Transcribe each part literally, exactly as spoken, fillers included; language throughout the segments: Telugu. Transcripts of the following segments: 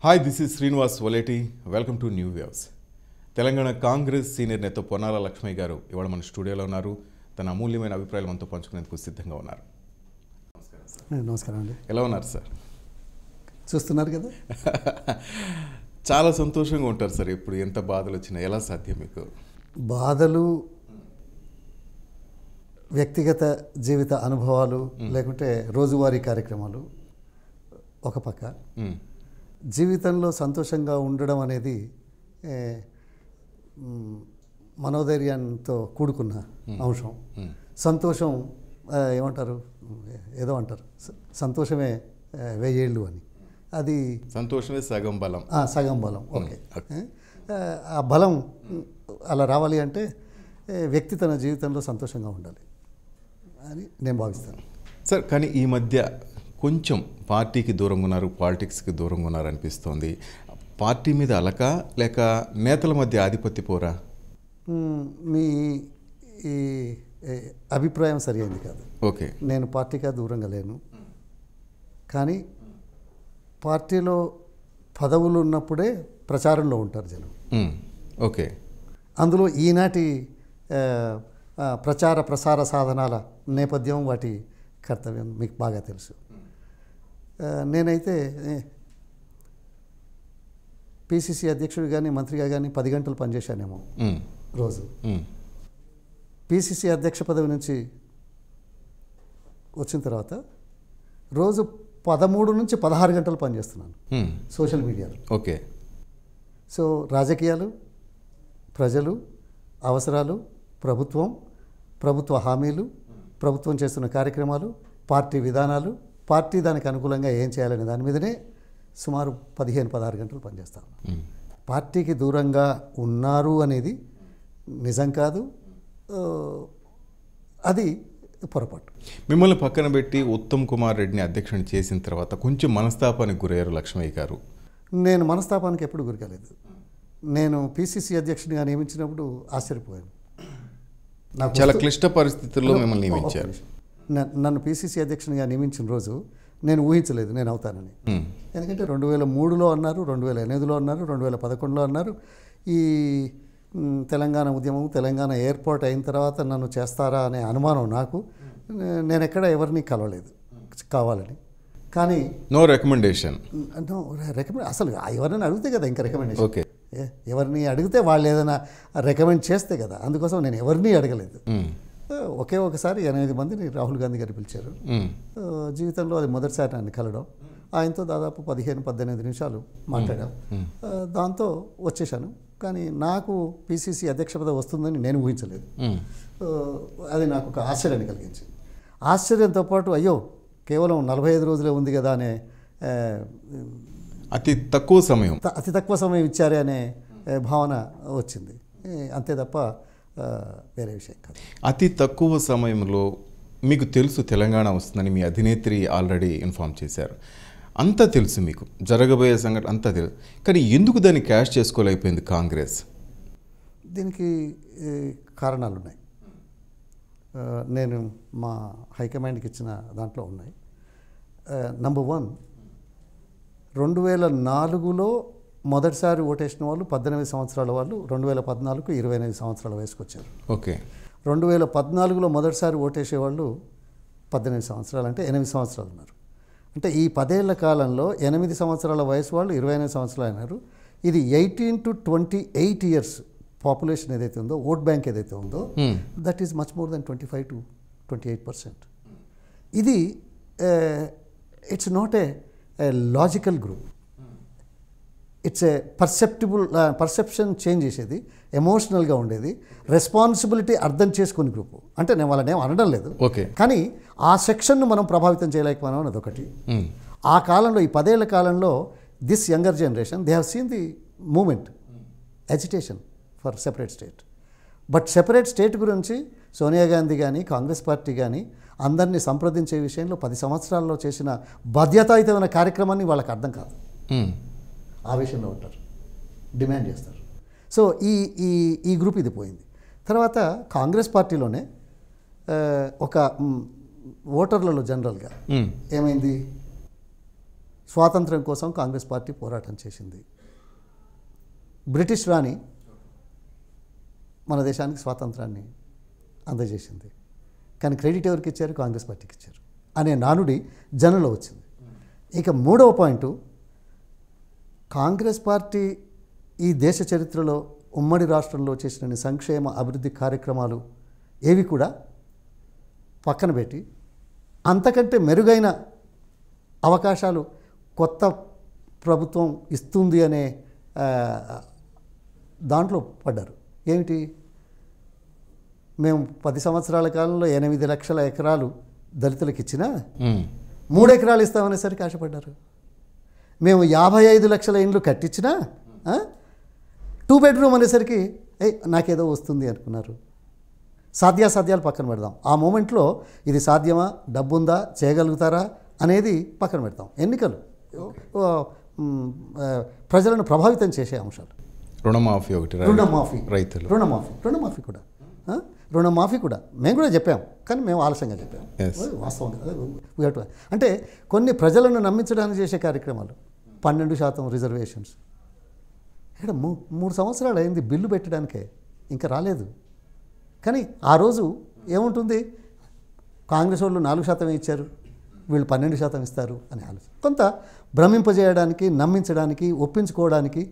Hi this is Srinivas Valeti welcome to New Views. Telangana Congress senior నేత పొన్నాల లక్ష్మయ్య గారు ఇవాళ మన స్టూడియోలో ఉన్నారు. తన అమూల్యమైన అభిప్రాయాలు మనతో పంచుకునేందుకు సిద్ధంగా ఉన్నారు. నమస్కారం అండి. ఎలా ఉన్నారు సార్? చూస్తున్నారు కదా. చాలా సంతోషంగా ఉంటారు సార్. ఇప్పుడు ఎంత బాధలు వచ్చినా ఎలా సాధ్యం మీకు? బాధలు, వ్యక్తిగత జీవిత అనుభవాలు, లేకుంటే రోజువారీ కార్యక్రమాలు ఒక పక్క, జీవితంలో సంతోషంగా ఉండడం అనేది మనోధైర్యంతో కూడుకున్న అంశం. సంతోషం ఏమంటారు, ఏదో అంటారు, సంతోషమే వెయ్యేళ్ళు అని. అది సంతోషమే సగం బలం. సగం బలం. ఓకే. ఆ బలం అలా రావాలి అంటే వ్యక్తి తన జీవితంలో సంతోషంగా ఉండాలి అని నేను భావిస్తాను సార్. కానీ ఈ మధ్య కొంచెం పార్టీకి దూరంగా ఉన్నారు, పాలిటిక్స్కి దూరంగా ఉన్నారు అనిపిస్తోంది. పార్టీ మీద అలక లేక నేతల మధ్య ఆధిపత్య పోరా? మీ ఈ అభిప్రాయం సరి అయింది కాదు. ఓకే. నేను పార్టీగా దూరంగా లేను, కానీ పార్టీలో పదవులు ఉన్నప్పుడే ప్రచారంలో ఉంటారు జనం. ఓకే. అందులో ఈనాటి ప్రచార ప్రసార సాధనాల నేపథ్యం, వాటి కర్తవ్యం మీకు బాగా తెలుసు. నేనైతే పిసిసి అధ్యక్షుడు కానీ మంత్రిగా కానీ పది గంటలు పనిచేశానేమో రోజు. పిసిసి అధ్యక్ష పదవి నుంచి వచ్చిన తర్వాత రోజు పదమూడు నుంచి పదహారు గంటలు పనిచేస్తున్నాను సోషల్ మీడియాలో. ఓకే. సో రాజకీయాలు, ప్రజలు, అవసరాలు, ప్రభుత్వం, ప్రభుత్వ హామీలు, ప్రభుత్వం చేస్తున్న కార్యక్రమాలు, పార్టీ విధానాలు, పార్టీ దానికి అనుకూలంగా ఏం చేయాలనే దాని మీదనే సుమారు పదిహేను పదహారు గంటలు పనిచేస్తాను. పార్టీకి దూరంగా ఉన్నారు అనేది నిజం కాదు, అది పొరపాటు. మిమ్మల్ని పక్కన పెట్టి ఉత్తమ్ కుమార్ రెడ్డిని అధ్యక్షుని చేసిన తర్వాత కొంచెం మనస్తాపానికి గురయ్యారు లక్ష్మయ్య గారు. నేను మనస్తాపానికి ఎప్పుడు గురికాలేదు. నేను పిసిసి అధ్యక్షునిగా నియమించినప్పుడు ఆశ్చర్యపోయాను. నాకు చాలా క్లిష్ట పరిస్థితుల్లో మిమ్మల్ని నియమించారు. నన్ను పిసిసి అధ్యక్షునిగా నియమించిన రోజు నేను ఊహించలేదు నేను అవుతానని. ఎందుకంటే రెండు వేల మూడులో అన్నారు, రెండు వేల ఎనిమిదిలో అన్నారు, రెండు వేల పదకొండులో అన్నారు. ఈ తెలంగాణ ఉద్యమం, తెలంగాణ ఏర్పాటు అయిన తర్వాత నన్ను చేస్తారా అనే అనుమానం నాకు. నేను ఎక్కడ ఎవరిని కలవలేదు కావాలని. కానీ నో రికమెండేషన్ నో రికమెండ్ అసలు ఎవరైనా అడిగితే కదా ఇంకా రికమెండేషన్. ఓకే. ఎవరిని అడిగితే వాళ్ళు ఏదైనా రికమెండ్ చేస్తే కదా. అందుకోసం నేను ఎవరిని అడగలేదు. ఒకే ఒకసారి ఎనిమిది మందిని రాహుల్ గాంధీ గారు పిలిచారు. జీవితంలో అది మొదటిసారి నన్ను కలవడం. ఆయనతో దాదాపు పదిహేను పద్దెనిమిది నిమిషాలు మాట్లాడాం. దాంతో వచ్చేసాను. కానీ నాకు పిసిసి అధ్యక్ష పదవి వస్తుందని నేను ఊహించలేదు. అది నాకు ఒక ఆశ్చర్యాన్ని కలిగించింది. ఆశ్చర్యంతో పాటు అయ్యో కేవలం నలభై ఐదు రోజులే ఉంది కదా అనే, అతి తక్కువ సమయం అతి తక్కువ సమయం ఇచ్చారే అనే భావన వచ్చింది. అంతే తప్ప వేరే విషయం కాదు. అతి తక్కువ సమయంలో మీకు తెలుసు తెలంగాణ వస్తుందని మీ అధినేత్రి ఆల్రెడీ ఇన్ఫామ్ చేశారు. అంతా తెలుసు మీకు, జరగబోయే సంఘటన అంతా తెలుసు. కానీ ఎందుకు దాన్ని క్యాష్ చేసుకోలేకపోయింది కాంగ్రెస్? దీనికి కారణాలు ఉన్నాయి. నేను మా హైకమాండ్కి ఇచ్చిన దాంట్లో ఉన్నాయి. నంబర్ వన్, రెండు వేల నాలుగులో మొదటిసారి ఓటేసిన వాళ్ళు పద్దెనిమిది సంవత్సరాల వాళ్ళు రెండు వేల పద్నాలుగు ఇరవై ఎనిమిది సంవత్సరాల వయసుకు వచ్చారు. ఓకే. రెండు వేల పద్నాలుగులో మొదటిసారి ఓటేసేవాళ్ళు పద్దెనిమిది సంవత్సరాలు, అంటే ఎనిమిది సంవత్సరాలు ఉన్నారు. అంటే ఈ పదేళ్ల కాలంలో ఎనిమిది సంవత్సరాల వయసు వాళ్ళు ఇరవై ఎనిమిది సంవత్సరాలు అయినారు. ఇది eighteen to twenty eight years population ఏదైతే ఉందో, ఓట్ బ్యాంక్ ఏదైతే ఉందో, that is much more than twenty five to twenty eight percent. ఇది it's not a logical group. It's a perceptible perception change చేసేది, ఎమోషనల్గా ఉండేది, రెస్పాన్సిబిలిటీ అర్థం చేసుకునే గ్రూపు. అంటే నేను వాళ్ళని ఏం అనడం లేదు, ఓకే. కానీ ఆ సెక్షన్ను మనం ప్రభావితం చేయలేకపోయినాం అనేది ఒకటి. ఆ కాలంలో, ఈ పదేళ్ల కాలంలో, this younger generation they have seen the movement, agitation for separate state. But separate state గురించి సోనియా గాంధీ కానీ కాంగ్రెస్ పార్టీ కానీ అందరినీ సంప్రదించే విషయంలో పది సంవత్సరాల్లో చేసిన బాధ్యతాయుతమైన కార్యక్రమాన్ని వాళ్ళకి అర్థం కాదు. ఆవేశంలో ఉంటారు, డిమాండ్ చేస్తారు. సో ఈ ఈ ఈ గ్రూప్ ఇది పోయింది. తర్వాత కాంగ్రెస్ పార్టీలోనే ఒక ఓటర్లలో జనరల్గా ఏమైంది, స్వాతంత్రం కోసం కాంగ్రెస్ పార్టీ పోరాటం చేసింది. బ్రిటిష్ రాణి మన దేశానికి స్వాతంత్రాన్ని అందజేసింది. కానీ క్రెడిట్ ఎవరికి ఇచ్చారు? కాంగ్రెస్ పార్టీకి ఇచ్చారు అనే నానుడి జనంలో వచ్చింది. ఇక మూడవ పాయింట్, కాంగ్రెస్ పార్టీ ఈ దేశ చరిత్రలో ఉమ్మడి రాష్ట్రంలో చేసిన సంక్షేమ అభివృద్ధి కార్యక్రమాలు ఏవి కూడా పక్కన పెట్టి అంతకంటే మెరుగైన అవకాశాలు కొత్త ప్రభుత్వం ఇస్తుంది అనే దాంట్లో పడ్డారు. ఏమిటి? మేము పది సంవత్సరాల కాలంలో ఎనిమిది లక్షల ఎకరాలు దళితులకు ఇచ్చినా మూడు ఎకరాలు ఇస్తామనేసరికి ఆశపడ్డారు. మేము యాభై ఐదు లక్షల ఇండ్లు కట్టించినా టూ బెడ్రూమ్ అనేసరికి ఏ నాకేదో వస్తుంది అనుకున్నారు. సాధ్యాసాధ్యాలు పక్కన పెడదాం. ఆ మూమెంట్లో ఇది సాధ్యమా, డబ్బుందా, చేయగలుగుతారా అనేది పక్కన పెడతాం. ఎన్నికలు ప్రజలను ప్రభావితం చేసే అంశాలు. రుణమాఫీ ఒకటి, రుణమాఫీ రైతులు రుణమాఫీ రుణమాఫీ కూడా రుణమాఫీ కూడా మేము కూడా చెప్పాం, కానీ మేము ఆలస్యంగా చెప్పాం. వాస్తవం కదా. అంటే కొన్ని ప్రజలను నమ్మించడానికి చేసే కార్యక్రమాలు. పన్నెండు శాతం రిజర్వేషన్స్ ఇక్కడ మూ మూడు సంవత్సరాలు అయింది బిల్లు పెట్టడానికే, ఇంకా రాలేదు. కానీ ఆ రోజు ఏముంటుంది? కాంగ్రెస్ వాళ్ళు నాలుగు శాతమే ఇచ్చారు, వీళ్ళు పన్నెండు శాతం ఇస్తారు అని ఆలోచన. కొంత భ్రమింపజేయడానికి, నమ్మించడానికి, ఒప్పించుకోవడానికి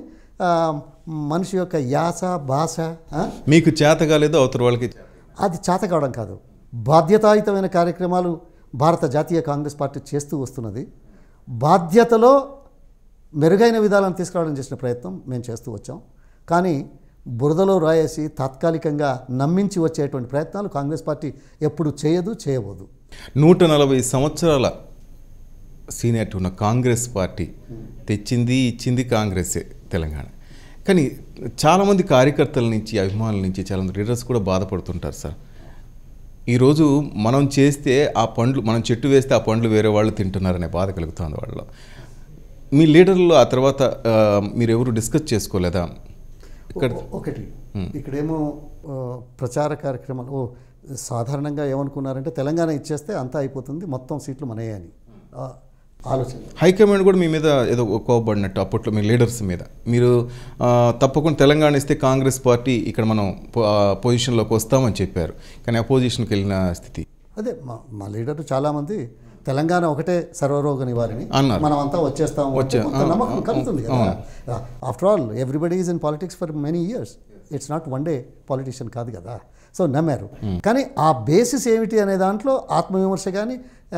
మనిషి యొక్క యాస భాష మీకు చేత కాలేదు, అవతల వాళ్ళకి అది చేత కావడం కాదు. బాధ్యతాయుతమైన కార్యక్రమాలు భారత జాతీయ కాంగ్రెస్ పార్టీ చేస్తూ వస్తున్నది. బాధ్యతలో మెరుగైన విధాలను తీసుకురావడం చేసిన ప్రయత్నం మేము చేస్తూ వచ్చాం. కానీ బురదలో రాయేసి తాత్కాలికంగా నమ్మించి వచ్చేటువంటి ప్రయత్నాలు కాంగ్రెస్ పార్టీ ఎప్పుడు చేయదు, చేయబోదు. నూట నలభై సంవత్సరాల సీనియర్ ఉన్న కాంగ్రెస్ పార్టీ తెచ్చింది ఇచ్చింది కాంగ్రెసే తెలంగాణ. కానీ చాలామంది కార్యకర్తల నుంచి, అభిమానుల నుంచి, చాలామంది లీడర్స్ కూడా బాధపడుతుంటారు సార్. ఈరోజు మనం చేస్తే ఆ పండ్లు, మనం చెట్టు వేస్తే ఆ పండ్లు వేరే వాళ్ళు తింటున్నారనే బాధ కలుగుతుంది వాళ్ళలో. మీ లీడర్లు ఆ తర్వాత మీరు ఎవరు డిస్కస్ చేసుకోలేదా? ఇక్కడ ఒకటి ఇక్కడేమో ప్రచార కార్యక్రమాలు ఓ సాధారణంగా ఏమనుకున్నారంటే తెలంగాణ ఇచ్చేస్తే అంతా అయిపోతుంది, మొత్తం సీట్లు మనయే అని ఆలోచన. హైకమాండ్ కూడా మీ మీద ఏదో కోపడినట్టు అప్పట్లో మీ లీడర్స్ మీద. మీరు తప్పకుండా తెలంగాణ ఇస్తే కాంగ్రెస్ పార్టీ ఇక్కడ మనం పొజిషన్లోకి వస్తామని చెప్పారు, కానీ అపోజిషన్కి వెళ్ళిన స్థితి. అదే మా మా లీడర్లు చాలామంది తెలంగాణ ఒకటే సర్వరోగ నివారణి అన్నారు, మనం అంతా వచ్చేస్తాం వచ్చే నమ్మకం కలుగుతుంది కదా. After all everybody is in politics for many years, it's not one day politician కాదు కదా. సో నమ్మారు. కానీ ఆ బేసిస్ ఏమిటి అనే దాంట్లో ఆత్మవిమర్శ కానీ,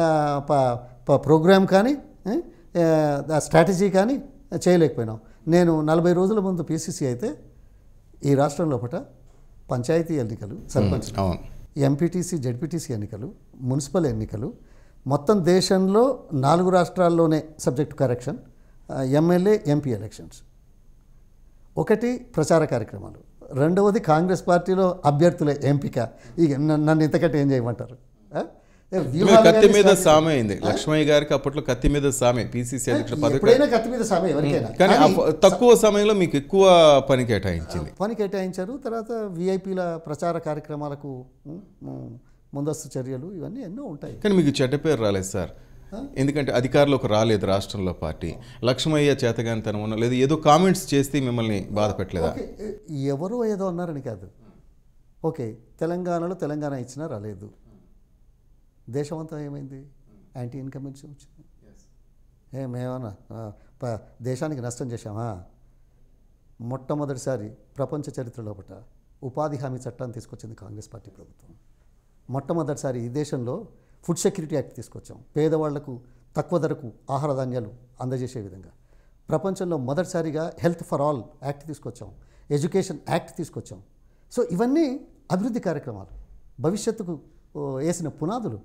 ప్రోగ్రామ్ కానీ, స్ట్రాటజీ కానీ చేయలేకపోయినాం. నేను నలభై రోజుల ముందు పీసీసీ అయితే ఈ రాష్ట్రం లోపల పంచాయతీ ఎన్నికలు, సర్పంచ్, ఎంపీటీసీ, జెడ్పీటీసీ ఎన్నికలు, మున్సిపల్ ఎన్నికలు, మొత్తం దేశంలో నాలుగు రాష్ట్రాల్లోనే subject correction, MLA MP elections. ఒకటి ప్రచార కార్యక్రమాలు, రెండవది కాంగ్రెస్ పార్టీలో అభ్యర్థుల ఎంపిక. ఇక నన్ను ఇంతకంటే ఏం చేయమంటారు? కత్తి మీద సామె అయింది లక్ష్మయ్య గారికి అప్పట్లో, కత్తి మీద సామె పీసీసీ అధ్యక్షుడు పదవి, కత్తి మీద సామె ఎవరికైనా. కానీ తక్కువ సమయంలో మీకు ఎక్కువ పని కేటాయించింది, పని కేటాయించారు. తర్వాత విఐపీల ప్రచార కార్యక్రమాలకు ముందస్తు చర్యలు, ఇవన్నీ ఎన్నో ఉంటాయి. కానీ మీకు చెడ్డ పేరు రాలేదు సార్, ఎందుకంటే అధికారంలోకి రాలేదు రాష్ట్రంలో పార్టీ. లక్ష్మయ్య చేతగానితనం ఉన్న లేదు ఏదో కామెంట్స్ చేస్తే మిమ్మల్ని బాధ పెట్టలేదా? ఎవరో ఏదో అన్నారని కాదు. ఓకే, తెలంగాణలో తెలంగాణ ఇచ్చినా రాలేదు, దేశమంతా ఏమైంది? యాంటీ ఇన్కంబెన్సీ వచ్చింది. ఏ మేమన్నా దేశానికి నష్టం చేశామా? మొట్టమొదటిసారి ప్రపంచ చరిత్ర లోపల ఉపాధి హామీ చట్టాన్ని తీసుకొచ్చింది కాంగ్రెస్ పార్టీ ప్రభుత్వం. మొట్టమొదటిసారి ఈ దేశంలో ఫుడ్ సెక్యూరిటీ యాక్ట్ తీసుకొచ్చాం, పేదవాళ్లకు తక్కువ ధరకు ఆహార ధాన్యాలు అందజేసే విధంగా. ప్రపంచంలో మొదటిసారిగా హెల్త్ ఫర్ ఆల్ యాక్ట్ తీసుకొచ్చాం, ఎడ్యుకేషన్ యాక్ట్ తీసుకొచ్చాం. సో ఇవన్నీ అభివృద్ధి కార్యక్రమాలు, భవిష్యత్తుకు వేసిన పునాదులు,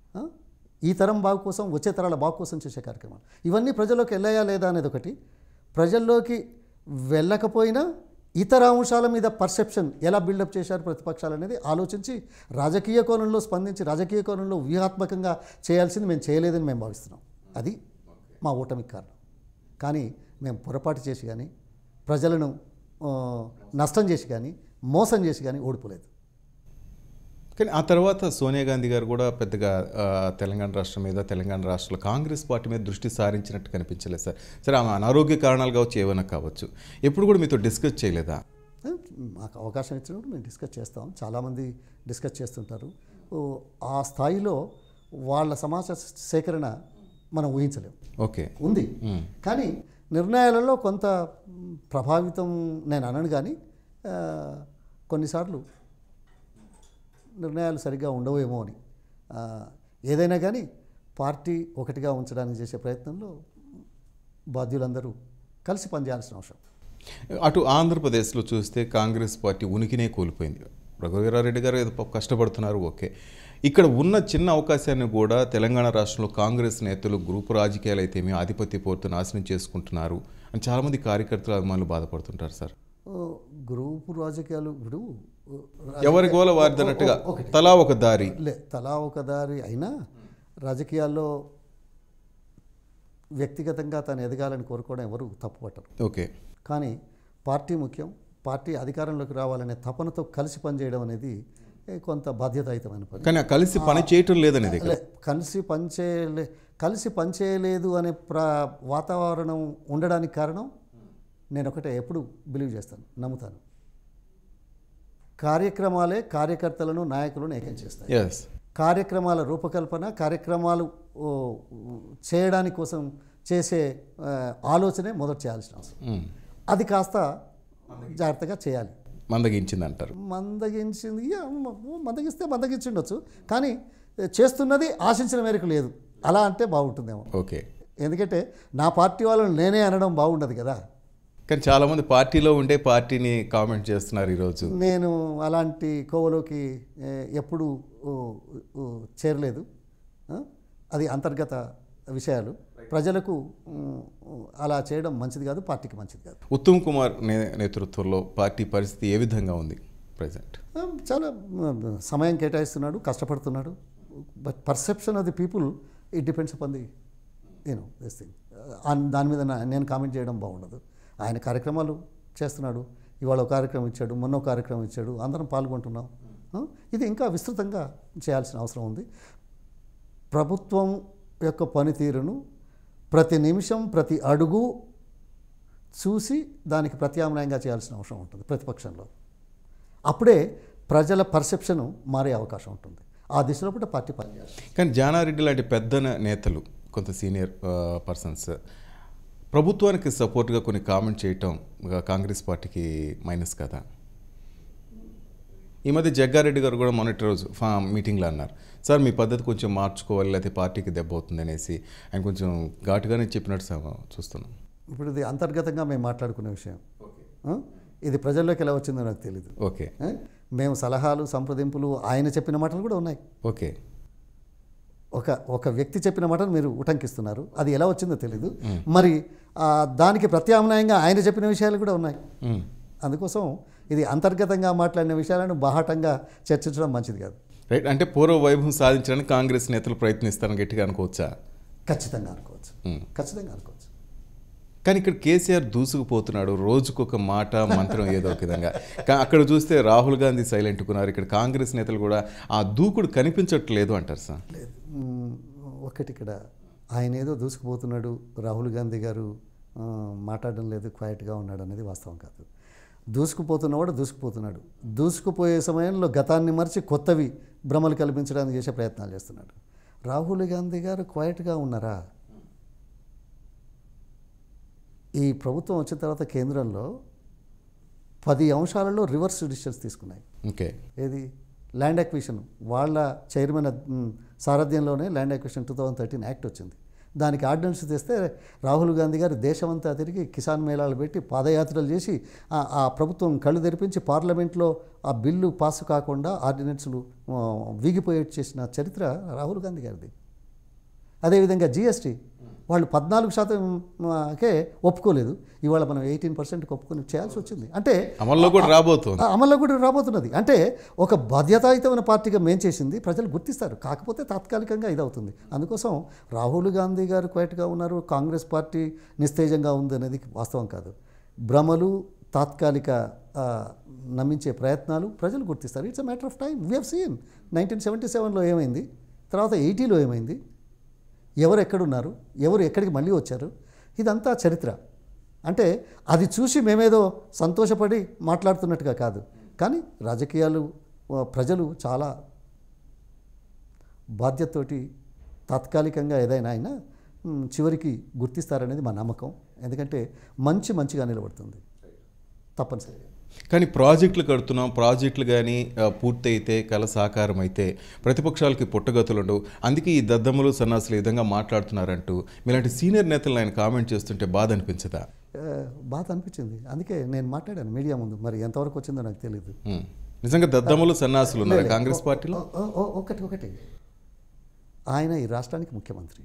ఈ తరం బాగు కోసం, వచ్చే తరాల బాగు కోసం చేసే కార్యక్రమాలు. ఇవన్నీ ప్రజల్లోకి వెళ్ళాయా లేదా అనేది ఒకటి. ప్రజల్లోకి వెళ్ళకపోయినా ఇతర అంశాల మీద పర్సెప్షన్ ఎలా బిల్డప్ చేశారు ప్రతిపక్షాలు అనేది ఆలోచించి రాజకీయ కోణంలో స్పందించి, రాజకీయ కోణంలో వ్యూహాత్మకంగా చేయాల్సింది మేము చేయలేదని మేము భావిస్తున్నాం. అది మా ఓటమికి కారణం. కానీ మేము పొరపాటు చేసి కానీ, ప్రజలను నష్టం చేసి కానీ, మోసం చేసి కానీ ఓడిపోలేదు. కానీ ఆ తర్వాత సోనియా గాంధీ గారు కూడా పెద్దగా ఆ, తెలంగాణ రాష్ట్రం మీద తెలంగాణ రాష్ట్రంలో కాంగ్రెస్ పార్టీ మీద దృష్టి సారించినట్టు కనిపించలేదు సార్. సరే ఆమె అనారోగ్య కారణాలు కావచ్చు, ఏమైనా కావచ్చు, ఎప్పుడు కూడా మీతో డిస్కస్ చేయలేదా? మాకు అవకాశం ఇచ్చినప్పుడు మేము డిస్కస్ చేస్తాం. చాలామంది డిస్కస్ చేస్తుంటారు. ఓ, ఆ స్థాయిలో వాళ్ళ సమాచార సేకరణ మనం ఊహించలేము. ఓకే. ఉంది, కానీ నిర్ణయాలలో కొంత ప్రభావితం నేను అనను, కానీ ఆ, కొన్నిసార్లు నిర్ణయాలు సరిగ్గా ఉండవేమో అని. ఆ, ఏదైనా కానీ పార్టీ ఒకటిగా ఉంచడానికి చేసే ప్రయత్నంలో బాధ్యులందరూ కలిసి పనిచేయాల్సిన అవసరం. అటు ఆంధ్రప్రదేశ్లో చూస్తే కాంగ్రెస్ పార్టీ ఉనికినే కోల్పోయింది. రఘువీరారెడ్డి గారు ఏదో పాపం కష్టపడుతున్నారు, ఓకే. ఇక్కడ ఉన్న చిన్న అవకాశాన్ని కూడా తెలంగాణ రాష్ట్రంలో కాంగ్రెస్ నేతలు గ్రూపు రాజకీయాలు అయితే మీ ఆధిపత్య పోరుతో నాశనం చేసుకుంటున్నారు అని చాలామంది కార్యకర్తలు అభిమానులు బాధపడుతుంటారు సార్. ఓ, గ్రూపు రాజకీయాలు ఇప్పుడు ఎవరి గోల వారిది అన్నట్టుగా తలా ఒక దారి లే తలా ఒక దారి అయినా రాజకీయాల్లో వ్యక్తిగతంగా తను ఎదగాలని కోరుకోవడం ఎవరు తప్పుపట్టరు. ఓకే. కానీ పార్టీ ముఖ్యం. పార్టీ అధికారంలోకి రావాలనే తపనతో కలిసి పనిచేయడం అనేది ఏ, కొంత బాధ్యతాయుతమైన పని. కానీ ఆ కలిసి పని చేయటం లేదనేది లే కలిసి పనిచేయలే కలిసి పనిచేయలేదు అనే ప్ర వాతావరణం ఉండడానికి కారణం నేను ఒకటే ఎప్పుడు బిలీవ్ చేస్తాను, నమ్ముతాను. కార్యక్రమాలే కార్యకర్తలను నాయకులను ఏకం చేస్తాయి. ఎస్. కార్యక్రమాల రూపకల్పన, కార్యక్రమాలు ఓ, చేయడానికి కోసం చేసే ఆ, ఆలోచనే మొదట చేయాల్సిన అవసరం. అది కాస్త జాగ్రత్తగా చేయాలి. మందగించింది అంటారు. మందగించింది, యా, మ- మందగిస్తే మందగించిండొచ్చు, కానీ చేస్తున్నది ఆశించిన మేరకు లేదు. అలా అంటే బాగుంటుందేమో. ఓకే. ఎందుకంటే నా పార్టీ వాళ్ళని నేనే అనడం బాగుండదు కదా. కానీ చాలామంది పార్టీలో ఉండే పార్టీని కామెంట్ చేస్తున్నారు ఈరోజు. నేను అలాంటి కోవలోకి ఏ, ఎప్పుడూ ఓ, ఓ, చేరలేదు. ఆ? అది అంతర్గత విషయాలు. ప్రజలకు ఉమ్, అలా చేయడం మంచిది కాదు, పార్టీకి మంచిది కాదు. ఉత్తమ్ కుమార్ నే- నేతృత్వంలో పార్టీ పరిస్థితి ఏ విధంగా ఉంది ప్రజెంట్? ఆ, చాలా ఉమ్, సమయం కేటాయిస్తున్నాడు, కష్టపడుతున్నాడు. But perception of the people it depends upon the you know this thing. దాని మీద నా- నేను కామెంట్ చేయడం బాగుండదు. ఆయన కార్యక్రమాలు చేస్తున్నాడు. ఇవాళ ఒక కార్యక్రమం ఇచ్చాడు, మొన్న ఒక కార్యక్రమం ఇచ్చాడు, అందరం పాల్గొంటున్నాం. ఆ, ఇది ఇంకా విస్తృతంగా చేయాల్సిన అవసరం ఉంది. ప్రభుత్వం యొక్క పనితీరును ప్రతి నిమిషం ప్రతి అడుగు చూసి దానికి ప్రత్యామ్నాయంగా చేయాల్సిన అవసరం ఉంటుంది ప్రతిపక్షంలో. అప్పుడే ప్రజల పర్సెప్షన్ మారే అవకాశం ఉంటుంది. ఆ దిశలో కూడా పార్టీ పనిచేయాలి. కానీ జానారెడ్డి లాంటి పెద్ద నే- నేతలు, కొంత సీనియర్ పర్సన్స్ ప్రభుత్వానికి సపోర్ట్గా కొన్ని కామెంట్ చేయటం ఆ, కాంగ్రెస్ పార్టీకి మైనస్ కదా. ఈ మధ్య జగ్గారెడ్డి గారు కూడా మొన్నటి రోజు ఫా మీటింగ్లో అన్నారు, సార్ మీ పద్ధతి కొంచెం మార్చుకోవాలి, లేకపోతే పార్టీకి దెబ్బ అవుతుంది అనేసి ఆయన కొంచెం ఘాటుగానే చెప్పినట్టు సా- చూస్తున్నాం. ఇప్పుడు ఇది అంతర్గతంగా మేము మాట్లాడుకునే విషయం. ఆ? ఇది ప్రజల్లోకి ఎలా వచ్చిందో నాకు తెలియదు. ఓకే. ఆ? మేము సలహాలు సంప్రదింపులు ఆయన చెప్పిన మాటలు కూడా ఉన్నాయి. ఓకే. ఒక ఒక వ్యక్తి చెప్పిన మాటను మీరు ఉటంకిస్తున్నారు. అది ఎలా వచ్చిందో తెలీదు. మరి ఆ, దానికి ప్రత్యామ్నాయంగా ఆయన చెప్పిన విషయాలు కూడా ఉన్నాయి. మ్మ్. అందుకోసం ఇది అంతర్గతంగా మాట్లాడిన విషయాలను బాహాటంగా చర్చించడం మంచిది కాదు. రైట్. అంటే పూర్వ వైభవం సాధించడానికి కాంగ్రెస్ నేతలు ప్రయత్నిస్తారని గట్టిగా అనుకోవచ్చా? ఖచ్చితంగా అనుకోవచ్చు. మ్మ్. ఖచ్చితంగా అనుకోవచ్చు. కానీ ఇక్కడ కేసీఆర్ దూసుకుపోతున్నాడు, రోజుకొక మాట మంత్రం ఏదో ఒక విధంగా. కా- అక్కడ చూస్తే రాహుల్ గాంధీ సైలెంట్ కున్నారు, ఇక్కడ కాంగ్రెస్ నేతలు కూడా ఆ దూకుడు కనిపించట్లేదు అంటారు సార్. లేదు, మ్, ఒకటి ఇక్కడ ఆయన ఏదో దూసుకుపోతున్నాడు, రాహుల్ గాంధీ గారు ఆ, మాట్లాడడం లేదు, క్వైట్గా ఉన్నాడు అనేది వాస్తవం కాదు. దూసుకుపోతున్నవాడు దూసుకుపోతున్నాడు. దూసుకుపోయే సమయంలో గతాన్ని మరిచి కొత్తవి భ్రమలు కల్పించడానికి చేసే ప్రయత్నాలు చేస్తున్నాడు. రాహుల్ గాంధీ గారు క్వైట్గా ఉన్నారా? ఈ ప్రభుత్వం వచ్చిన తర్వాత కేంద్రంలో పది అంశాలలో రివర్స్ డిసిషన్స్ తీసుకున్నాయి. ఓకే. ఏది? Land acquisition. వాళ్ళ చైర్మన్ మ్, సారథ్యంలోనే land acquisition two thousand thirteen act వచ్చింది. దానికి ఆర్డినెన్స్ తెస్తే రాహుల్ గాంధీ గారు దేశమంతా తిరిగి కిసాన్ మేళాలు పెట్టి పాదయాత్రలు చేసి ఆ- ఆ ప్రభుత్వం కళ్ళు తెరిపించి పార్లమెంట్లో ఆ బిల్లు పాస్ కాకుండా ఆర్డినెన్స్లు ఆ, వీగిపోయేట్టు చేసిన చరిత్ర రాహుల్ గాంధీ గారిది. అదేవిధంగా జిఎస్టీ వాళ్ళు పద్నాలుగు శాతంకే ఒప్పుకోలేదు. ఇవాళ మనం ఎయిటీన్ పర్సెంట్కి ఒప్పుకొని చేయాల్సి వచ్చింది. అంటే అమల్లో కూడా రాబోతుంది. ఆ, అమల్లో కూడా రాబోతున్నది. అంటే ఒక బాధ్యతాయుతమైన పార్టీగా మేం చేసింది ప్రజలు గుర్తిస్తారు. కాకపోతే తాత్కాలికంగా ఇదవుతుంది. అందుకోసం రాహుల్ గాంధీ గారు క్వైట్గా ఉన్నారు, కాంగ్రెస్ పార్టీ నిస్తేజంగా ఉంది అనేది వాస్తవం కాదు. భ్రమలు తాత్కాలిక ఆ, నమ్మించే ప్రయత్నాలు ప్రజలు గుర్తిస్తారు. It's a matter of time. We have seen nineteen seventy సెవెన్లో ఏమైంది, తర్వాత ఎయిటీలో ఏమైంది, ఎవరు ఎక్కడున్నారు, ఎవరు ఎక్కడికి మళ్ళీ వచ్చారు, ఇదంతా చరిత్ర. అంటే అది చూసి మేమేదో సంతోషపడి మాట్లాడుతున్నట్టుగా కాదు, కానీ రాజకీయాలు ఆ, ప్రజలు చాలా బాధ్యతతోటి తాత్కాలికంగా ఏదైనా అయినా మ్, చివరికి గుర్తిస్తారనేది మా నమ్మకం. ఎందుకంటే మంచి మంచిగా నిలబడుతుంది తప్పనిసరిగా. కానీ ప్రాజెక్టులు కడుతున్నాం, ప్రాజెక్టులు కానీ పూర్తయితే కళ సాకారం అయితే ప్రతిపక్షాలకి పుట్టగతులు ఉండవు, అందుకే ఈ దద్దమ్మలు సన్నాసులు ఈ విధంగా మాట్లాడుతున్నారంటూ మీలాంటి సీనియర్ నేతలు ఆయన కామెంట్ చేస్తుంటే బాధ అనిపించదా? ఆ, బాధ అనిపించింది. అందుకే నేను మాట్లాడాను మీడియా ముందు. మరి ఎంతవరకు వచ్చిందో నాకు తెలియదు. ఉమ్. నిజంగా దద్దమ్మలు సన్నాసులు ఉన్నారు కాంగ్రెస్ పార్టీలో? ఓ- ఓ- ఒకటి ఒకటి ఆయన ఈ రాష్ట్రానికి ముఖ్యమంత్రి.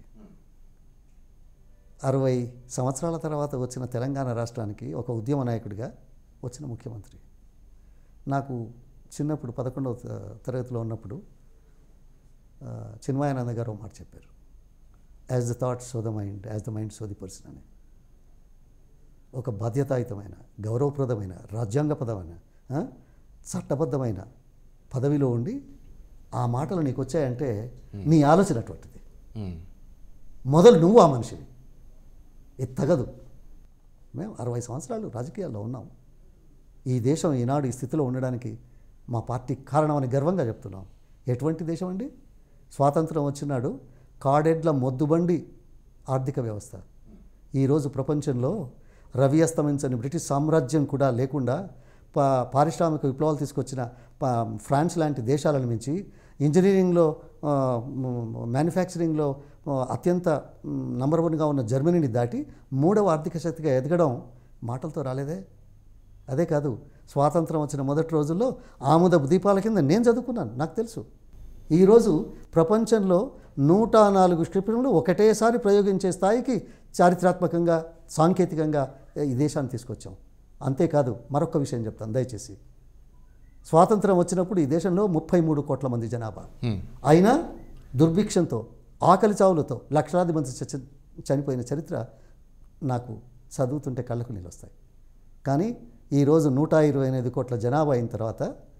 అరవై సంవత్సరాల తర్వాత వచ్చిన తెలంగాణ రాష్ట్రానికి ఒక ఉద్యమ నాయకుడిగా వచ్చిన ముఖ్యమంత్రి. నాకు చిన్నప్పుడు పదకొండవ త- తరగతిలో ఉన్నప్పుడు ఆ, చిన్మయానంద గారు ఒక మాట చెప్పారు, as the thought so the mind, as the mind so the person అని. ఒక బాధ్యతాయుతమైన, గౌరవప్రదమైన, రాజ్యాంగపదమైన, ఆ, చట్టబద్ధమైన పదవిలో ఉండి ఆ మాటలు నీకు వచ్చాయంటే నీ ఆలోచన అటువంటిది. ఉమ్. మొదలు నువ్వు ఆ మనిషివి. ఇది తగదు. మేము అరవై సంవత్సరాలు రాజకీయాల్లో ఉన్నాం. ఈ దేశం ఈనాడు ఈ స్థితిలో ఉండడానికి మా పార్టీ కారణమని గర్వంగా చెప్తున్నాం. ఎటువంటి దేశం అండి? స్వాతంత్రం వచ్చినాడు కాడెడ్ల మొద్దుబండి ఆర్థిక వ్యవస్థ. ఈరోజు ప్రపంచంలో రవి అస్తమించని బ్రిటిష్ సామ్రాజ్యం కూడా లేకుండా పా పారిశ్రామిక విప్లవాలు తీసుకొచ్చిన పా ఫ్రాన్స్ లాంటి దేశాలను మించి ఇంజనీరింగ్లో, ఆ, మ్యానుఫ్యాక్చరింగ్లో ఆ, అత్యంత నంబర్ వన్గా ఉన్న జర్మనీని దాటి మూడవ ఆర్థిక శక్తిగా ఎదగడం మాటలతో రాలేదే. అదే కాదు, స్వాతంత్రం వచ్చిన మొదటి రోజుల్లో ఆముదపు దీపాల కింద నేను చదువుకున్నాను, నాకు తెలుసు. ఈరోజు ప్రపంచంలో నూట నాలుగు క్షిపణులు ఒకటేసారి ప్రయోగించే స్థాయికి చారిత్రాత్మకంగా, సాంకేతికంగా ఈ దేశాన్ని తీసుకొచ్చాం. అంతేకాదు, మరొక విషయం చెప్తాను దయచేసి. స్వాతంత్రం వచ్చినప్పుడు ఈ దేశంలో ముప్పై మూడు కోట్ల మంది జనాభా. అయినా దుర్భిక్షంతో, ఆకలి చావులతో లక్షలాది మంది చ చనిపోయిన చరిత్ర నాకు చదువుతుంటే కళ్ళకు నీళ్ళు వస్తాయి. కానీ ఈరోజు నూట ఇరవై ఎనిమిది కోట్ల జనాభా అయిన తర్వాత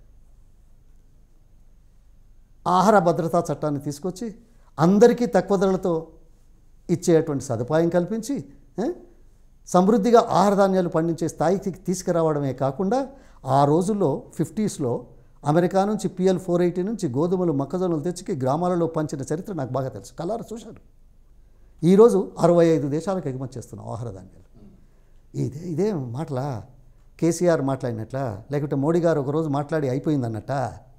ఆహార భద్రతా చట్టాన్ని తీసుకొచ్చి అందరికీ తక్కువ ధరలతో ఇచ్చేటువంటి సదుపాయం కల్పించి ఏ? సమృద్ధిగా ఆహార ధాన్యాలు పండించే స్థాయికి తీసుకురావడమే కాకుండా ఆ రోజుల్లో ఫిఫ్టీస్లో అమెరికా నుంచి పిఎల్ ఫోర్ ఎయిటీ నుంచి గోధుమలు, మొక్కజొన్నలు తెచ్చి గ్రామాలలో పంచిన చరిత్ర నాకు బాగా తెలుసు, కళ్ళారా చూశాను. ఈరోజు అరవై ఐదు దేశాలకు ఎగుమతి చేస్తున్నాం ఆహార ధాన్యాలు. ఇదే ఇదే మాటలా? కేసీఆర్ మాట్లాడినట్లా, లేకుంటే మోడీ గారు ఒకరోజు మాట్లాడి అయిపోయిందన్నట్ట?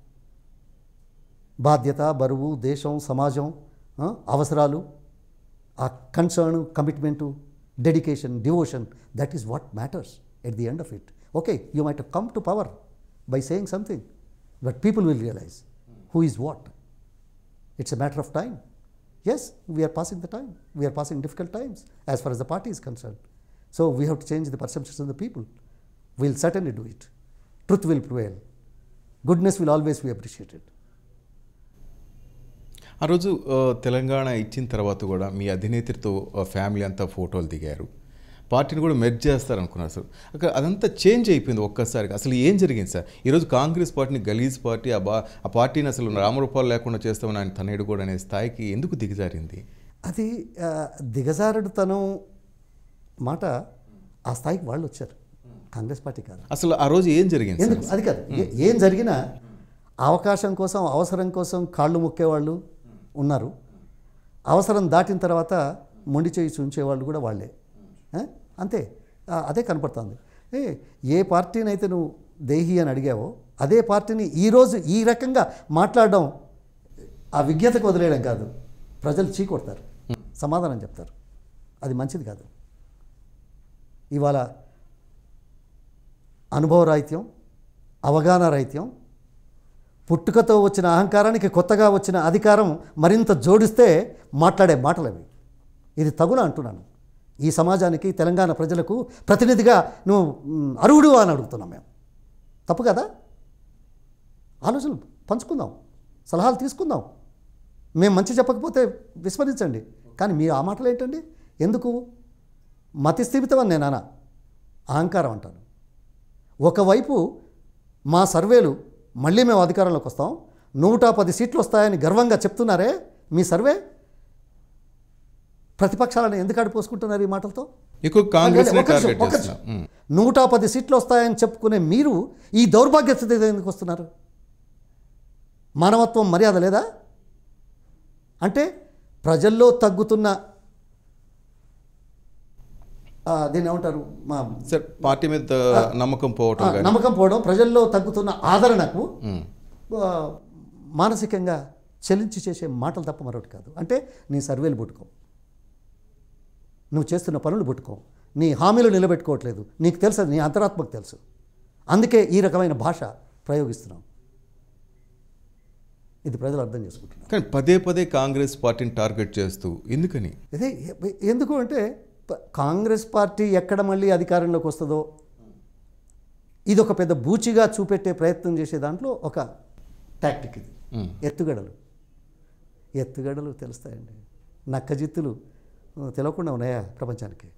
బాధ్యత, బరువు, దేశం, సమాజం, ఆ, అవసరాలు, ఆ concern, commitment, dedication, devotion, that is what matters at the end of it. Okay, you might have come to power by saying something, but people will realize who is what. It's a matter of time. Yes, we are passing the time. We are passing difficult times as far as the party is concerned. So we have to change the perceptions of the people. We'll certainly do it. Truth will prevail. Goodness will always be appreciated. ఆ రోజు ఆ, తెలంగాణ ఇచ్చిన తర్వాత కూడా మీ అధినేత్రితో ఆ, ఫ్యామిలీ అంతా ఫోటోలు దిగారు, పార్టీని కూడా మెర్జ్ చేస్తారనుకున్నారు సార్. అక్కడ అదంతా చేంజ్ అయిపోయింది ఒక్కసారిగా. అసలు ఏం జరిగింది సార్? ఈరోజు కాంగ్రెస్ పార్టీని గలీజ్ పార్టీ, ఆ బా ఆ పార్టీని అసలు రామరూపాలు లేకుండా చేస్తామని ఆయన తనేడు కూడా అనే స్థాయికి ఎందుకు దిగజారింది? అది ఆ, దిగజారుడుతనం మాట ఆ స్థాయికి వాళ్ళు వచ్చారు, కాంగ్రెస్ పార్టీ కాదు. అసలు ఆ రోజు ఏం జరిగింది సార్? ఎందుకు అది కాదు, ఏ- ఏం జరిగినా అవకాశం కోసం, అవసరం కోసం కాళ్ళు మొక్కేవాళ్ళు ఉన్నారు. అవసరం దాటిన తర్వాత మొండి చేయి చూంచేవాళ్ళు కూడా వాళ్ళే. ఆ? అంతే, ఆ, అదే కనపడుతుంది. ఏ ఏ పార్టీని అయితే నువ్వు దేహి అని అడిగావో అదే పార్టీని ఈరోజు ఈ రకంగా మాట్లాడడం ఆ విజ్ఞతకు వదిలేయడం కాదు, ప్రజలు చీకొడతారు, సమాధానం చెప్తారు. అది మంచిది కాదు. ఇవాళ అనుభవ రాహిత్యం, అవగాహన రాహిత్యం, పుట్టుకతో వచ్చిన అహంకారానికి కొత్తగా వచ్చిన అధికారం మరింత జోడిస్తే మాట్లాడే మాటలు అవి. ఇది తగున అంటున్నాను. ఈ సమాజానికి, తెలంగాణ ప్రజలకు ప్రతినిధిగా నువ్వు మ్, అర్హుడు అని అడుగుతున్నాం మేము. తప్పు కదా? ఆలోచనలు పంచుకుందాం, సలహాలు తీసుకుందాం. మేము మంచి చెప్పకపోతే విస్మరించండి, కానీ మీరు ఆ మాటలు ఏంటండి? ఎందుకు? మతి స్థిమితం అని నేను అనా, అహంకారం అంటాను. ఒకవైపు మా సర్వేలు మళ్ళీ మేము అధికారంలోకి వస్తాం, నూట పది సీట్లు వస్తాయని గర్వంగా చెప్తున్నారే, మీ సర్వే ప్రతిపక్షాలను ఎందుకు ఆడిపోసుకుంటున్నారు ఈ మాటలతో? ఎక్కువ కాంగ్రెస్ నూట పది సీట్లు వస్తాయని చెప్పుకునే మీరు ఈ దౌర్భాగ్య స్థితి ఎందుకు వస్తున్నారు? మానవత్వం మర్యాద లేదా? అంటే ప్రజల్లో తగ్గుతున్న దీన్ని ఏమంటారు, మా సార్ పార్టీ మీద నమ్మకం పోవటం నమ్మకం పోవడం, ప్రజల్లో తగ్గుతున్న ఆదరణకు మానసికంగా చెల్లించి చేసే మాటలు తప్ప మరొకటి కాదు. అంటే నీ సర్వేలు పుట్టుకో, నువ్వు చేస్తున్న పనులు పుట్టుకో, నీ హామీలు నిలబెట్టుకోవట్లేదు, నీకు తెలుసు, నీ అంతరాత్మకు తెలుసు, అందుకే ఈ రకమైన భాష ప్రయోగిస్తున్నాం. ఇది ప్రజలు అర్థం చేసుకుంటున్నారు. కానీ పదే పదే కాంగ్రెస్ పార్టీని టార్గెట్ చేస్తూ ఎందుకని? ఇదే ఎందుకు అంటే కాంగ్రెస్ పార్టీ ఎక్కడ మళ్ళీ అధికారంలోకి వస్తుందో ఇది ఒక పెద్ద బూచిగా చూపెట్టే ప్రయత్నం చేసే దాంట్లో ఒక టాక్టిక్ ఇది. ఎత్తుగడలు ఎత్తుగడలు తెలుస్తాయండి, నక్కజిత్తులు తెలియకుండా ఉన్నాయా ప్రపంచానికి?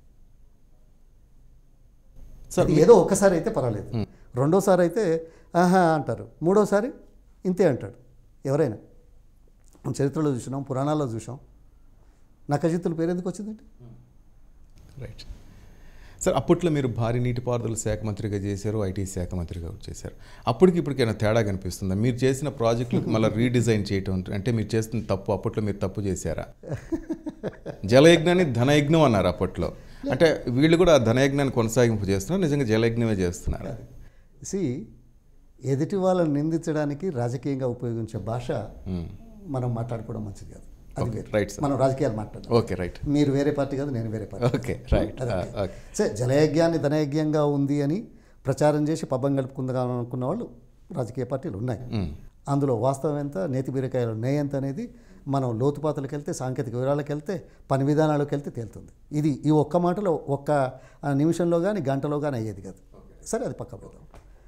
సరే, ఏదో ఒక్కసారి అయితే పర్వాలేదు, రెండోసారి అయితే ఆహా అంటారు, మూడోసారి ఇంతే అంటాడు ఎవరైనా. చరిత్రలో చూసినాం, పురాణాల్లో చూసాం. నక్కజిత్తుల పేరు ఎందుకు వచ్చిందండి? రైట్ సార్, అప్పట్లో మీరు భారీ నీటిపారుదల శాఖ మంత్రిగా చేశారు, ఐటీ శాఖ మంత్రిగా చేశారు. అప్పటికి ఇప్పటికైనా తేడా కనిపిస్తుందా? మీరు చేసిన ప్రాజెక్టులకు మళ్ళీ రీడిజైన్ చేయటం అంటే మీరు చేస్తున్న తప్పు, అప్పట్లో మీరు తప్పు చేశారా? జలయజ్ఞాన్ని ధనయజ్ఞం అన్నారు అప్పట్లో, అంటే వీళ్ళు కూడా ఆ ధనయజ్ఞాన్ని కొనసాగింపు చేస్తున్నారు, నిజంగా జలయజ్ఞమే చేస్తున్నారు. సి ఎదుటి వాళ్ళని నిందించడానికి రాజకీయంగా ఉపయోగించే భాష మనం మాట్లాడుకోవడం మంచిది కాదు. అది రైట్, మనం రాజకీయాలు మాట్లాడాలి. ఓకే రైట్, మీరు వేరే పార్టీ కాదు, నేను వేరే పార్టీ. Okay right. సరే, జలయజ్ఞాన్ని ధనయజ్ఞంగా ఉంది అని ప్రచారం చేసి పబ్బం గడుపుకుందాం అనుకున్న వాళ్ళు రాజకీయ పార్టీలు ఉన్నాయి. అందులో వాస్తవం ఎంత, నేతి బీరకాయలు నేయంత అనేది మనం లోతుపాతలకు వెళ్తే, సాంకేతిక వివరాలకు వెళ్తే, పని విధానాలకు వెళ్తే తేలుతుంది. ఇది ఈ ఒక్క మాటలో ఒక్క నిమిషంలో కానీ గంటలో కానీ అయ్యేది కాదు. సరే, అది పక్క పెడదాం.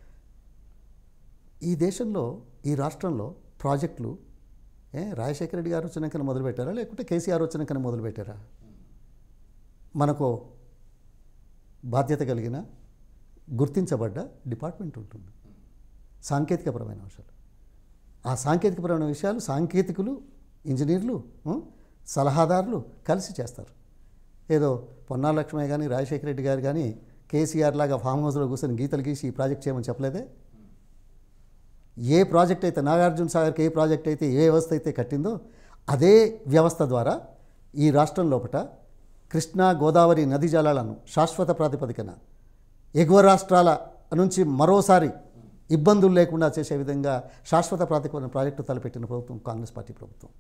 ఈ దేశంలో, ఈ రాష్ట్రంలో ప్రాజెక్టులు ఏ రాజశేఖర రెడ్డి గారు వచ్చినాకనే మొదలుపెట్టారా, లేకుంటే కేసీఆర్ వచ్చినాకనే మొదలుపెట్టారా? మనకు బాధ్యత కలిగిన గుర్తించబడ్డ డిపార్ట్మెంట్ ఉంటుంది, సాంకేతికపరమైన అంశాలు. ఆ సాంకేతికపరమైన విషయాలు సాంకేతికులు, ఇంజనీర్లు, సలహాదారులు కలిసి చేస్తారు. ఏదో పొన్నాల లక్ష్మయ్య కానీ రాజశేఖర రెడ్డి గారు కానీ కేసీఆర్ లాగా ఫామ్ హౌస్లో కూర్చొని గీతలు గీసి ఈ ప్రాజెక్ట్ చేయమని చెప్పలేదే. ఏ ప్రాజెక్ట్ అయితే నాగార్జున సాగర్కి ఏ ప్రాజెక్ట్ అయితే ఏ వ్యవస్థ అయితే కట్టిందో అదే వ్యవస్థ ద్వారా ఈ రాష్ట్రం లోపల కృష్ణా గోదావరి నదీ జలాలను శాశ్వత ప్రాతిపదికన ఎగువ రాష్ట్రాల నుంచి మరోసారి ఇబ్బందులు లేకుండా చేసే విధంగా శాశ్వత ప్రాతిపదికన ప్రాజెక్టు తలపెట్టిన ప్రభుత్వం కాంగ్రెస్ పార్టీ ప్రభుత్వం.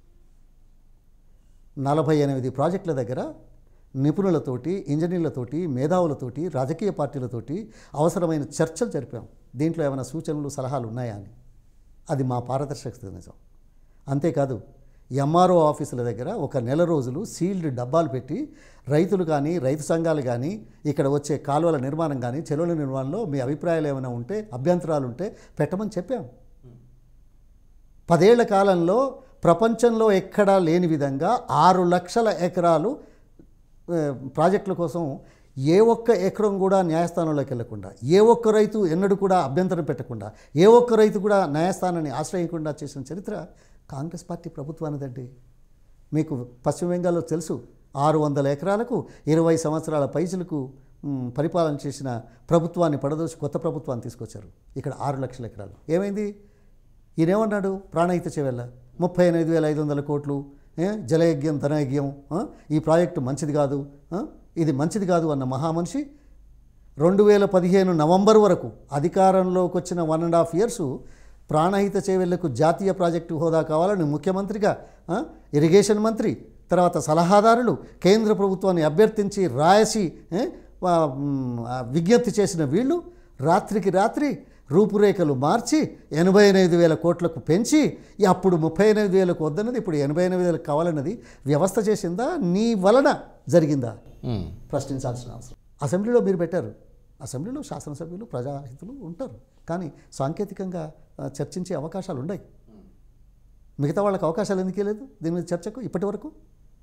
నలభై ఎనిమిది ప్రాజెక్టుల దగ్గర నిపుణులతోటి, ఇంజనీర్లతోటి, మేధావులతోటి, రాజకీయ పార్టీలతోటి అవసరమైన చర్చలు జరిపాం. దీంట్లో ఏమైనా సూచనలు, సలహాలు ఉన్నాయా అని. అది మా పారదర్శకత నిజం. అంతేకాదు, ఎంఆర్ఓ ఆఫీసుల దగ్గర ఒక నెల రోజులు సీల్డ్ డబ్బాలు పెట్టి రైతులు కానీ, రైతు సంఘాలు కానీ, ఇక్కడ వచ్చే కాలువల నిర్మాణం కానీ, చెరువుల నిర్మాణంలో మీ అభిప్రాయాలు ఏమైనా ఉంటే, అభ్యంతరాలు ఉంటే పెట్టమని చెప్పాం. పదేళ్ల కాలంలో ప్రపంచంలో ఎక్కడా లేని విధంగా ఆరు లక్షల ఎకరాలు ప్రాజెక్టుల కోసం ఏ ఒక్క ఎకరం కూడా న్యాయస్థానంలోకి వెళ్లకుండా, ఏ ఒక్క రైతు ఎన్నడూ కూడా అభ్యంతరం పెట్టకుండా, ఏ ఒక్క రైతు కూడా న్యాయస్థానాన్ని ఆశ్రయించకుండా చేసిన చరిత్ర కాంగ్రెస్ పార్టీ ప్రభుత్వానిదండి. మీకు పశ్చిమ బెంగాల్లో తెలుసు, ఆరు వందల ఎకరాలకు ఇరవై సంవత్సరాల పైసలకు పరిపాలన చేసిన ప్రభుత్వాన్ని పడదోసి కొత్త ప్రభుత్వాన్ని తీసుకొచ్చారు. ఇక్కడ ఆరు లక్షల ఎకరాలు ఏమైంది? ఈయనేమన్నాడు? ప్రాణహిత చెవెళ్ళ ముప్పై ఎనిమిది వేల ఐదు వందల కోట్లు జలయజ్ఞం, ధనయజ్ఞం, ఈ ప్రాజెక్టు మంచిది కాదు, ఇది మంచిది కాదు అన్న మహామనిషి రెండు వేల పదిహేను నవంబర్ వరకు అధికారంలోకి వచ్చిన one and half years Pranahita చేవెళ్లకు జాతీయ ప్రాజెక్టు హోదా కావాలని ముఖ్యమంత్రిగా, ఇరిగేషన్ మంత్రి, తర్వాత సలహాదారులు కేంద్ర ప్రభుత్వాన్ని అభ్యర్థించి రాయసి విజ్ఞప్తి చేసిన వీళ్ళు రాత్రికి రాత్రి రూపురేఖలు మార్చి ఎనభై ఎనిమిది వేల కోట్లకు పెంచి అప్పుడు ముప్పై ఎనిమిది వేలకు వద్దన్నది ఇప్పుడు ఎనభై ఎనిమిది వేలకు కావాలన్నది వ్యవస్థ చేసిందా, నీ వలన జరిగిందా ప్రశ్నించాల్సిన అవసరం. అసెంబ్లీలో మీరు పెట్టారు, అసెంబ్లీలో శాసనసభ్యులు, ప్రజాహితులు ఉంటారు, కానీ సాంకేతికంగా చర్చించే అవకాశాలు ఉన్నాయి. మిగతా వాళ్ళకి అవకాశాలు ఎందుకు లేదు దీని మీద చర్చకు? ఇప్పటి వరకు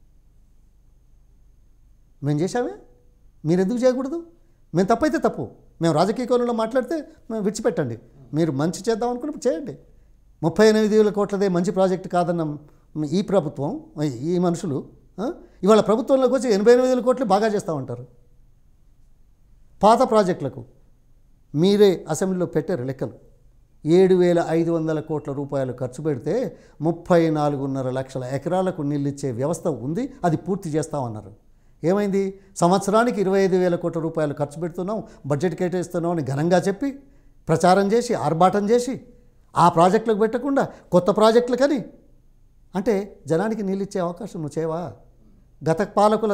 మేము చేశామే, మీరు ఎందుకు చేయకూడదు? మేము తప్పైతే తప్పు, మేము రాజకీయ కోణంలో మాట్లాడితే మేము విడిచిపెట్టండి, మీరు మంచి చేద్దాం అనుకున్నప్పుడు చేయండి. ముప్పై ఎనిమిది వేల కోట్లదే మంచి ప్రాజెక్టు కాదన్న ఈ ప్రభుత్వం, ఈ మనుషులు ఇవాళ ప్రభుత్వంలోకి వచ్చి ఎనభై ఎనిమిది వేల కోట్లు బాగా చేస్తామంటారు. పాత ప్రాజెక్టులకు మీరే అసెంబ్లీలో పెట్టారు లెక్కలు. ఏడు వేల ఐదు వందల కోట్ల రూపాయలు ఖర్చు పెడితే ముప్పై నాలుగున్నర లక్షల ఎకరాలకు నీళ్ళిచ్చే వ్యవస్థ ఉంది, అది పూర్తి చేస్తామన్నారు. ఏమైంది? సంవత్సరానికి ఇరవై ఐదు వేల కోట్ల రూపాయలు ఖర్చు పెడుతున్నాం, బడ్జెట్ కేటాయిస్తున్నాం అని ఘనంగా చెప్పి ప్రచారం చేసి ఆర్భాటం చేసి ఆ ప్రాజెక్టులకు పెట్టకుండా కొత్త ప్రాజెక్టులకని అంటే జనానికి నీళ్ళు ఇచ్చే అవకాశం నువ్వు చేయవా? గత పాలకుల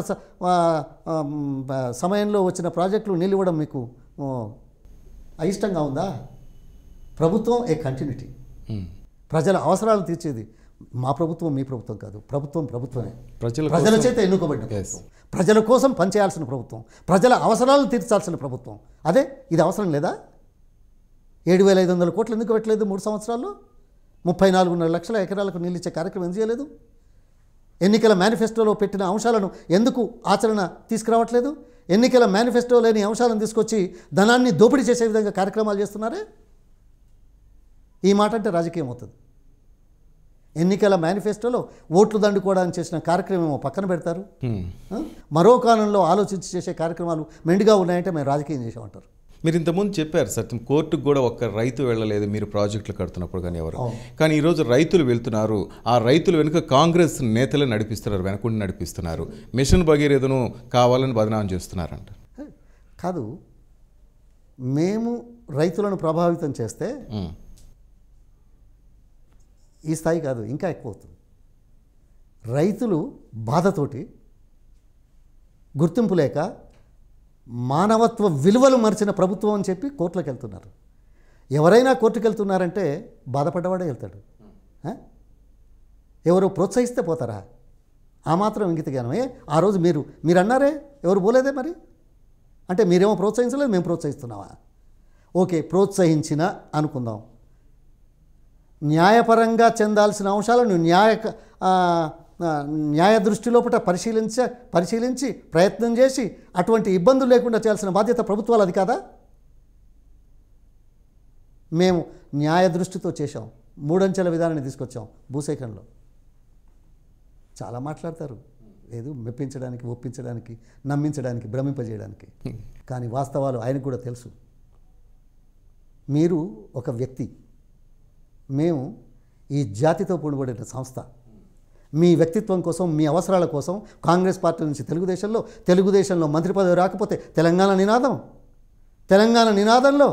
సమయంలో వచ్చిన ప్రాజెక్టులు నీళ్ళు ఇవ్వడం మీకు అయిష్టంగా ఉందా? ప్రభుత్వం ఏ కంటిన్యూటీ, ప్రజల అవసరాలు తీర్చేది మా ప్రభుత్వం మీ ప్రభుత్వం కాదు, ప్రభుత్వం ప్రభుత్వమే, ప్రజల చేత ఎన్నుకోబడిన ప్రభుత్వం, ప్రజల కోసం పనిచేయాల్సిన ప్రభుత్వం, ప్రజల అవసరాలను తీర్చాల్సిన ప్రభుత్వం. అదే ఇది అవసరం లేదా? ఏడు వేల ఐదు వందల కోట్లు ఎందుకు పెట్టలేదు? మూడు సంవత్సరాల్లో ముప్పై నాలుగున్నర లక్షల ఎకరాలకు నీళ్ళు ఇచ్చే కార్యక్రమం ఎందుకు చేయలేదు? ఎన్నికల మేనిఫెస్టోలో పెట్టిన అంశాలను ఎందుకు ఆచరణ తీసుకురావట్లేదు? ఎన్నికల మేనిఫెస్టో లేని అంశాలను తీసుకొచ్చి ధనాన్ని దోపిడీ చేసే విధంగా కార్యక్రమాలు చేస్తున్నారే. ఈ మాట అంటే రాజకీయం అవుతుంది. ఎన్నికల మేనిఫెస్టోలో ఓట్లు దండుకోవడానికి చేసిన కార్యక్రమం పక్కన పెడతారు, మరో కాలంలో ఆలోచించి చేసే కార్యక్రమాలు మెండుగా ఉన్నాయంటే మేము రాజకీయం చేసామంటారు. మీరు ఇంతకుముందు చెప్పారు సత్యం, కోర్టుకు కూడా ఒక్క రైతు వెళ్ళలేదు మీరు ప్రాజెక్టులు కడుతున్నప్పుడు కానీ ఎవరు. కానీ ఈరోజు రైతులు వెళ్తున్నారు, ఆ రైతులు వెనుక కాంగ్రెస్ నేతలు నడిపిస్తున్నారు, వెనకుండి నడిపిస్తున్నారు, మిషన్ భగీరథను కావాలని బదనాం చేస్తున్నారంట. కాదు, మేము రైతులను ప్రభావితం చేస్తే ఈ స్థాయి కాదు, ఇంకా ఎక్కువ అవుతుంది. రైతులు బాధతోటి గుర్తింపు లేక మానవత్వ విలువలు మరిచిన ప్రభుత్వం అని చెప్పి కోర్టులకు వెళ్తున్నారు. ఎవరైనా కోర్టుకు వెళ్తున్నారంటే బాధపడ్డవాడే వెళ్తాడు. ఎవరు ప్రోత్సహిస్తే పోతారా? ఆ మాత్రం ఇంగిత జ్ఞానమే. ఆ రోజు మీరు మీరు అన్నారే, ఎవరు పోలేదే మరి. అంటే మీరేమో ప్రోత్సహించలేదు, మేము ప్రోత్సహిస్తున్నావా? ఓకే, ప్రోత్సహించిన అనుకుందాం. న్యాయపరంగా చెందాల్సిన అంశాలను న్యాయ న్యాయ దృష్టి లోపల పరిశీలించ పరిశీలించి ప్రయత్నం చేసి అటువంటి ఇబ్బందులు లేకుండా చేయాల్సిన బాధ్యత ప్రభుత్వాలు అది కాదా? మేము న్యాయ దృష్టితో చేశాం, మూడంచెల విధానాన్ని తీసుకొచ్చాం. భూసేకరణలో చాలా మాట్లాడతారు, లేదు మెప్పించడానికి, ఒప్పించడానికి, నమ్మించడానికి, భ్రమింపజేయడానికి. కానీ వాస్తవాలు ఆయనకు కూడా తెలుసు. మీరు ఒక వ్యక్తి, మేము ఈ జాతితో కూడబడిన సంస్థ. మీ వ్యక్తిత్వం కోసం, మీ అవసరాల కోసం కాంగ్రెస్ పార్టీ నుంచి తెలుగుదేశంలో తెలుగుదేశంలో మంత్రి పదవి రాకపోతే తెలంగాణ నినాదం, తెలంగాణ నినాదంలో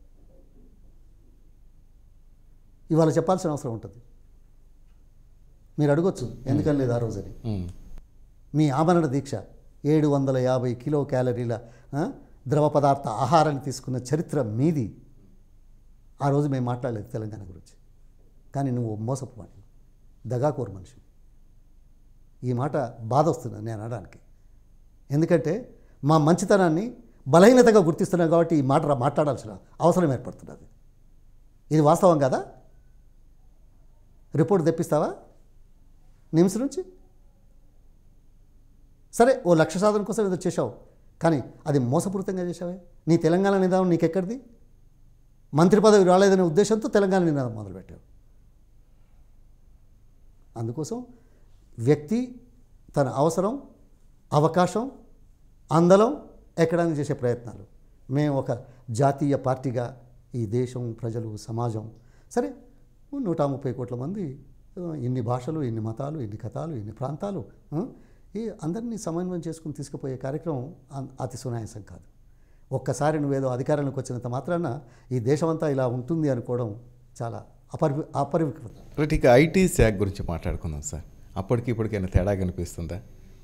ఇవాళ చెప్పాల్సిన అవసరం ఉంటుంది. మీరు అడగొచ్చు ఎందుకని లేదు ఆ రోజని. మీ ఆమరణ దీక్ష ఏడు వందల యాభై కిలో క్యాలరీల ద్రవ పదార్థ ఆహారాన్ని తీసుకున్న చరిత్ర మీది. ఆ రోజు మేము మాట్లాడలేదు తెలంగాణ గురించి. కానీ నువ్వు మోసపు వాడివి, దగాకోరు మనిషి. ఈ మాట బాధ వస్తుంది నేను అనడానికి. ఎందుకంటే మా మంచితనాన్ని బలహీనతగా గుర్తిస్తున్నాం కాబట్టి ఈ మాట మాట్లాడాల్సిన అవసరం ఏర్పడుతున్నది. ఇది వాస్తవం కదా? రిపోర్ట్ తెప్పిస్తావా నిమ్స్ నుంచి? సరే, ఓ లక్ష్య సాధన కోసం ఏదో చేశావు, కానీ అది మోసపూరితంగా చేశావే. నీ తెలంగాణ నినాదం నీకెక్కడిది? మంత్రి పదవి రాలేదనే ఉద్దేశంతో తెలంగాణ నినాదం మొదలుపెట్టావు. అందుకోసం వ్యక్తి తన అవసరం, అవకాశం, అందలం ఎక్కడానికి చేసే ప్రయత్నాలు. మేము ఒక జాతీయ పార్టీగా ఈ దేశం, ప్రజలు, సమాజం, సరే నూట ముప్పై కోట్ల మంది, ఇన్ని భాషలు, ఇన్ని మతాలు, ఇన్ని కథాలు, ఇన్ని ప్రాంతాలు, ఈ అందరినీ సమన్వయం చేసుకుని తీసుకుపోయే కార్యక్రమం అతి సునాయాసం కాదు. ఒక్కసారి నువ్వేదో అధికారంలోకి వచ్చినంత మాత్రాన ఈ దేశమంతా ఇలా ఉంటుంది అనుకోవడం చాలా అపరి అపరివికృతం. రైట్, ఇక ఐటీ శాఖ గురించి మాట్లాడుకుందాం సార్. అప్పటికి ఇప్పటికైనా తేడా కనిపిస్తుందా?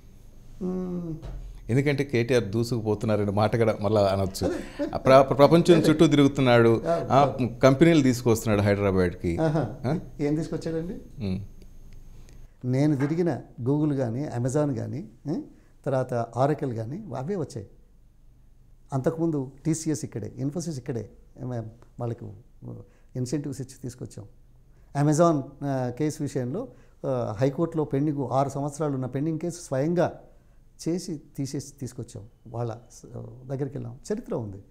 ఎందుకంటే కేటీఆర్ దూసుకుపోతున్నారనే మాట కూడా మళ్ళీ అనొచ్చు. ప్రపంచం చుట్టూ తిరుగుతున్నాడు, కంపెనీలు తీసుకొస్తున్నాడు హైదరాబాద్కి. ఏం తీసుకొచ్చాడండి? నేను తిరిగిన గూగుల్ కానీ, అమెజాన్ కానీ, తర్వాత ఆరకిల్ కానీ అవే వచ్చాయి. అంతకుముందు టీసీఎస్ ఇక్కడే, ఇన్ఫోసిస్ ఇక్కడే వాళ్ళకు ఇన్సెంటివ్స్ ఇచ్చి తీసుకొచ్చాం. అమెజాన్ కేసు విషయంలో హైకోర్టులో పెండింగ్ ఆరు సంవత్సరాలు ఉన్న పెండింగ్ కేసు స్వయంగా చేసి తీసేసి తీసుకొచ్చాం. వాళ్ళ దగ్గరికి వెళ్ళాం. చరిత్ర ఉంది.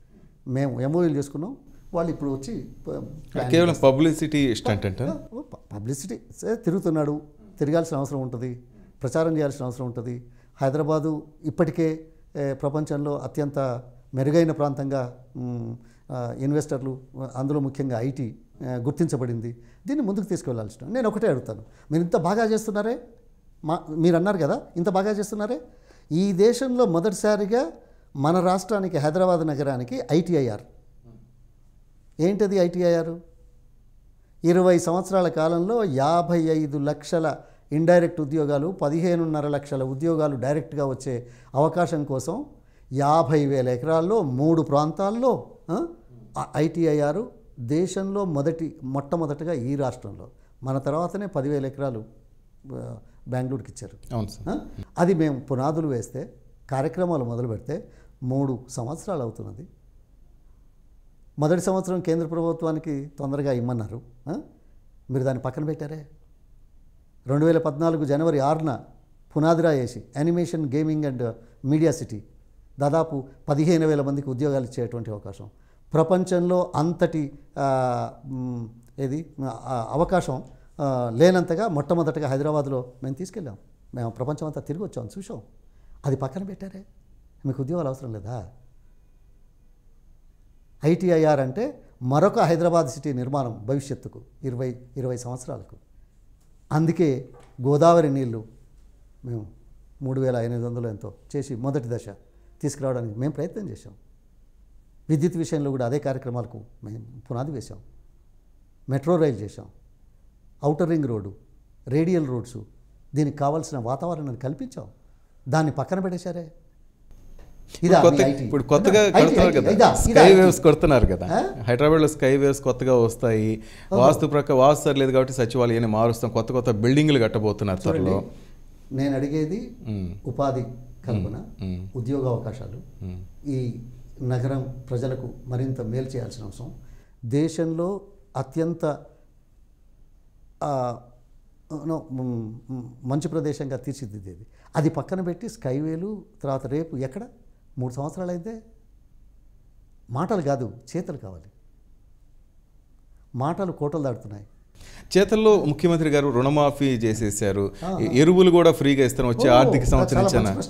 మేము ఎంఓయూలు చేసుకున్నాం, వాళ్ళు ఇప్పుడు వచ్చి కేవలం పబ్లిసిటీ స్టంట్ అంటే పబ్లిసిటీ తిరుగుతున్నాడు, తిరగాల్సిన అవసరం ఉంటుంది, ప్రచారం చేయాల్సిన అవసరం ఉంటుంది. హైదరాబాదు ఇప్పటికే ప్రపంచంలో అత్యంత మెరుగైన ప్రాంతంగా ఇన్వెస్టర్లు, అందులో ముఖ్యంగా ఐటీ గుర్తించబడింది. దీన్ని ముందుకు తీసుకువెళ్ళాల్సిన నేను ఒకటే అడుగుతాను, మీరు ఇంత బాగా చేస్తున్నారే, మా మీరు అన్నారు కదా ఇంత బాగా చేస్తున్నారే, ఈ దేశంలో మొదటిసారిగా మన రాష్ట్రానికి హైదరాబాద్ నగరానికి ఐటీఐఆర్ ఏంటది? ఐటీఐఆర్ ఇరవై సంవత్సరాల కాలంలో యాభై ఐదు లక్షల ఇండైరెక్ట్ ఉద్యోగాలు, పదిహేనున్నర లక్షల ఉద్యోగాలు డైరెక్ట్గా వచ్చే అవకాశం కోసం యాభై వేల ఎకరాల్లో మూడు ప్రాంతాల్లో ఐటీఐఆర్ దేశంలో మొదటి మొట్టమొదటిగా ఈ రాష్ట్రంలో, మన తర్వాతనే పదివేల ఎకరాలు బెంగళూరుకి ఇచ్చారు. అది మేము పునాదులు వేస్తే, కార్యక్రమాలు మొదలు పెడితే మూడు సంవత్సరాలు అవుతున్నది. మొదటి సంవత్సరం కేంద్ర ప్రభుత్వానికి తొందరగా ఇమ్మన్నారు, మీరు దాన్ని పక్కన పెట్టారే. రెండు వేల పద్నాలుగు జనవరి ఆరున పునాదిరా వేసి animation, gaming and media city దాదాపు పదిహేను వేల మందికి ఉద్యోగాలు ఇచ్చేటువంటి అవకాశం, ప్రపంచంలో అంతటి ఏది అవకాశం లేనంతగా మొట్టమొదటిగా హైదరాబాద్లో మేము తీసుకెళ్ళాం. మేము ప్రపంచం అంతా తిరిగి వచ్చాం, చూసాం. అది పక్కన పెట్టారే, మీకు ఉద్యోగాలు అవసరం లేదా? ఐటీఐఆర్ అంటే మరొక హైదరాబాద్ సిటీ నిర్మాణం భవిష్యత్తుకు ఇరవై ఇరవై సంవత్సరాలకు. అందుకే గోదావరి నీళ్లు మేము మూడు వేల ఎనిమిది వందలు ఎంతో చేసి మొదటి దశ తీసుకురావడానికి మేము ప్రయత్నం చేశాం. విద్యుత్ విషయంలో కూడా అదే కార్యక్రమాలకు మేము పునాది వేశాం. మెట్రో రైలు చేశాం, outer ring road, radial roads, దీనికి కావాల్సిన వాతావరణాన్ని కల్పించాం. దాన్ని పక్కన పెట్టేశారే. ఇప్పుడు కొత్తగా కడుతున్నారు కదా, స్కై వేవ్స్ కొడుతున్నారు కదా, హైదరాబాద్లో స్కై వేవ్స్ కొత్తగా వస్తాయి. వాస్తు ప్రకారం వాస్తు సరిలేదు కాబట్టి సచివాలయాన్ని మారుస్తాం, కొత్త కొత్త బిల్డింగ్లు కట్టబోతున్నారు త్వరలో. నేను అడిగేది ఉపాధి కల్పన, ఉద్యోగ అవకాశాలు, ఈ నగరం ప్రజలకు మరింత మేలు చేయాల్సిన అవసరం. దేశంలో అత్యంత మంచి ప్రదేశంగా తీర్చిదిద్దేది అది పక్కన పెట్టి స్కైవేలు తర్వాత రేపు ఎక్కడ మూడు సంవత్సరాలు అయితే మాటలు కాదు చేతలు కావాలి. మాటలు కోటలు దాటుతున్నాయి. చేతల్లో ముఖ్యమంత్రి గారు రుణమాఫీ చేసేసారు, ఎరువులు కూడా ఫ్రీగా ఇస్తాను వచ్చే ఆర్థిక సంవత్సరం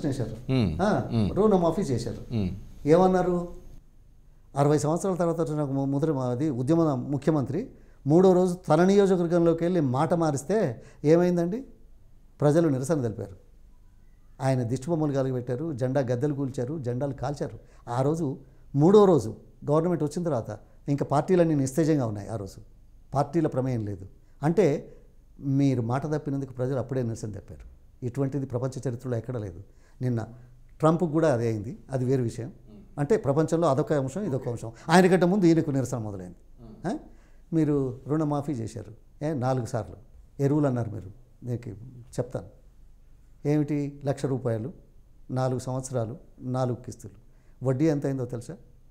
రుణమాఫీ చేశారు. ఏమన్నారు? అరవై సంవత్సరాల తర్వాత నాకు ముద్ర అది ఉద్యమ ముఖ్యమంత్రి మూడో రోజు తన నియోజకవర్గంలోకి వెళ్ళి మాట మారిస్తే ఏమైందండి? ప్రజలు నిరసన తెలిపారు. ఆయన దిష్టిబొమ్మలు కలిగిపెట్టారు, జెండా గద్దెలు కూల్చారు, జెండాలు కాల్చారు. ఆ రోజు మూడో రోజు గవర్నమెంట్ వచ్చిన తర్వాత ఇంకా పార్టీలన్నీ నిస్తేజంగా ఉన్నాయి. ఆ రోజు పార్టీల ప్రమేయం లేదు. అంటే మీరు మాట తప్పినందుకు ప్రజలు అప్పుడే నిరసన తెలిపారు. ఇటువంటిది ప్రపంచ చరిత్రలో ఎక్కడ లేదు. నిన్న ట్రంప్కి కూడా అదే అయింది, అది వేరు విషయం. అంటే ప్రపంచంలో అదొక అంశం, ఇదొక అంశం. ఆయనకంటే ముందు ఈయనకు నిరసన మొదలైంది. మీరు రుణమాఫీ చేశారు ఏ నాలుగు సార్లు, ఎరువులు అన్నారు మీరు, మీకు చెప్తాను ఏమిటి. లక్ష రూపాయలు నాలుగు సంవత్సరాలు నాలుగు కిస్తులు, వడ్డీ ఎంత అయిందో తెలుసా?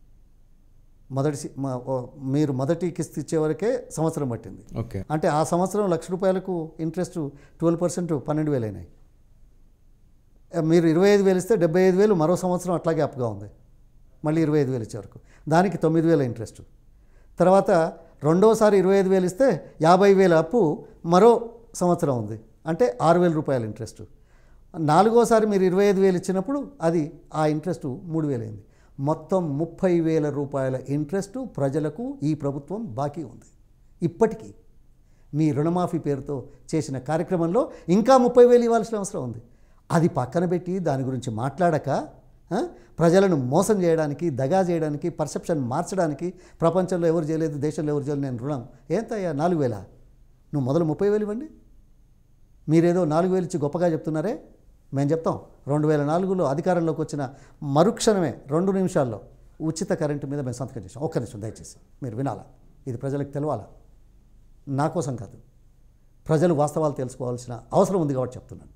మొదటి మీరు మొదటి కిస్తు ఇచ్చే వరకే సంవత్సరం పట్టింది. ఓకే, అంటే ఆ సంవత్సరం లక్ష రూపాయలకు ఇంట్రెస్ట్ ట్వెల్వ్ పర్సెంట్ పన్నెండు వేలు అయినాయి. మీరు ఇరవై ఐదు వేలు ఇస్తే డెబ్బై ఐదు వేలు మరో సంవత్సరం అట్లాగే అప్గా ఉంది. మళ్ళీ ఇరవై ఐదు వేలు ఇచ్చే వరకు దానికి తొమ్మిది వేల ఇంట్రెస్ట్. తర్వాత రెండోసారి ఇరవై ఐదు వేలు ఇస్తే యాభై వేల అప్పు మరో సంవత్సరం ఉంది, అంటే ఆరు వేల రూపాయల ఇంట్రెస్ట్. నాలుగోసారి మీరు ఇరవై ఐదు వేలు ఇచ్చినప్పుడు అది ఆ ఇంట్రెస్ట్ మూడు వేలు అయింది. మొత్తం ముప్పై వేల రూపాయల ఇంట్రెస్టు ప్రజలకు ఈ ప్రభుత్వం బాకీ ఉంది. ఇప్పటికీ మీ రుణమాఫీ పేరుతో చేసిన కార్యక్రమంలో ఇంకా ముప్పై వేలు ఇవ్వాల్సిన అవసరం ఉంది. అది పక్కన పెట్టి దాని గురించి మాట్లాడక ప్రజలను మోసం చేయడానికి, దగా చేయడానికి, పర్సెప్షన్ మార్చడానికి ప్రపంచంలో ఎవరు చేయలేదు, దేశంలో ఎవరు చేయలేదు, నేను రుణం ఏంతయ్యా నాలుగు వేల నువ్వు మొదలు ముప్పై వేలు ఇవ్వండి. మీరేదో నాలుగు వేలు ఇచ్చి గొప్పగా చెప్తున్నారే. మేము చెప్తాం రెండు వేల నాలుగులో అధికారంలోకి వచ్చిన మరుక్షణమే రెండు నిమిషాల్లో ఉచిత కరెంటు మీద మేము సంతకం చేసాం. ఒక్క నిమిషం దయచేసి మీరు వినాలా, ఇది ప్రజలకు తెలవాలా, నా కోసం కాదు, ప్రజలు వాస్తవాలు తెలుసుకోవాల్సిన అవసరం ఉంది కాబట్టి చెప్తున్నాను.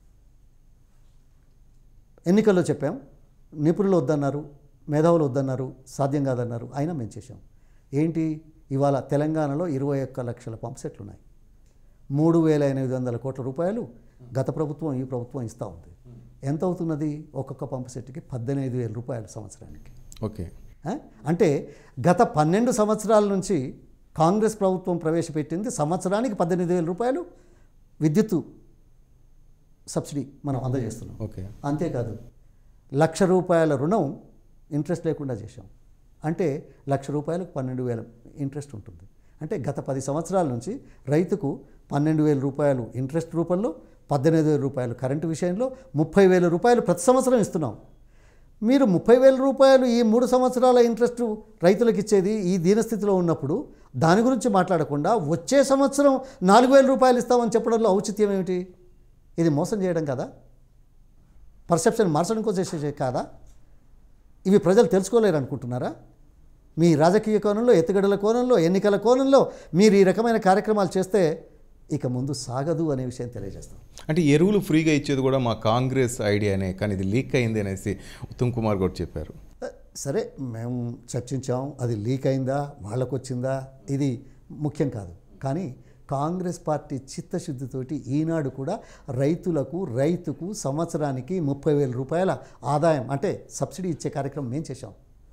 ఎన్నికల్లో చెప్పాం, నిపుణులు వద్దన్నారు, మేధావులు వద్దన్నారు, సాధ్యం కాదన్నారు, అయినా మేము చేసాం. ఏంటి ఇవాళ తెలంగాణలో ఇరవై ఒక్క లక్షల పంప్ సెట్లు ఉన్నాయి. మూడు వేల ఎనిమిది వందల కోట్ల రూపాయలు గత ప్రభుత్వం ఈ ప్రభుత్వం ఇస్తూ ఉంది. ఎంత అవుతున్నది? ఒక్కొక్క పంపు సెట్కి పద్దెనిమిది వేల రూపాయలు సంవత్సరానికి. ఓకే, అంటే గత పన్నెండు సంవత్సరాల నుంచి కాంగ్రెస్ ప్రభుత్వం ప్రవేశపెట్టింది సంవత్సరానికి పద్దెనిమిది వేల రూపాయలు విద్యుత్తు సబ్సిడీ మనం అందజేస్తున్నాం. ఓకే. అంతేకాదు లక్ష రూపాయల రుణం ఇంట్రెస్ట్ లేకుండా చేశాం. అంటే లక్ష రూపాయలకు పన్నెండు వేల ఇంట్రెస్ట్ ఉంటుంది. అంటే గత పది సంవత్సరాల నుంచి రైతుకు పన్నెండు వేల రూపాయలు ఇంట్రెస్ట్ రూపంలో, పద్దెనిమిది వేల రూపాయలు కరెంటు విషయంలో, ముప్పై వేల రూపాయలు ప్రతి సంవత్సరం ఇస్తున్నాం. మీరు ముప్పై వేల రూపాయలు ఈ మూడు సంవత్సరాల ఇంట్రెస్ట్ రైతులకు ఇచ్చేది ఈ దీనస్థితిలో ఉన్నప్పుడు దాని గురించి మాట్లాడకుండా వచ్చే సంవత్సరం నాలుగు వేల రూపాయలు ఇస్తామని చెప్పడంలో ఔచిత్యం ఏమిటి? ఇది మోసం చేయడం కదా, పర్సెప్షన్ మార్చడం కోసం చేసే కాదా? ఇవి ప్రజలు తెలుసుకోలేరు అనుకుంటున్నారా? మీ రాజకీయ కోణంలో, ఎత్తుగడల కోణంలో, ఎన్నికల కోణంలో మీరు ఈ రకమైన కార్యక్రమాలు చేస్తే ఇక ముందు సాగదు అనే విషయం తెలియజేస్తాం. అంటే ఎరువులు ఫ్రీగా ఇచ్చేది కూడా మా కాంగ్రెస్ ఐడియానే, కానీ ఇది లీక్ అయింది అనేసి ఉత్తమ్ కుమార్ గౌడ్ చెప్పారు. సరే, మేము చర్చించాం, అది లీక్ అయిందా, వాళ్ళకు వచ్చిందా, ఇది ముఖ్యం కాదు. కానీ కాంగ్రెస్ పార్టీ చిత్తశుద్ధితోటి ఈనాడు కూడా రైతులకు రైతుకు సంవత్సరానికి ముప్పై వేల రూపాయల ఆదాయం అంటే సబ్సిడీ ఇచ్చే కార్యక్రమం మేము చేశాం.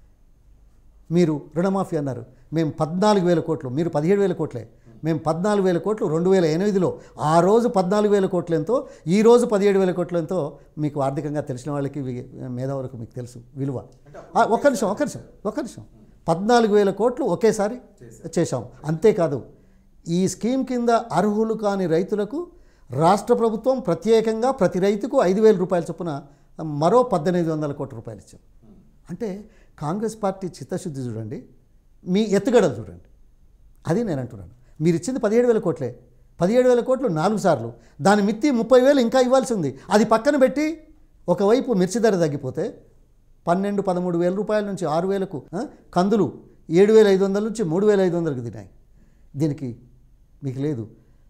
మీరు రుణమాఫీ అన్నారు, మేము పద్నాలుగు వేల కోట్లు, మీరు పదిహేడు వేల కోట్లే, మేము పద్నాలుగు వేల కోట్లు రెండు వేల ఎనిమిదిలో ఆ రోజు పద్నాలుగు వేల కోట్లు ఎంతో, ఈ రోజు పదిహేడు వేల కోట్లు ఎంతో మీకు ఆర్థికంగా తెలిసిన వాళ్ళకి మేధావులకు మీకు తెలుసు విలువ. ఒక్క నిమిషం ఒక్క నిమిషం ఒక్క నిమిషం పద్నాలుగు వేల కోట్లు ఒకేసారి చేశాం. అంతేకాదు ఈ స్కీమ్ కింద అర్హులు కాని రైతులకు రాష్ట్ర ప్రభుత్వం ప్రత్యేకంగా ప్రతి రైతుకు ఐదు వేల రూపాయల చొప్పున మరో పద్దెనిమిది వందల కోట్ల రూపాయలు ఇచ్చాం. అంటే కాంగ్రెస్ పార్టీ చిత్తశుద్ధి చూడండి, మీ ఎత్తుగడలు చూడండి. అది నేను అంటున్నాను. మీరు ఇచ్చింది పదిహేడు వేల కోట్లే, పదిహేడు వేల కోట్లు నాలుగు సార్లు, దాని మిత్తి ముప్పై వేలు ఇంకా ఇవ్వాల్సి ఉంది. అది పక్కన పెట్టి ఒకవైపు మిర్చి ధర తగ్గిపోతే పన్నెండు పదమూడు వేల రూపాయల నుంచి ఆరు వేలకు, కందులు ఏడు వేల ఐదు వందల నుంచి మూడు వేల ఐదు వందలకు తినాయి. దీనికి మీకు లేదు.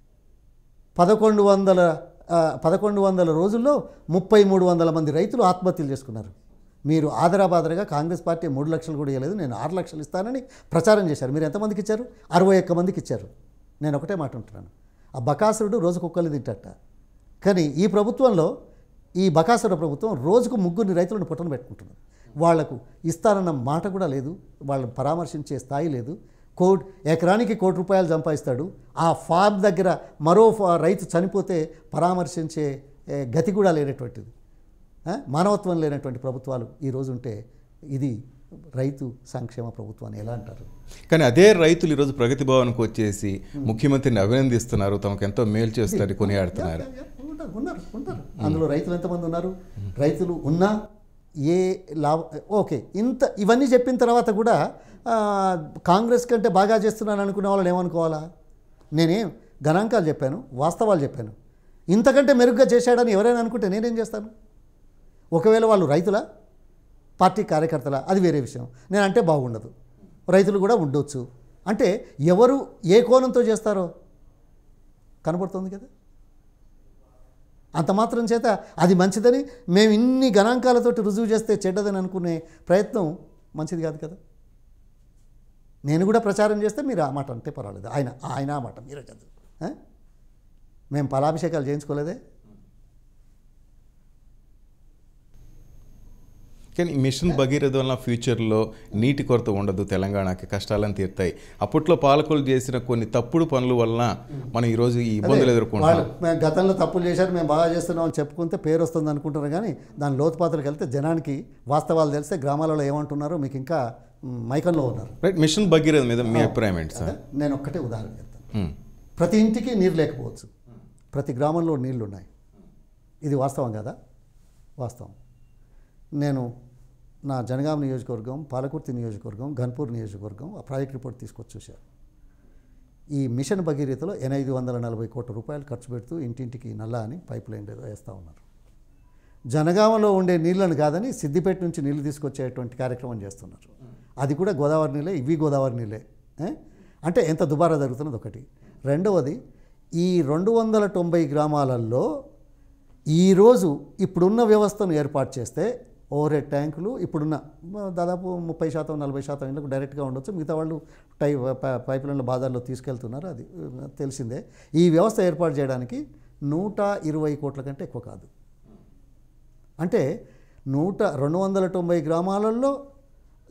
పదకొండు వందల పదకొండు వందల రోజుల్లో ముప్పై మూడు వందల మంది రైతులు ఆత్మహత్యలు చేసుకున్నారు. మీరు ఆదరాబాదరగా కాంగ్రెస్ పార్టీ మూడు లక్షలు కూడా ఇవ్వలేదు, నేను ఆరు లక్షలు ఇస్తానని ప్రచారం చేశారు. మీరు ఎంతమందికి ఇచ్చారు? అరవై ఒక్క మందికి ఇచ్చారు. నేను ఒకటే మాట ఉంటున్నాను, ఆ బకాసురుడు రోజు కుక్కలు తింటట. కానీ ఈ ప్రభుత్వంలో, ఈ బకాసుర ప్రభుత్వం రోజుకు ముగ్గురిని రైతులను పుట్టన పెట్టుకుంటున్నారు. వాళ్లకు ఇస్తారన్న మాట కూడా లేదు, వాళ్ళని పరామర్శించే స్థాయి లేదు. కోట్ ఎకరానికి కోటి రూపాయలు సంపాదిస్తాడు, ఆ ఫార్మ్ దగ్గర మరో రైతు చనిపోతే పరామర్శించే గతి కూడా లేనటువంటిది, మానవత్వం లేనటువంటి ప్రభుత్వాలు ఈరోజు ఉంటే ఇది రైతు సంక్షేమ ప్రభుత్వం అని ఎలా అంటారు? కానీ అదే రైతులు ఈరోజు ప్రగతి భవన్కి వచ్చేసి ముఖ్యమంత్రిని అభినందిస్తున్నారు, తమకు ఎంతో మేలు చేస్తారు, కొనియాడుతున్నారు. ఉన్నారు ఉంటారు అందులో రైతులు ఎంతమంది ఉన్నారు? రైతులు ఉన్నా ఏ లాభ ఓకే, ఇంత ఇవన్నీ చెప్పిన తర్వాత కూడా కాంగ్రెస్ కంటే బాగా చేస్తున్నాను అనుకునే వాళ్ళని ఏమనుకోవాలా? నేనేం గణాంకాలు చెప్పాను, వాస్తవాలు చెప్పాను. ఇంతకంటే మెరుగ్గా చేశాడని ఎవరైనా అనుకుంటే నేనేం చేస్తాను? ఒకవేళ వాళ్ళు రైతుల పార్టీ కార్యకర్తల అది వేరే విషయం. నేను అంటే బాగుండదు, రైతులు కూడా ఉండొచ్చు. అంటే ఎవరు ఏ కోణంతో చేస్తారో కనబడుతుంది కదా. అంత మాత్రం చేత అది మంచిదని మేము ఇన్ని గణాంకాలతోటి రుజువు చేస్తే చెడ్డదని అనుకునే ప్రయత్నం మంచిది కాదు కదా. నేను కూడా ప్రచారం చేస్తే మీరు ఆ మాట అంటే పర్వాలేదు, ఆయన ఆయన ఆ మాట మీరే చదువు. మేము పాలాభిషేకాలు చేయించుకోలేదే. కానీ మిషన్ భగీరథ వల్ల ఫ్యూచర్లో నీటి కొరత ఉండదు, తెలంగాణకి కష్టాలను తీరుతాయి. అప్పట్లో పాలకులు చేసిన కొన్ని తప్పుడు పనుల వలన మనం ఈరోజు ఈ ఇబ్బందులు ఎదుర్కొంటాం. మేము గతంలో తప్పులు చేశారు, మేము బాగా చేస్తున్నాం అని చెప్పుకుంటే పేరు వస్తుంది అనుకుంటారు. కానీ దాని లోతుపాత్రలకు వెళ్తే జనానికి వాస్తవాలు తెలిస్తే గ్రామాలలో ఏమంటున్నారో మీకు ఇంకా మైకంలో ఉన్నారు. రైట్. మిషన్ భగీరథ మీద మీ అభిప్రాయం ఏంటి సార్? నేను ఒక్కటే ఉదాహరణ చెప్తాను. ప్రతి ఇంటికి నీరు లేకపోవచ్చు, ప్రతి గ్రామంలో నీళ్లు ఉన్నాయి. ఇది వాస్తవం కదా? వాస్తవం. నేను నా జనగాం నియోజకవర్గం, పాలకుర్తి నియోజకవర్గం, గన్పూర్ నియోజకవర్గం ఆ ప్రాజెక్ట్ రిపోర్ట్ తీసుకొచ్చి చూశారు. ఈ మిషన్ భగీరథలో ఎనిమిది వందల నలభై కోట్ల రూపాయలు ఖర్చు పెడుతూ ఇంటింటికి నల్లా అని పైప్ లైన్ వేస్తూ ఉన్నారు. జనగామలో ఉండే నీళ్లను కాదని సిద్దిపేట నుంచి నీళ్లు తీసుకొచ్చేటువంటి కార్యక్రమం చేస్తున్నారు. అది కూడా గోదావరి నీళ్ళే, ఇవి గోదావరి నీళ్ళే. అంటే ఎంత దుబారా జరుగుతున్నది ఒకటి. రెండవది, ఈ రెండు వందల తొంభై గ్రామాలలో ఈరోజు ఇప్పుడున్న వ్యవస్థను ఏర్పాటు చేస్తే ఓవర్ హెడ్ ట్యాంకులు ఇప్పుడున్న దాదాపు ముప్పై శాతం నలభై శాతం ఇళ్ళకు డైరెక్ట్గా ఉండొచ్చు, మిగతా వాళ్ళు టై పైప్ లైన్ల బాజార్లో తీసుకెళ్తున్నారు, అది తెలిసిందే. ఈ వ్యవస్థ ఏర్పాటు చేయడానికి నూట ఇరవై కోట్ల కంటే ఎక్కువ కాదు. అంటే నూట రెండు వందల తొంభై గ్రామాలలో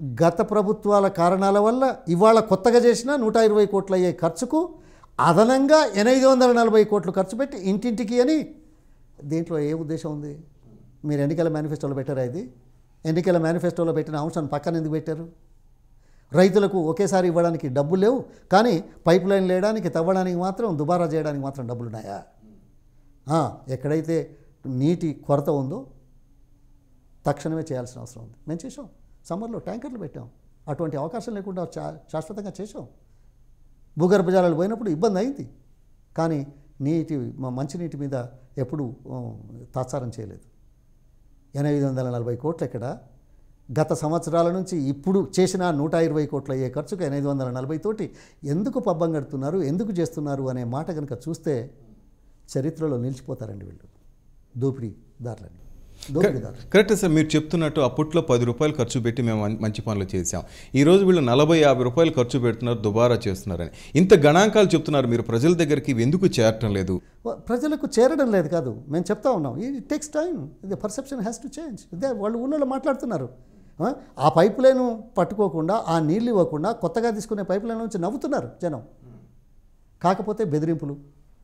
గత ప్రభుత్వాల కారణాల వల్ల ఇవాళ కొత్తగా చేసిన నూట ఇరవై కోట్లు అయ్యే ఖర్చుకు అదనంగా ఎనిమిది వందల నలభై కోట్లు ఖర్చు పెట్టి ఇంటింటికి అని దీంట్లో ఏ ఉద్దేశం ఉంది? మీరు ఎన్నికల మేనిఫెస్టోలో పెట్టారా? ఇది ఎన్నికల మేనిఫెస్టోలో పెట్టిన అంశాన్ని పక్కన ఎందుకు పెట్టారు? రైతులకు ఒకేసారి ఇవ్వడానికి డబ్బులు లేవు, కానీ పైప్ లైన్ లేయడానికి తవ్వడానికి మాత్రం దుబారా చేయడానికి మాత్రం డబ్బులు ఉన్నాయా? ఎక్కడైతే నీటి కొరత ఉందో తక్షణమే చేయాల్సిన అవసరం ఉంది. మేము చేసాం, సమ్మర్లో ట్యాంకర్లు పెట్టాం, అటువంటి అవకాశం లేకుండా శా శాశ్వతంగా చేసాం. భూగర్భ జలాలు పోయినప్పుడు ఇబ్బంది అయింది, కానీ నీటి మంచినీటి మీద ఎప్పుడూ తాత్సారం చేయలేదు. ఎనిమిది వందల నలభై కోట్లు ఎక్కడ? గత సంవత్సరాల నుంచి ఇప్పుడు చేసిన నూట ఇరవై కోట్లు అయ్యే ఖర్చుకు ఎనిమిది వందల నలభై తోటి ఎందుకు పబ్బం గడుతున్నారు, ఎందుకు చేస్తున్నారు అనే మాట కనుక చూస్తే చరిత్రలో నిలిచిపోతారండి వీళ్ళు, దోపిడీదారులని. కరెక్ట్ సార్, మీరు చెప్తున్నట్టు అప్పట్లో పది రూపాయలు ఖర్చు పెట్టి మేము మంచి పనులు చేసాం, ఈరోజు వీళ్ళు నలభై యాభై రూపాయలు ఖర్చు పెడుతున్నారు, దుబారా చేస్తున్నారని ఇంత గణాంకాలు చెప్తున్నారు. మీరు ప్రజల దగ్గరికి ఎందుకు చేరటం లేదు? ప్రజలకు చేరడం లేదు కాదు, మేము చెప్తా ఉన్నాం. It takes time, the perception has to change. ఇదే వాళ్ళు ఊళ్ళో మాట్లాడుతున్నారు. ఆ పైప్ లైన్ పట్టుకోకుండా, ఆ నీళ్ళు ఇవ్వకుండా కొత్తగా తీసుకునే పైప్ లైన్ నుంచి నవ్వుతున్నారు జనం. కాకపోతే బెదిరింపులు,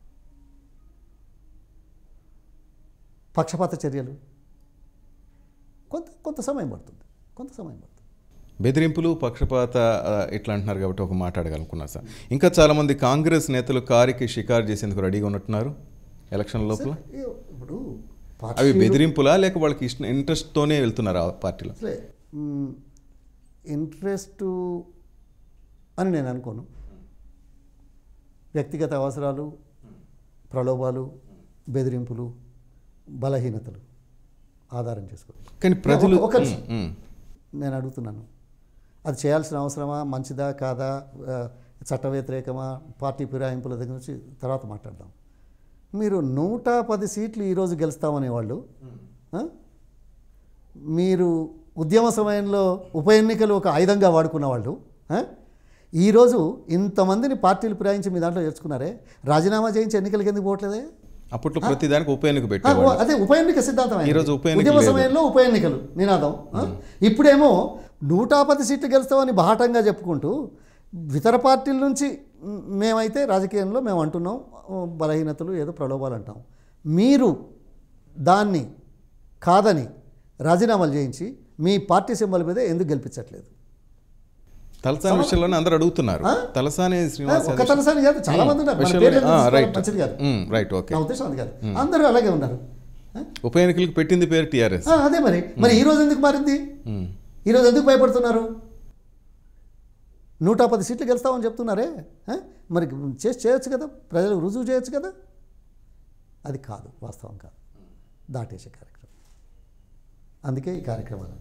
పక్షపాత చర్యలు కొంత కొంత సమయం పడుతుంది కొంత సమయం పడుతుంది బెదిరింపులు, పక్షపాత ఇట్లా అంటున్నారు కాబట్టి ఒక మాట అడగాలనుకున్నారు సార్. ఇంకా చాలామంది కాంగ్రెస్ నేతలు కారికి షికారు చేసేందుకు రెడీగా ఉన్నట్టున్నారు ఎలక్షన్ లోపల. ఇప్పుడు అవి బెదిరింపులా లేక వాళ్ళకి ఇష్ట ఇంట్రెస్ట్తోనే వెళ్తున్నారు ఆ పార్టీలో? ఇంట్రెస్ట్ అని నేను అనుకోను. వ్యక్తిగత అవసరాలు, ప్రలోభాలు, బెదిరింపులు, బలహీనతలు ఆధారం చేసుకోవాలి. కానీ ప్రజలు ఒక నేను అడుగుతున్నాను, అది చేయాల్సిన అవసరమా, మంచిదా కాదా, చట్ట వ్యతిరేకమా, పార్టీ ఫిరాయింపుల దగ్గర నుంచి తర్వాత మాట్లాడదాం. మీరు నూట పది సీట్లు ఈరోజు గెలుస్తామనే వాళ్ళు, మీరు ఉద్యమ సమయంలో ఉప ఎన్నికలు ఒక ఆయుధంగా వాడుకున్న వాళ్ళు ఈరోజు ఇంతమందిని పార్టీలు ఫిరాయించి మీ దాంట్లో చేర్చుకున్నారే, రాజీనామా చేయించి ఎన్నికలకి ఎందుకు పోవట్లేదే? అప్పట్లో ప్రతి దానికి ఉప ఎన్నిక పెట్టారు. అదే ఉప ఎన్నిక సిద్ధాంతం. ఈరోజు ఉప ఎన్నిక ఉద్యమ సమయంలో ఉప ఎన్నికలు నినాదం. ఇప్పుడేమో నూట పది సీట్లు గెలుస్తామని బాహటంగా చెప్పుకుంటూ ఇతర పార్టీల నుంచి మేమైతే రాజకీయంలో మేము అంటున్నాం బలహీనతలు, ఏదో ప్రలోభాలు అంటాం. మీరు దాన్ని కాదని రాజీనామాలు చేయించి మీ పార్టీ సింబల్ మీద ఎందుకు గెలిపించట్లేదు? తలసాని విషయంలోనే అందరూ అడుగుతున్నారు. తలసాని శ్రీనివాస్ ఒక తలసాని కాదు, చాలా మంది ఉన్నారు. రైట్, ఓకే, నా ఉద్దేశం అది కాదు, అందరూ అలాగే ఉన్నారు. ఉప ఎన్నికలకు పెట్టింది పేరు టీఆర్ఎస్. అదే మరి మరి ఈ రోజు ఎందుకు మారింది? ఈరోజు ఎందుకు భయపడుతున్నారు? నూట పది సీట్లు గెలుస్తామని చెప్తున్నారే, మరి చేసి చేయొచ్చు కదా, ప్రజలకు రుజువు చేయొచ్చు కదా. అది కాదు, వాస్తవం కాదు, దాటేసే కార్యక్రమం. అందుకే ఈ కార్యక్రమాలన్నీ.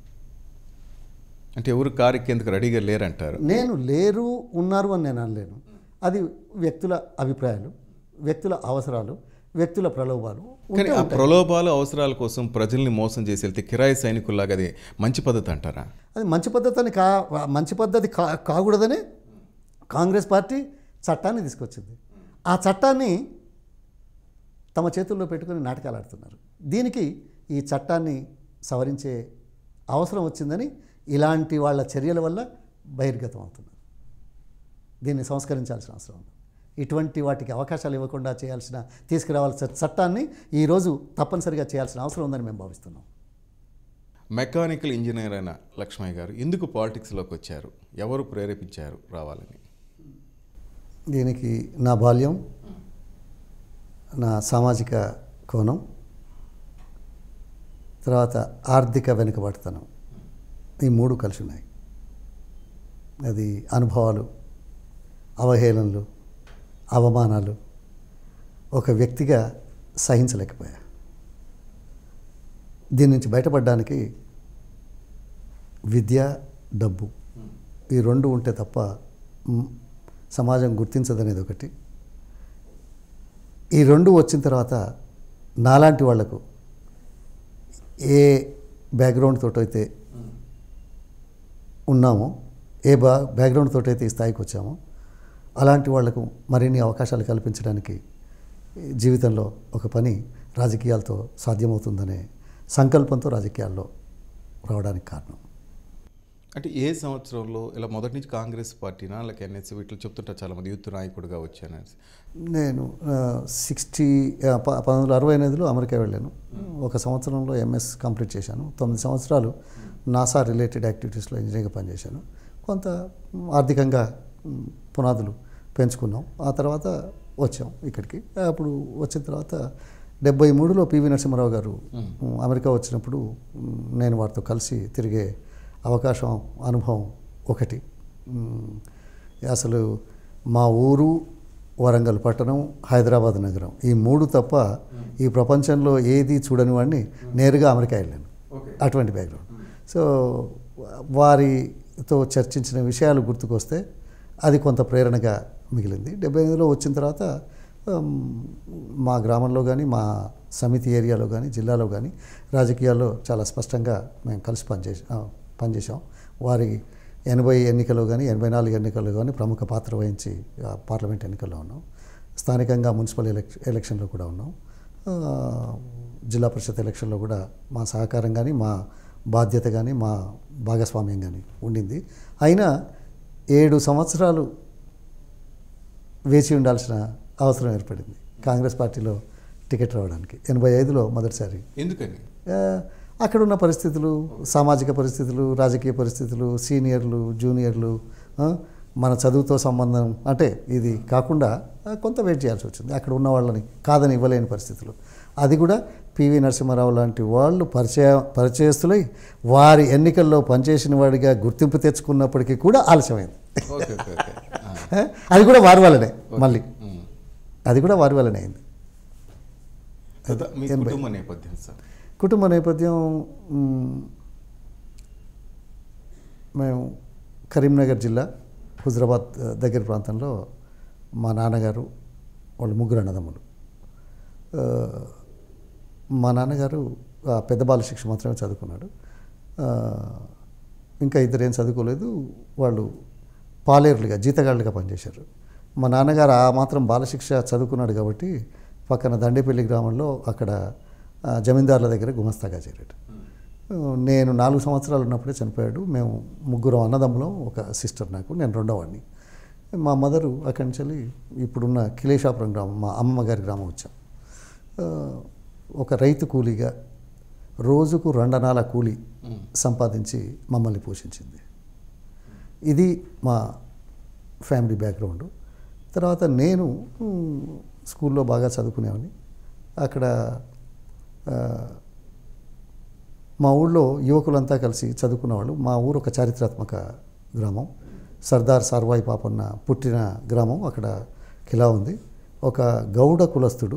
అంటే ఎవరు కారు ఎందుకు రెడీగా లేరంటారు? నేను లేరు ఉన్నారు అని నేను అనలేను. అది వ్యక్తుల అభిప్రాయాలు, వ్యక్తుల అవసరాలు, వ్యక్తుల ప్రలోభాలు. కానీ ఆ ప్రలోభాలు, అవసరాల కోసం ప్రజల్ని మోసం చేసి వెళ్తే కిరాయి సైనికుల్లాగా అది మంచి పద్ధతి అంటారా? అది మంచి పద్ధతి అని కా మంచి పద్ధతి కా కాకూడదని కాంగ్రెస్ పార్టీ చట్టాన్ని తీసుకొచ్చింది. ఆ చట్టాన్ని తమ చేతుల్లో పెట్టుకుని నాటకాలు ఆడుతున్నారు. దీనికి ఈ చట్టాన్ని సవరించే అవసరం వచ్చిందని ఇలాంటి వాళ్ళ చర్యల వల్ల బహిర్గతం అవుతున్నారు. దీన్ని సంస్కరించాల్సిన అవసరం ఉంది. ఇటువంటి వాటికి అవకాశాలు ఇవ్వకుండా చేయాల్సిన, తీసుకురావాల్సిన చట్టాన్ని ఈరోజు తప్పనిసరిగా చేయాల్సిన అవసరం ఉందని మేము భావిస్తున్నాం. మెకానికల్ ఇంజనీర్ అయిన లక్ష్మయ్య గారు ఎందుకు పాలిటిక్స్లోకి వచ్చారు? ఎవరు ప్రేరేపించారు రావాలని? దీనికి నా బాల్యం, నా సామాజిక కోణం, తర్వాత ఆర్థిక వెనుకబాటుతనం, ఈ మూడు కలిసి ఉన్నాయి. అది అనుభవాలు, అవహేళనలు, అవమానాలు ఒక వ్యక్తిగా సహించలేకపోయా. దీని నుంచి బయటపడడానికి విద్య, డబ్బు ఈ రెండు ఉంటే తప్ప సమాజం గుర్తించదనేది ఒకటి. ఈ రెండు వచ్చిన తర్వాత నాలాంటి వాళ్లకు ఏ బ్యాక్గ్రౌండ్ తోటైతే ఉన్నామో, ఏ బా బ్యాక్గ్రౌండ్ తోటైతే ఈ స్థాయికి వచ్చామో అలాంటి వాళ్లకు మరిన్ని అవకాశాలు కల్పించడానికి జీవితంలో ఒక పని అంటే ఏ సంవత్సరంలో ఇలా మొదటి నుంచి కాంగ్రెస్ పార్టీనా లేక ఎన్ఎస్సీ వీటిలో చెప్తుంటారు చాలామంది యూత్ నాయకుడిగా వచ్చాను. నేను సిక్స్టీ పంతొమ్మిది వందల అరవై ఎనిమిదిలో అమెరికా వెళ్ళాను. ఒక సంవత్సరంలో ఎంఎస్ కంప్లీట్ చేశాను. తొమ్మిది సంవత్సరాలు నాసా రిలేటెడ్ యాక్టివిటీస్లో ఇంజనీర్గా పనిచేశాను. కొంత ఆర్థికంగా పునాదులు పెంచుకున్నాం. ఆ తర్వాత వచ్చాం ఇక్కడికి. అప్పుడు వచ్చిన తర్వాత డెబ్బై మూడులో పివి నరసింహారావు గారు అమెరికా వచ్చినప్పుడు నేను వారితో కలిసి తిరిగే అవకాశం, అనుభవం ఒకటి. అసలు మా ఊరు వరంగల్ పట్టణం, హైదరాబాద్ నగరం, ఈ మూడు తప్ప ఈ ప్రపంచంలో ఏది చూడని వాడిని నేరుగా అమెరికా వెళ్ళాను. అటువంటి బ్యాక్గ్రౌండ్. సో వారితో చర్చించిన విషయాలు గుర్తుకొస్తే అది కొంత ప్రేరణగా మిగిలింది. డెబ్బై ఎనిమిదిలో వచ్చిన తర్వాత మా గ్రామంలో కానీ, మా సమితి ఏరియాలో కానీ, జిల్లాలో కానీ రాజకీయాల్లో చాలా స్పష్టంగా మేము కలిసి పనిచేసి పనిచేసాం. వారి ఎనభై ఎన్నికల్లో కానీ, ఎనభై నాలుగు ఎన్నికల్లో కానీ ప్రముఖ పాత్ర వహించి పార్లమెంట్ ఎన్నికల్లో ఉన్నాం. స్థానికంగా మున్సిపల్ ఎలక్ష ఎలక్షన్లో కూడా ఉన్నాం. జిల్లా పరిషత్ ఎలక్షన్లో కూడా మా సహకారం కానీ, మా బాధ్యత కానీ, మా భాగస్వామ్యం కానీ ఉండింది. అయినా ఏడు సంవత్సరాలు వేచి ఉండాల్సిన అవసరం ఏర్పడింది కాంగ్రెస్ పార్టీలో టికెట్ రావడానికి. ఎనభై ఐదులో మొదటిసారి. ఎందుకని? అక్కడున్న పరిస్థితులు, సామాజిక పరిస్థితులు, రాజకీయ పరిస్థితులు, సీనియర్లు, జూనియర్లు, మన చదువుతో సంబంధం, అంటే ఇది కాకుండా కొంత వెయిట్ చేయాల్సి వచ్చింది. అక్కడ ఉన్న వాళ్ళని కాదని ఇవ్వలేని పరిస్థితులు. అది కూడా పివి నరసింహారావు లాంటి వాళ్ళు పరిచయ పరిచయస్తులై వారి ఎన్నికల్లో పనిచేసిన వాడిగా గుర్తింపు తెచ్చుకున్నప్పటికీ కూడా ఆలస్యమైంది. అది కూడా వారి వల్లనే, మళ్ళీ అది కూడా వారి వల్లనే అయింది. కుటుంబ నేపథ్యం సార్? కుటుంబ నేపథ్యం, మేము కరీంనగర్ జిల్లా హుజరాబాద్ దగ్గర ప్రాంతంలో మా నాన్నగారు, వాళ్ళు ముగ్గురు అన్నదమ్ములు. మా నాన్నగారు పెద్ద బాల శిక్ష మాత్రమే చదువుకున్నాడు. ఇంకా ఇద్దరు ఏం చదువుకోలేదు. వాళ్ళు పాలేరులుగా, జీతగాళ్ళుగా పనిచేశారు. మా నాన్నగారు ఆ మాత్రం బాలశిక్ష చదువుకున్నాడు కాబట్టి పక్కన దండేపల్లి గ్రామంలో అక్కడ జమీందారుల దగ్గర గుమస్తాగా చేరాడు. నేను నాలుగు సంవత్సరాలు ఉన్నప్పుడే చనిపోయాడు. మేము ముగ్గురు అన్నదమ్ములం, ఒక సిస్టర్ నాకు, నేను రెండో వాడిని. మా మదరు అక్కడి నుంచి ఇప్పుడున్న కిలేషాపురం గ్రామం, మా అమ్మగారి గ్రామం వచ్చాం. ఒక రైతు కూలీగా రోజుకు రెండనాల కూలీ సంపాదించి మమ్మల్ని పోషించింది. ఇది మా ఫ్యామిలీ బ్యాక్గ్రౌండ్. తర్వాత నేను స్కూల్లో బాగా చదువుకునేవాడిని. అక్కడ మా ఊళ్ళో యువకులంతా కలిసి చదువుకునేవాళ్ళు. మా ఊరు ఒక చారిత్రాత్మక గ్రామం. సర్దార్ సార్వాయి పాపన్న పుట్టిన గ్రామం. అక్కడ కిలా ఉంది. ఒక గౌడ కులస్తుడు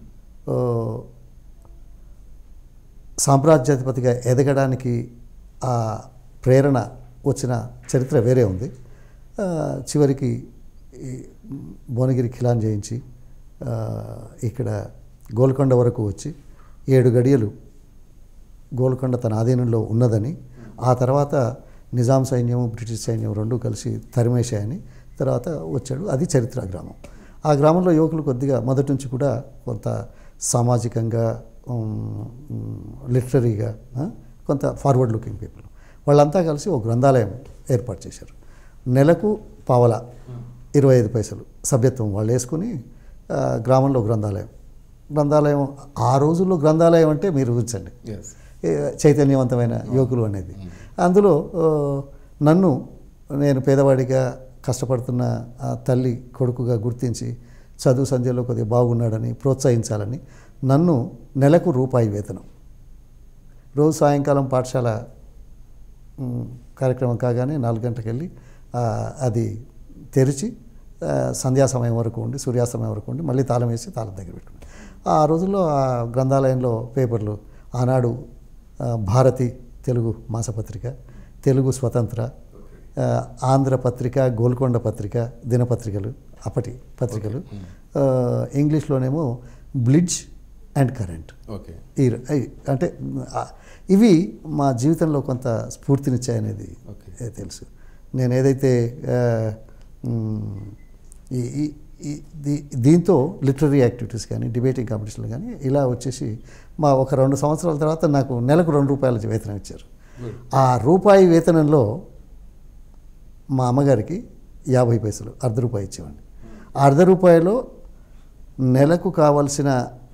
సామ్రాజ్యాధిపతిగా ఎదగడానికి ఆ ప్రేరణ వచ్చిన చరిత్ర వేరే ఉంది. చివరికి భువనగిరి ఖిలాన్ చేయించి ఇక్కడ గోల్కొండ వరకు వచ్చి ఏడు గడియలు గోల్కొండ తన ఆధీనంలో ఉన్నదని, ఆ తర్వాత నిజాం సైన్యం, బ్రిటిష్ సైన్యం రెండు కలిసి తరిమేశాయని తర్వాత వచ్చాడు. అది చరిత్ర గ్రామం. ఆ గ్రామంలో యువకులు కొద్దిగా మొదటి నుంచి కూడా కొంత సామాజికంగా, లిటరరీగా కొంత ఫార్వర్డ్ లుకింగ్ పీపుల్. వాళ్ళంతా కలిసి ఒక గ్రంథాలయం ఏర్పాటు చేశారు. నెలకు పావలా ఇరవై ఐదు పైసలు సభ్యత్వం వాళ్ళు వేసుకుని గ్రామంలో గ్రంథాలయం గ్రంథాలయం ఆ రోజుల్లో గ్రంథాలయం అంటే మీరు ఊహించండి, చైతన్యవంతమైన యువకులు అనేది. అందులో నన్ను, నేను పేదవాడిగా కష్టపడుతున్న తల్లి కొడుకుగా గుర్తించి చదువు సంధ్యలో కొద్దిగా బాగున్నాడని ప్రోత్సహించాలని నన్ను నెలకు రూపాయి వేతనం, రోజు సాయంకాలం పాఠశాల కార్యక్రమం కాగానే నాలుగు గంటలకు వెళ్ళి అది తెరిచి సంధ్యా సమయం వరకు ఉండి, సూర్యాస్తమయం వరకు ఉండి మళ్ళీ తాళం వేసి తాళం దగ్గర పెట్టుకున్నాను. ఆ రోజుల్లో ఆ గ్రంథాలయంలో పేపర్లు ఆనాడు భారతి తెలుగు మాసపత్రిక, తెలుగు స్వతంత్ర, ఆంధ్రపత్రిక, గోల్కొండ పత్రిక, దినపత్రికలు, అప్పటి పత్రికలు, ఇంగ్లీష్లోనేమో బ్లిడ్జ్ అండ్ కరెంట్. ఓకే, ఈ అంటే ఇవి మా జీవితంలో కొంత స్ఫూర్తినిచ్చాయనేది తెలుసు. నేను ఏదైతే ఈ దీంతో లిటరరీ యాక్టివిటీస్ కానీ, డిబేటింగ్ కాంపిటీషన్లు కానీ ఇలా వచ్చేసి మా ఒక రెండు సంవత్సరాల తర్వాత నాకు నెలకు రెండు రూపాయల వేతనం ఇచ్చారు. ఆ రూపాయి వేతనంలో మా అమ్మగారికి యాభై పైసలు అర్ధ రూపాయి ఇచ్చేవాడిని. అర్ధ రూపాయలో నెలకు కావాల్సిన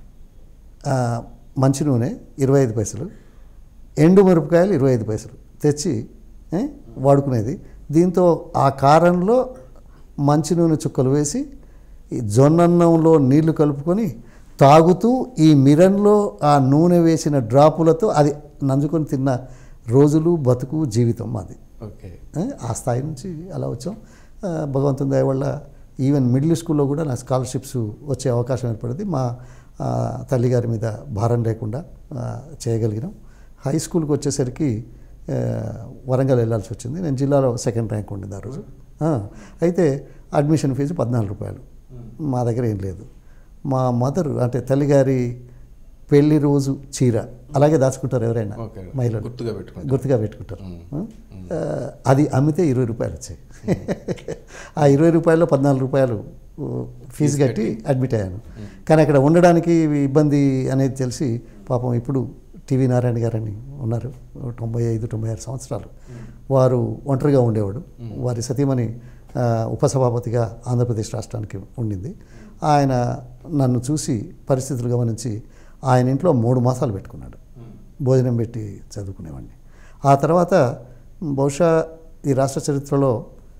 మంచి నూనె ఇరవై ఐదు పైసలు, ఎండు మిరపకాయలు ఇరవై ఐదు పైసలు తెచ్చి వాడుకునేది. దీంతో ఆ కారంలో మంచి నూనె చుక్కలు వేసి ఈ జొన్నన్నంలో నీళ్లు కలుపుకొని తాగుతూ ఈ మిరన్లో ఆ నూనె వేసిన డ్రాపులతో అది నంజుకొని తిన్న రోజులు, బతుకు, జీవితం మాది. ఓకే, ఆ స్థాయి నుంచి అలా వచ్చాం. భగవంతుని దయ వల్ల ఈవెన్ మిడిల్ స్కూల్లో కూడా నా స్కాలర్షిప్స్ వచ్చే అవకాశం ఏర్పడింది. మా తల్లిగారి మీద భారం లేకుండా చేయగలిగినాం. హై స్కూల్కి వచ్చేసరికి వరంగల్ వెళ్ళాల్సి వచ్చింది. నేను జిల్లాలో సెకండ్ ర్యాంక్ ఉండింది ఆ రోజు. అయితే అడ్మిషన్ ఫీజు పద్నాలుగు రూపాయలు. మా దగ్గర ఏం లేదు. మా మదర్ అంటే తల్లిగారి పెళ్లి రోజు చీర అలాగే దాచుకుంటారు ఎవరైనా మహిళలు, గుర్తుగా పెట్టుకుంటారు గుర్తుగా పెట్టుకుంటారు అది అమ్మితే ఇరవై రూపాయలు వచ్చాయి. ఆ ఇరవై రూపాయల్లో పద్నాలుగు రూపాయలు ఫీజు కట్టి అడ్మిట్ అయ్యాను. కానీ అక్కడ ఉండడానికి ఇబ్బంది అనేది తెలిసి పాపం ఇప్పుడు టీవీ నారాయణ గారని ఉన్నారు, తొంభై ఐదు తొంభై ఆరు సంవత్సరాలు. వారు ఒంటరిగా ఉండేవాడు. వారి సతీమణి ఉపసభాపతిగా ఆంధ్రప్రదేశ్ రాష్ట్రానికి ఉండింది. ఆయన నన్ను చూసి పరిస్థితులు గమనించి ఆయన ఇంట్లో మూడు మాసాలు పెట్టుకున్నాడు, భోజనం పెట్టి చదువుకునేవాడిని. ఆ తర్వాత బహుశా ఈ రాష్ట్ర చరిత్రలో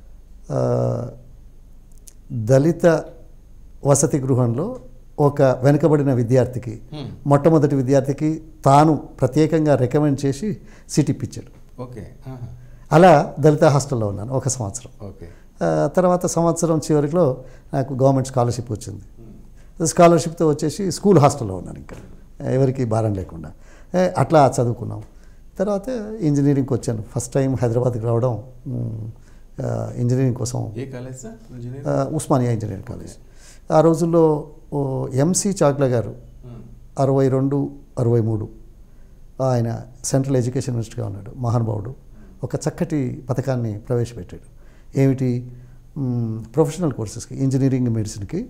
దళిత వసతి గృహంలో ఒక వెనుకబడిన విద్యార్థికి, మొట్టమొదటి విద్యార్థికి తాను ప్రత్యేకంగా రికమెండ్ చేసి సీట్ ఇప్పించాడు. ఓకే, అలా దళిత హాస్టల్లో ఉన్నాను ఒక సంవత్సరం. ఓకే, తర్వాత సంవత్సరం చివరిలో నాకు గవర్నమెంట్ స్కాలర్షిప్ వచ్చింది. స్కాలర్షిప్తో వచ్చేసి స్కూల్ హాస్టల్లో ఉన్నాను, ఇంకా ఎవరికి భారం లేకుండా. అట్లా చదువుకున్నాం. తర్వాత ఇంజనీరింగ్కి వచ్చాను. ఫస్ట్ టైం హైదరాబాద్కి రావడం ఇంజనీరింగ్ కోసం. ఏ కాలేజ్? Osmania engineering college. ఆ రోజుల్లో ఎంసీ చాక్లా గారు అరవై రెండు అరవై మూడు ఆయన సెంట్రల్ ఎడ్యుకేషన్ మినిస్టర్గా ఉన్నాడు, మహానుభావుడు. ఒక చక్కటి పథకాన్ని ప్రవేశపెట్టాడు. ఏమిటి? ప్రొఫెషనల్ కోర్సెస్కి, ఇంజనీరింగ్, మెడిసిన్కి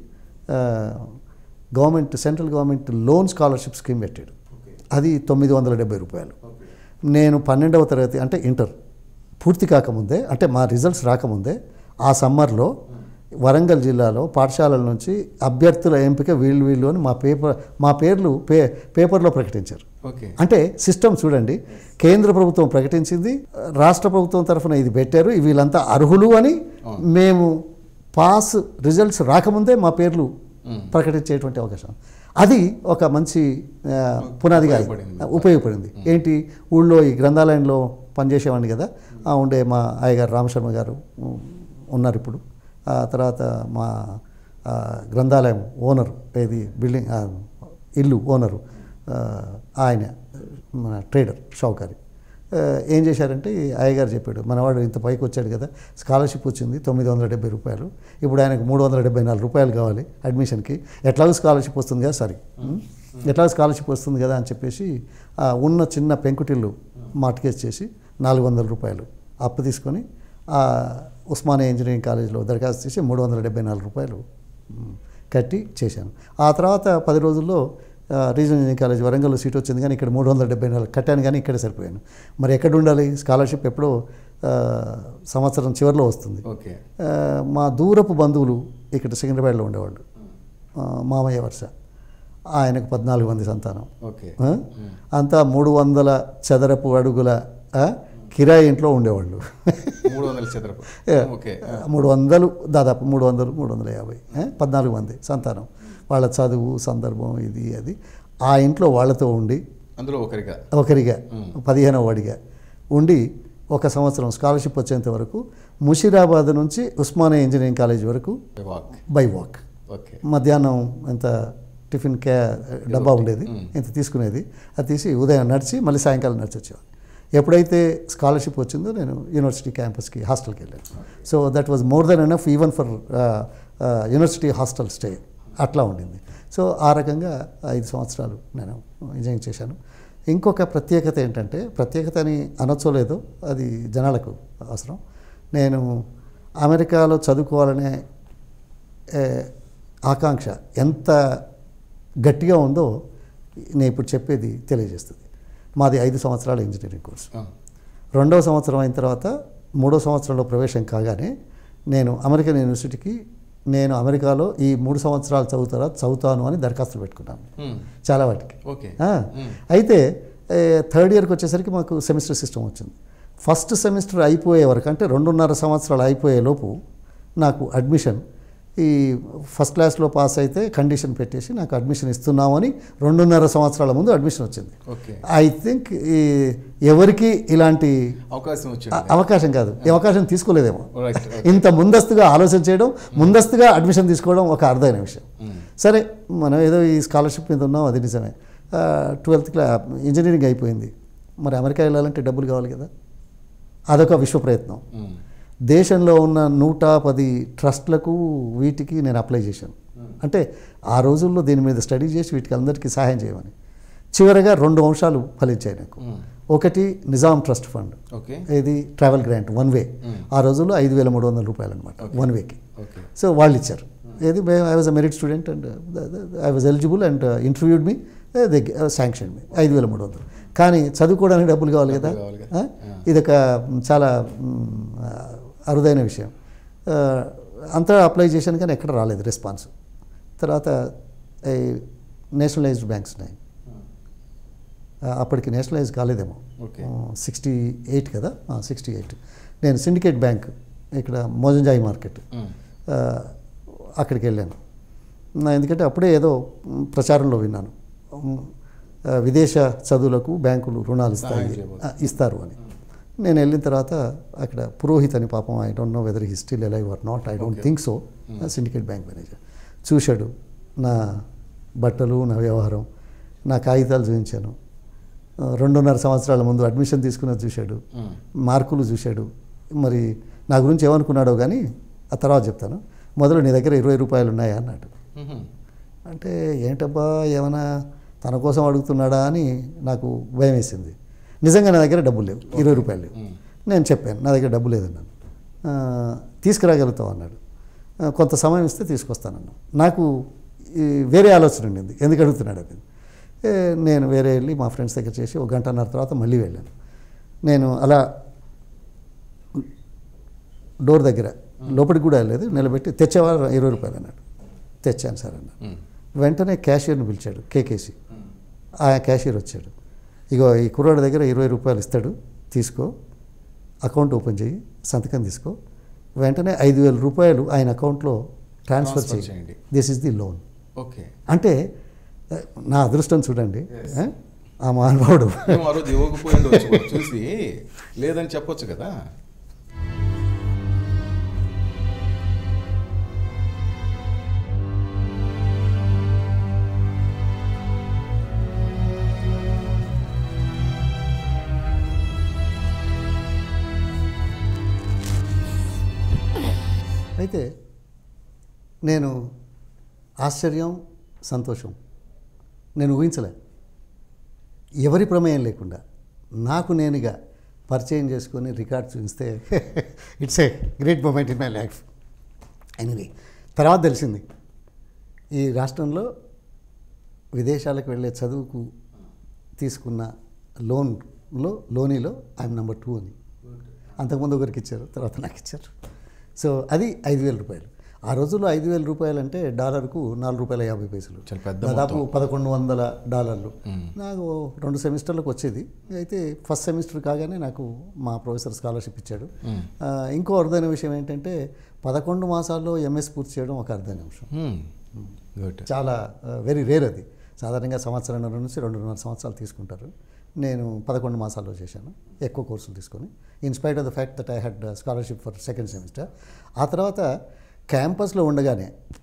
government central government loan scholarship scheme పెట్టాడు. అది తొమ్మిది వందల డెబ్బై రూపాయలు. నేను పన్నెండవ తరగతి అంటే ఇంటర్ పూర్తి కాకముందే, అంటే మా రిజల్ట్స్ రాకముందే ఆ సమ్మర్లో వరంగల్ జిల్లాలో పాఠశాలల నుంచి అభ్యర్థుల ఎంపిక వీళ్ళు వీళ్ళు అని మా పేపర్ మా పేర్లు పే పేపర్లో ప్రకటించారు. అంటే సిస్టమ్ చూడండి, కేంద్ర ప్రభుత్వం ప్రకటించింది, రాష్ట్ర ప్రభుత్వం తరఫున ఇది పెట్టారు, వీళ్ళంతా అర్హులు అని మేము పాస్ రిజల్ట్స్ రాకముందే మా పేర్లు ప్రకటించేటువంటి అవకాశం. అది ఒక మంచి పునాదిగా ఉపయోగపడింది. ఏంటి, ఊళ్ళో ఈ గ్రంథాలయంలో పనిచేసేవాడిని కదా, ఉండే మా అయ్యగారు రామశర్మ గారు ఉన్నారు ఇప్పుడు. ఆ తర్వాత మా గ్రంథాలయం ఓనరు, ఏది బిల్డింగ్ ఇల్లు ఓనరు ఆయన మన ట్రేడర్ షౌకారి ఏం చేశారంటే, అయ్యగారు చెప్పాడు, మనవాడు ఇంత పైకి వచ్చాడు కదా, స్కాలర్షిప్ వచ్చింది తొమ్మిది వందల డెబ్బై రూపాయలు, ఇప్పుడు ఆయనకు మూడు వందల డెబ్బై నాలుగు రూపాయలు కావాలి అడ్మిషన్కి, ఎట్లాగో స్కాలర్షిప్ వస్తుంది కదా, సారీ ఎట్లాగో స్కాలర్షిప్ వస్తుంది కదా అని చెప్పేసి ఉన్న చిన్న పెంకుటిల్లు మార్టిగేజ్ చేసి నాలుగు వందల రూపాయలు అప్పు తీసుకొని ఉస్మానియా ఇంజనీరింగ్ కాలేజీలో దరఖాస్తు చేసి మూడు వందల డెబ్బై నాలుగు రూపాయలు కట్టి చేశాను. ఆ తర్వాత పది రోజుల్లో రీజనల్ ఇంజనీరింగ్ కాలేజ్ వరంగల్లో సీట్ వచ్చింది, కానీ ఇక్కడ మూడు వందల డెబ్బై నాలుగు కట్టాను, కానీ ఇక్కడే సరిపోయాను. మరి ఎక్కడ ఉండాలి? స్కాలర్షిప్ ఎప్పుడో సంవత్సరం చివరిలో వస్తుంది. ఓకే, మా దూరపు బంధువులు ఇక్కడ సికింద్రాబాద్లో ఉండేవాళ్ళు, మామయ్య వర్ష, ఆయనకు పద్నాలుగు మంది సంతానం. ఓకే, అంతా మూడు వందల చదరపు అడుగుల కిరాయి ఇంట్లో ఉండేవాళ్ళు. మూడు వందల చదరపు మూడు వందలు దాదాపు మూడు వందలు మూడు వందల యాభై పద్నాలుగు మంది సంతానం. వాళ్ళ చదువు సందర్భం ఇది అది ఆ ఇంట్లో వాళ్ళతో ఉండి, అందులో ఒకరిగా ఒకరిగా పదిహేనవ వాడిగా ఉండి ఒక సంవత్సరం స్కాలర్షిప్ వచ్చేంత వరకు ముషీరాబాద్ నుంచి ఉస్మానియా ఇంజనీరింగ్ కాలేజ్ వరకు బై వాక్. మధ్యాహ్నం ఎంత టిఫిన్ క్యా డబ్బా ఉండేది, ఇంత తీసుకునేది, అది తీసి ఉదయం నడిచి మళ్ళీ సాయంకాలం నడిచి వచ్చేవాడు. ఎప్పుడైతే స్కాలర్షిప్ వచ్చిందో నేను యూనివర్సిటీ క్యాంపస్కి హాస్టల్కి వెళ్ళాను. So that was more than enough even for university hostel stay, అట్లా ఉండింది. సో ఆ రకంగా ఐదు సంవత్సరాలు నేను ఇంజనీరింగ్ చేశాను. ఇంకొక ప్రత్యేకత ఏంటంటే, ప్రత్యేకత అని అనొచ్చోలేదో అది జనాలకు అవసరం, నేను అమెరికాలో చదువుకోవాలనే ఆకాంక్ష ఎంత గట్టిగా ఉందో నేను ఇప్పుడు చెప్పేది తెలియజేస్తుంది. మాది ఐదు సంవత్సరాల ఇంజనీరింగ్ కోర్సు. రెండవ సంవత్సరం అయిన తర్వాత మూడో సంవత్సరంలో ప్రవేశం కాగానే నేను అమెరికన్ యూనివర్సిటీకి నేను అమెరికాలో ఈ మూడు సంవత్సరాలు చదువుతారా చదువుతాను అని దరఖాస్తులు పెట్టుకున్నాను చాలా వాటికి. ఓకే. అయితే థర్డ్ ఇయర్కి వచ్చేసరికి మాకు సెమిస్టర్ సిస్టమ్ వచ్చింది. ఫస్ట్ సెమిస్టర్ అయిపోయే వరకు అంటే రెండున్నర సంవత్సరాలు అయిపోయే లోపు నాకు అడ్మిషన్ ఈ ఫస్ట్ క్లాస్లో పాస్ అయితే కండిషన్ పెట్టేసి నాకు అడ్మిషన్ ఇస్తున్నామని రెండున్నర సంవత్సరాల ముందు అడ్మిషన్ వచ్చింది. ఐ థింక్ ఈ ఎవరికి ఇలాంటి అవకాశం అవకాశం కాదు ఈ అవకాశం తీసుకోలేదేమో. ఇంత ముందస్తుగా ఆలోచన చేయడం, ముందస్తుగా అడ్మిషన్ తీసుకోవడం ఒక అర్థమైన విషయం. సరే మనం ఏదో ఈ స్కాలర్షిప్ మీద ఉన్నాం, అది నిజమే. ట్వెల్త్ క్లా ఇంజనీరింగ్ అయిపోయింది, మరి అమెరికా వెళ్ళాలంటే డబ్బులు కావాలి కదా, అదొక విశ్వ ప్రయత్నం. దేశంలో ఉన్న నూట పది ట్రస్ట్లకు వీటికి నేను అప్లై చేశాను. అంటే ఆ రోజుల్లో దీని మీద స్టడీ చేసి వీటికి అందరికీ సహాయం చేయమని. చివరగా రెండు అంశాలు ఫలించాయి నాకు. ఒకటి నిజాం ట్రస్ట్ ఫండ్, ఇది ట్రావెల్ గ్రాంట్ వన్ వే. ఆ రోజుల్లో ఐదు వేల మూడు వందల రూపాయలు అనమాట వన్ వేకి. సో వాళ్ళు ఇచ్చారు. ఏది I was a merit student and I was eligible and interviewed me, they sanction me ఐదు వేల మూడు వందలు. కానీ చదువుకోవడానికి డబ్బులు కావాలి కదా, ఇదొక చాలా అరుదైన విషయం. అంతా అప్లై చేశాను కానీ ఎక్కడ రాలేదు రెస్పాన్స్. తర్వాత నేషనలైజ్డ్ బ్యాంక్స్ ఉన్నాయి, అప్పటికి నేషనలైజ్ కాలేదేమో, సిక్స్టీ ఎయిట్ కదా, సిక్స్టీ ఎయిట్ నేను సిండికేట్ బ్యాంక్ ఇక్కడ మోజంజాయి మార్కెట్ అక్కడికి వెళ్ళాను. ఎందుకంటే అప్పుడే ఏదో ప్రచారంలో విన్నాను, విదేశ చదువులకు బ్యాంకులు రుణాలు ఇస్తాయి ఇస్తారు అని. నేను వెళ్ళిన తర్వాత అక్కడ పురోహిత్ అని, పాపం I don't know whether he still alive or not, I don't think so, Syndicate Bank manager చూశాడు నా బట్టలు, నా వ్యవహారం, నా కాగితాలు చూపించాను. రెండున్నర సంవత్సరాల ముందు అడ్మిషన్ తీసుకున్నది చూశాడు, మార్కులు చూశాడు. మరి నా గురించి ఏమనుకున్నాడో కానీ ఆ తర్వాత చెప్తాను. మొదలు నీ దగ్గర ఇరవై రూపాయలు ఉన్నాయా అన్నాడు. అంటే ఏంటబ్బా ఏమైనా తన కోసం అడుగుతున్నాడా అని నాకు భయం వేసింది. నిజంగా నా దగ్గర డబ్బులు లేవు, ఇరవై రూపాయలు లేవు. నేను చెప్పాను నా దగ్గర డబ్బు లేదన్నాను. తీసుకురాగలుగుతావు అన్నాడు. కొంత సమయం ఇస్తే తీసుకొస్తానన్నాను. నాకు వేరే ఆలోచన ఉండింది, ఎందుకు అడుగుతున్నాడు అది. నేను వేరే వెళ్ళి మా ఫ్రెండ్స్ దగ్గర చేసి ఒక గంటన్నర తర్వాత మళ్ళీ వెళ్ళాను. నేను అలా డోర్ దగ్గర లోపలికి కూడా వెళ్ళలేదు, నిలబెట్టి తెచ్చేవా ఇరవై రూపాయలు అన్నాడు. తెచ్చాను సార్ అన్నాడు. వెంటనే క్యాషియర్ని పిలిచాడు, కేకేసి. ఆ క్యాషియర్ వచ్చాడు. ఇగో ఈ కుర్రాడి దగ్గర ఇరవై రూపాయలు ఇస్తాడు, తీసుకో, అకౌంట్ ఓపెన్ చేయి, సంతకం తీసుకో, వెంటనే ఐదు వేల రూపాయలు ఆయన అకౌంట్లో ట్రాన్స్ఫర్ చేయండి, this is the loan. Okay. అంటే నా అదృష్టం చూడండి, ఆ మహానుభావుడు చూసి లేదని చెప్పొచ్చు కదా. అయితే నేను ఆశ్చర్యం, సంతోషం నేను ఊహించలే. ఎవరి ప్రమేయం లేకుండా నాకు నేనుగా పరిచయం చేసుకొని రికార్డ్ చూపిస్తే it's a great moment in my life. Anyway తర్వాత తెలిసింది ఈ రాష్ట్రంలో విదేశాలకు వెళ్ళే చదువుకు తీసుకున్న లోన్లో లోనీలో ఐఎమ్ నెంబర్ టూ అని. అంతకుముందు ఒకరికి ఇచ్చారు, తర్వాత నాకు ఇచ్చారు. సో అది ఐదు వేల రూపాయలు. ఆ రోజుల్లో ఐదు వేల రూపాయలు అంటే డాలర్కు నాలుగు రూపాయల యాభై పైసలు, దాదాపు పదకొండు వందల డాలర్లు. నాకు రెండు సెమిస్టర్లకు వచ్చేది. అయితే ఫస్ట్ సెమిస్టర్ కాగానే నాకు మా ప్రొఫెసర్ స్కాలర్షిప్ ఇచ్చాడు. ఇంకో అరుదైన విషయం ఏంటంటే పదకొండు మాసాల్లో ఎంఎస్ పూర్తి చేయడం ఒక అరుదైన అంశం. చాలా వెరీ రేర్ అది. సాధారణంగా సంవత్సరంన్నర నుంచి రెండున్నర సంవత్సరాలు తీసుకుంటారు. నేను పదకొండు మాసాల్లో చేశాను, ఎక్కువ కోర్సులు తీసుకొని, in spite of the fact that I had scholarship for second semester. ఆ తర్వాత క్యాంపస్లో ఉండగానే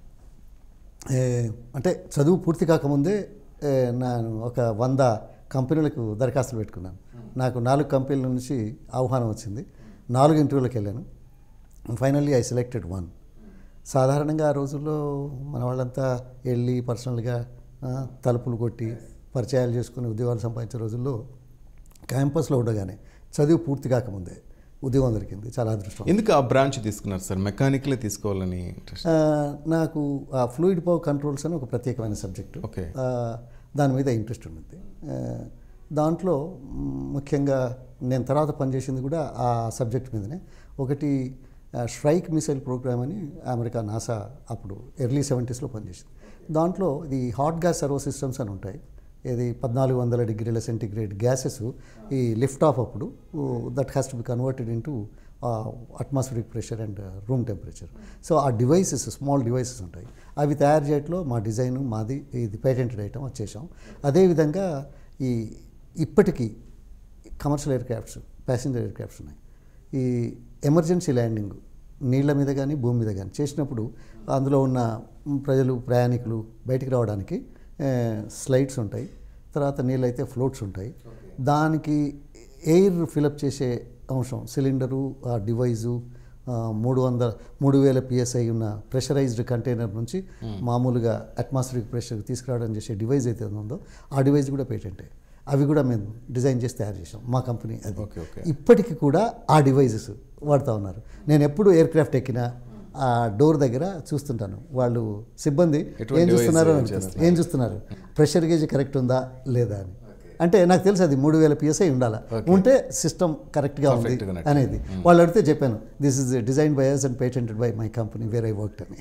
అంటే చదువు పూర్తి కాకముందే నేను ఒక వంద కంపెనీలకు దరఖాస్తులు పెట్టుకున్నాను. నాకు నాలుగు కంపెనీల నుంచి ఆహ్వానం వచ్చింది. నాలుగు ఇంటర్వ్యూలకు వెళ్ళాను. Finally I selected one. సాధారణంగా ఆ రోజుల్లో మన వాళ్ళంతా వెళ్ళి పర్సనల్గా తలుపులు కొట్టి పరిచయాలు చేసుకుని ఉద్యోగాలు సంపాదించే రోజుల్లో క్యాంపస్లో ఉండగానే చదువు పూర్తి కాకముందే ఉద్యోగం దొరికింది. చాలా అదృష్టం. ఎందుకు ఆ బ్రాంచ్ తీసుకున్నారు సార్? మెకానికలే తీసుకోవాలని నాకు ఆ ఫ్లూయిడ్ పవర్ కంట్రోల్స్ అని ఒక ప్రత్యేకమైన సబ్జెక్టు, దాని మీద ఇంట్రెస్ట్ ఉంది. దాంట్లో మ్, ముఖ్యంగా నేను తర్వాత పనిచేసింది కూడా ఆ సబ్జెక్ట్ మీదనే. ఒకటి స్ట్రైక్ మిసైల్ ప్రోగ్రామ్ అని అమెరికా నాసా అప్పుడు ఎర్లీ సెవెంటీస్లో పనిచేసింది. దాంట్లో ఇది హాట్ గ్యాస్ సర్వో సిస్టమ్స్ అని ఉంటాయి. ఇది పద్నాలుగు వందల డిగ్రీల సెంటిగ్రేడ్ గ్యాసెస్ ఈ లిఫ్ట్ ఆఫ్ అప్పుడు that has to be converted into atmospheric pressure and room temperature. So ఆ డివైసెస్ స్మాల్ డివైసెస్ ఉంటాయి. అవి తయారు చేయట్లో మా డిజైన్ మాది ఇది పేటెంటెడ్ ఐటమ్ వచ్చేసాం. అదేవిధంగా ఈ ఇప్పటికీ commercial aircrafts, passenger aircrafts ఉన్నాయి. ఈ ఎమర్జెన్సీ ల్యాండింగ్ నీళ్ళ మీద కానీ భూమి మీద కానీ చేసినప్పుడు అందులో ఉన్న ప్రజలు ప్రయాణికులు బయటికి రావడానికి స్లైడ్స్ ఉంటాయి. తర్వాత నీళ్ళైతే ఫ్లోట్స్ ఉంటాయి. దానికి ఎయిర్ ఫిలప్ చేసే అంశం సిలిండరు, ఆ డివైజు మూడు వందల మూడు వేల పిఎస్ఐ ఉన్న ప్రెషరైజ్డ్ కంటైనర్ నుంచి మామూలుగా అట్మాస్ఫిరిక్ ప్రెషర్ తీసుకురావడం చేసే డివైజ్ అయితే ఉందో ఆ డివైజ్ కూడా పేటెంటే. అవి కూడా మేము డిజైన్ చేసి తయారు చేసాం మా కంపెనీ. అది ఇప్పటికీ కూడా ఆ డివైజెస్ వాడుతూ ఉన్నారు. నేను ఎప్పుడు ఎయిర్ క్రాఫ్ట్ ఎక్కినా ఆ డోర్ దగ్గర చూస్తుంటాను, వాళ్ళు సిబ్బంది ఏం చూస్తున్నారు ఏం చూస్తున్నారు ప్రెషర్ గేజ్ కరెక్ట్ ఉందా లేదా అని. అంటే నాకు తెలుసు అది మూడు వేల పిఎస్ఐ ఉండాలా, ఉంటే సిస్టమ్ కరెక్ట్గా ఉంది అనేది. వాళ్ళు అడిగితే చెప్పాను, this is design by us and patented by my company where I worked అని.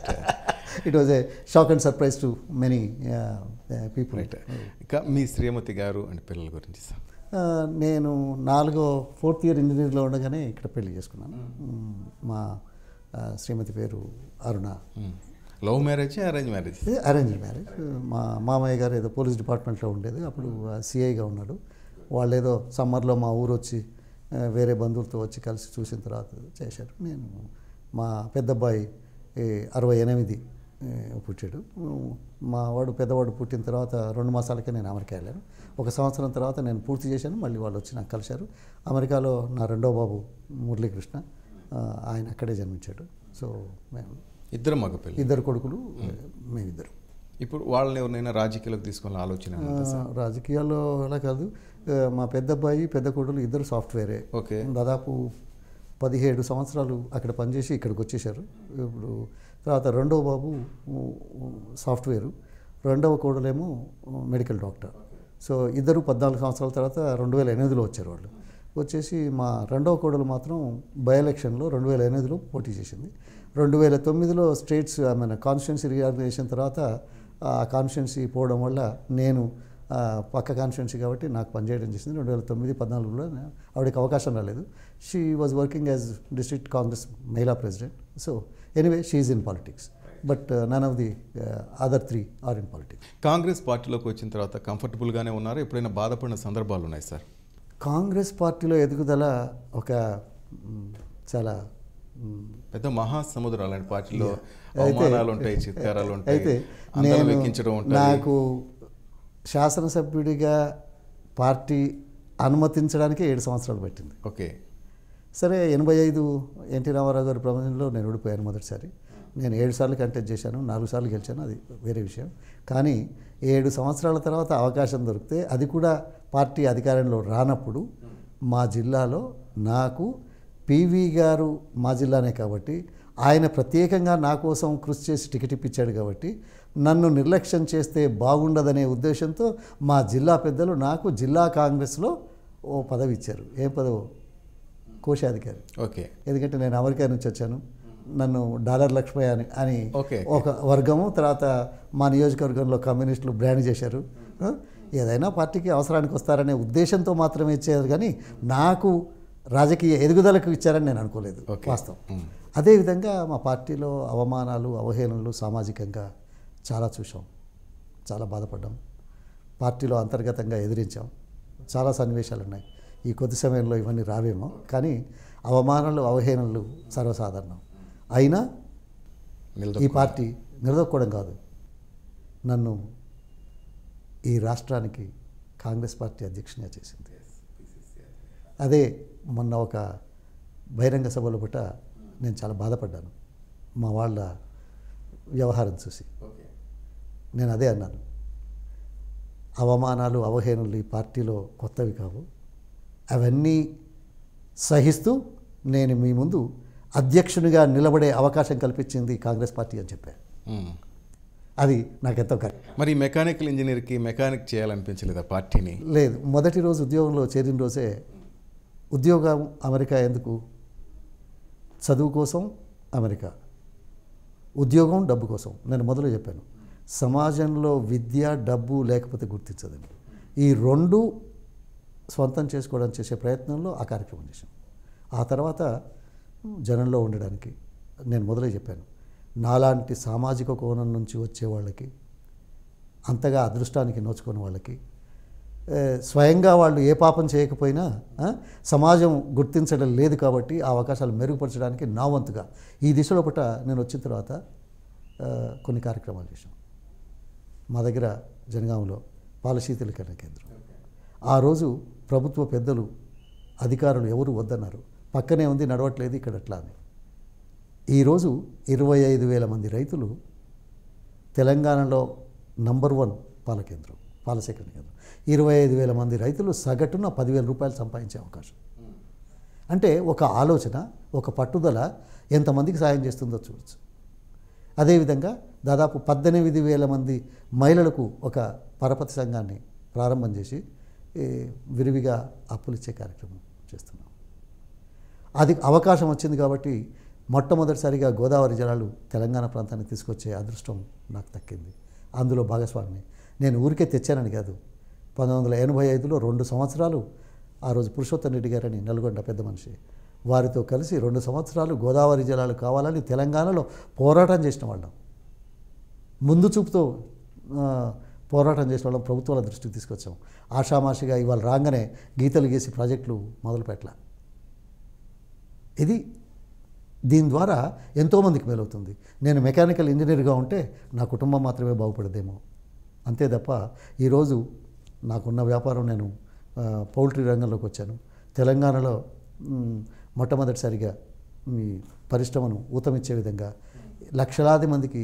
It was a shock and surprise to many people. ఇక మీ శ్రీమతి గారు అండ్ పిల్లల గురించి సార్? నేను నాలుగో ఫోర్త్ ఇయర్ ఇంజనీరింగ్లో ఉండగానే ఇక్కడ పెళ్లి చేసుకున్నాను. మా శ్రీమతి పేరు Aruna. Love marriage, arrange marriage? Arrange marriage. మా మామయ్య గారు ఏదో పోలీస్ డిపార్ట్మెంట్లో ఉండేది, అప్పుడు సిఐగా ఉన్నాడు. వాళ్ళు ఏదో సమ్మర్లో మా ఊరు వచ్చి వేరే బంధువులతో వచ్చి కలిసి చూసిన తర్వాత చేశారు. నేను మా పెద్దబ్బాయి అరవై ఎనిమిది పుట్టాడు. మా వాడు పెద్దవాడు పుట్టిన తర్వాత రెండు మాసాలకే నేను అమెరికా వెళ్ళాను. ఒక సంవత్సరం తర్వాత నేను పూర్తి చేశాను. మళ్ళీ వాళ్ళు వచ్చి నాకు కలిశారు. అమెరికాలో నా రెండో బాబు మురళీకృష్ణ, ఆయన అక్కడే జన్మించాడు. సో మేము ఇద్దరు మగ పిల్లలు, ఇద్దరు కొడుకులు, మేమిద్దరు. ఇప్పుడు వాళ్ళని ఎవరినైనా రాజకీయాలకు తీసుకునే ఆలోచన? రాజకీయాల్లో అలా కాదు. మా పెద్ద అబ్బాయి పెద్ద కొడుకులు ఇద్దరు సాఫ్ట్వేరే. ఓకే. దాదాపు పదిహేడు సంవత్సరాలు అక్కడ పనిచేసి ఇక్కడికి వచ్చేసారు. ఇప్పుడు తర్వాత రెండవ బాబు సాఫ్ట్వేరు, రెండవ కోడలేమో మెడికల్ డాక్టర్. సో ఇద్దరు పద్నాలుగు సంవత్సరాల తర్వాత రెండు వేల ఎనిమిదిలో వచ్చారు. వాళ్ళు వచ్చేసి మా రెండవ కోడలు మాత్రం బై ఎలక్షన్లో రెండు వేల ఎనిమిదిలో పోటీ చేసింది. రెండు వేల తొమ్మిదిలో స్టేట్స్ మన కాన్స్టిట్యున్సీ రీఆర్గనైజేషన్ తర్వాత ఆ కాన్స్టిట్యున్సీ పోవడం వల్ల నేను పక్క కాన్స్టిట్యున్సీ కాబట్టి నాకు పనిచేయడం చేసింది. రెండు వేల తొమ్మిది పద్నాలుగులో ఆవిడకి అవకాశం రాలేదు. She was working as district Congress మహిళా president. So anyway she is in politics, but none of the other three are in politics. Congress party వచ్చిన తర్వాత కంఫర్టబుల్గానే ఉన్నారు? ఎప్పుడైనా బాధపడిన సందర్భాలు ఉన్నాయి సార్? కాంగ్రెస్ పార్టీలో ఎదుగుదల ఒక చాలా పెద్ద మహాసముద్రం అలాంటి పార్టీలో అవమానాలు ఉంటాయి, చిత్కారాలు ఉంటాయి, అయితే నేను నాకు శాసనసభ్యుడిగా పార్టీ అనుమతించడానికి ఏడు సంవత్సరాలు పట్టింది. ఓకే. సరే, ఎనభై ఐదు ఎన్టీ రామారావు గారి ప్రబంధంలో నేను ఓడిపోయాను మొదటిసారి. నేను ఏడు సార్లు కంటెస్ట్ చేశాను, నాలుగు సార్లు గెలిచాను, అది వేరే విషయం. కానీ ఏడు సంవత్సరాల తర్వాత అవకాశం దొరికితే, అది కూడా పార్టీ అధికారంలో రానప్పుడు మా జిల్లాలో నాకు పివి గారు మా జిల్లానే కాబట్టి ఆయన ప్రత్యేకంగా నా కోసం కృషి చేసి టికెట్ ఇప్పించాడు కాబట్టి నన్ను నిర్లక్ష్యం చేస్తే బాగుండదనే ఉద్దేశంతో మా జిల్లా పెద్దలు నాకు జిల్లా కాంగ్రెస్లో ఓ పదవి ఇచ్చారు. ఏ పదవి? కోశాధికారి. ఓకే. ఎందుకంటే నేను అమెరికా నుంచి వచ్చాను, నన్ను డాలర్ లక్ష్మయ్య అని అని ఒక వర్గము, తర్వాత మా నియోజకవర్గంలో కమ్యూనిస్టులు బ్రాండ్ చేశారు. ఏదైనా పార్టీకి అవసరానికి వస్తారనే ఉద్దేశంతో మాత్రమే ఇచ్చారు, కానీ నాకు రాజకీయ ఎదుగుదలకు ఇచ్చారని నేను అనుకోలేదు వాస్తవం. అదేవిధంగా మా పార్టీలో అవమానాలు, అవహేళనలు సామాజికంగా చాలా చూసాం, చాలా బాధపడ్డాం. పార్టీలో అంతర్గతంగా ఎదిరించాం. చాలా సన్నివేశాలు ఉన్నాయి. ఈ కొద్ది సమయంలో ఇవన్నీ రావేమో, కానీ అవమానాలు, అవహేళనలు సర్వసాధారణం. అయినా ఈ పార్టీ నిలదొక్కోవడం కాదు, నన్ను ఈ రాష్ట్రానికి కాంగ్రెస్ పార్టీ అధ్యక్షునిగా చేసింది. అదే మొన్న ఒక బహిరంగ సభలో పుట్ట నేను చాలా బాధపడ్డాను మా వాళ్ళ వ్యవహారం చూసి. నేను అదే అన్నాను, అవమానాలు, అవహేళనలు ఈ పార్టీలో కొత్తవి కావు, అవన్నీ సహిస్తూ నేను మీ ముందు అధ్యక్షునిగా నిలబడే అవకాశం కల్పించింది కాంగ్రెస్ పార్టీ అని చెప్పాను. అది నాకెంతో కరెక్ట్. మరి మెకానికల్ ఇంజనీర్కి మెకానిక్ చేయాలనిపించలేదా పార్టీని? లేదు, మొదటి రోజు ఉద్యోగంలో చేరిన రోజే ఉద్యోగం అమెరికా ఎందుకు, చదువు కోసం అమెరికా, ఉద్యోగం డబ్బు కోసం. నేను మొదలు చెప్పాను, సమాజంలో విద్య డబ్బు లేకపోతే గుర్తించదని. ఈ రెండు స్వంతం చేసుకోవడానికి చేసే ప్రయత్నంలో ఆ కార్యక్రమం చేశాం. ఆ తర్వాత జనంలో ఉండడానికి నేను మొదలే చెప్పాను, నాలాంటి సామాజిక కోణం నుంచి వచ్చే వాళ్ళకి, అంతగా అదృష్టానికి నోచుకున్న వాళ్ళకి, స్వయంగా వాళ్ళు ఏ పాపం చేయకపోయినా సమాజం గుర్తించడం లేదు కాబట్టి ఆ అవకాశాలు మెరుగుపరచడానికి నా వంతుగా ఈ దిశలో పట్ల నేను వచ్చిన తర్వాత కొన్ని కార్యక్రమాలు చేశాం. మా దగ్గర జనగాంలో పాల శీతలీకరణ కేంద్రం. ఆ రోజు ప్రభుత్వ పెద్దలు అధికారులు ఎవరు వద్దన్నారు, పక్కనే ఉంది నడవట్లేదు ఇక్కడ అట్లా అని. ఈరోజు ఇరవై ఐదు వేల మంది రైతులు తెలంగాణలో నంబర్ వన్ పాల కేంద్రం, పాల సేకరణ కేంద్రం, ఇరవై ఐదు వేల మంది రైతులు సగటున పదివేల రూపాయలు సంపాదించే అవకాశం. అంటే ఒక ఆలోచన, ఒక పట్టుదల ఎంతమందికి సాయం చేస్తుందో చూడవచ్చు. అదేవిధంగా దాదాపు పద్దెనిమిది వేల మంది మహిళలకు ఒక పరపతి సంఘాన్ని ప్రారంభం చేసి విరివిగా అప్పులు ఇచ్చే కార్యక్రమం చేస్తున్నాం. అది అవకాశం వచ్చింది కాబట్టి మొట్టమొదటిసారిగా గోదావరి జలాలు తెలంగాణ ప్రాంతానికి తీసుకొచ్చే అదృష్టం నాకు దక్కింది. అందులో భాగస్వామిని నేను ఊరికే తెచ్చానని కాదు. పంతొమ్మిది వందల ఎనభై ఐదులో రెండు సంవత్సరాలు ఆ రోజు పురుషోత్తం రెడ్డి గారని నల్గొండ పెద్ద మనిషి, వారితో కలిసి రెండు సంవత్సరాలు గోదావరి జలాలు కావాలని తెలంగాణలో పోరాటం చేసిన వాళ్ళం. ముందు చూపుతో పోరాటం చేసిన వాళ్ళం ప్రభుత్వాల దృష్టికి తీసుకొచ్చాం. ఆషామాషిగా ఇవాళ రాగానే గీతలు గీసి ప్రాజెక్టులు మొదలు పెట్టాల. ఇది దీని ద్వారా ఎంతోమందికి మేలవుతుంది. నేను మెకానికల్ ఇంజనీర్గా ఉంటే నా కుటుంబం మాత్రమే బాగుపడదేమో, అంతే తప్ప ఈరోజు నాకున్న వ్యాపారం, నేను పౌల్ట్రీ రంగంలోకి వచ్చాను. తెలంగాణలో మొట్టమొదటిసారిగా మీ పరిశ్రమను ఊతమిచ్చే విధంగా లక్షలాది మందికి,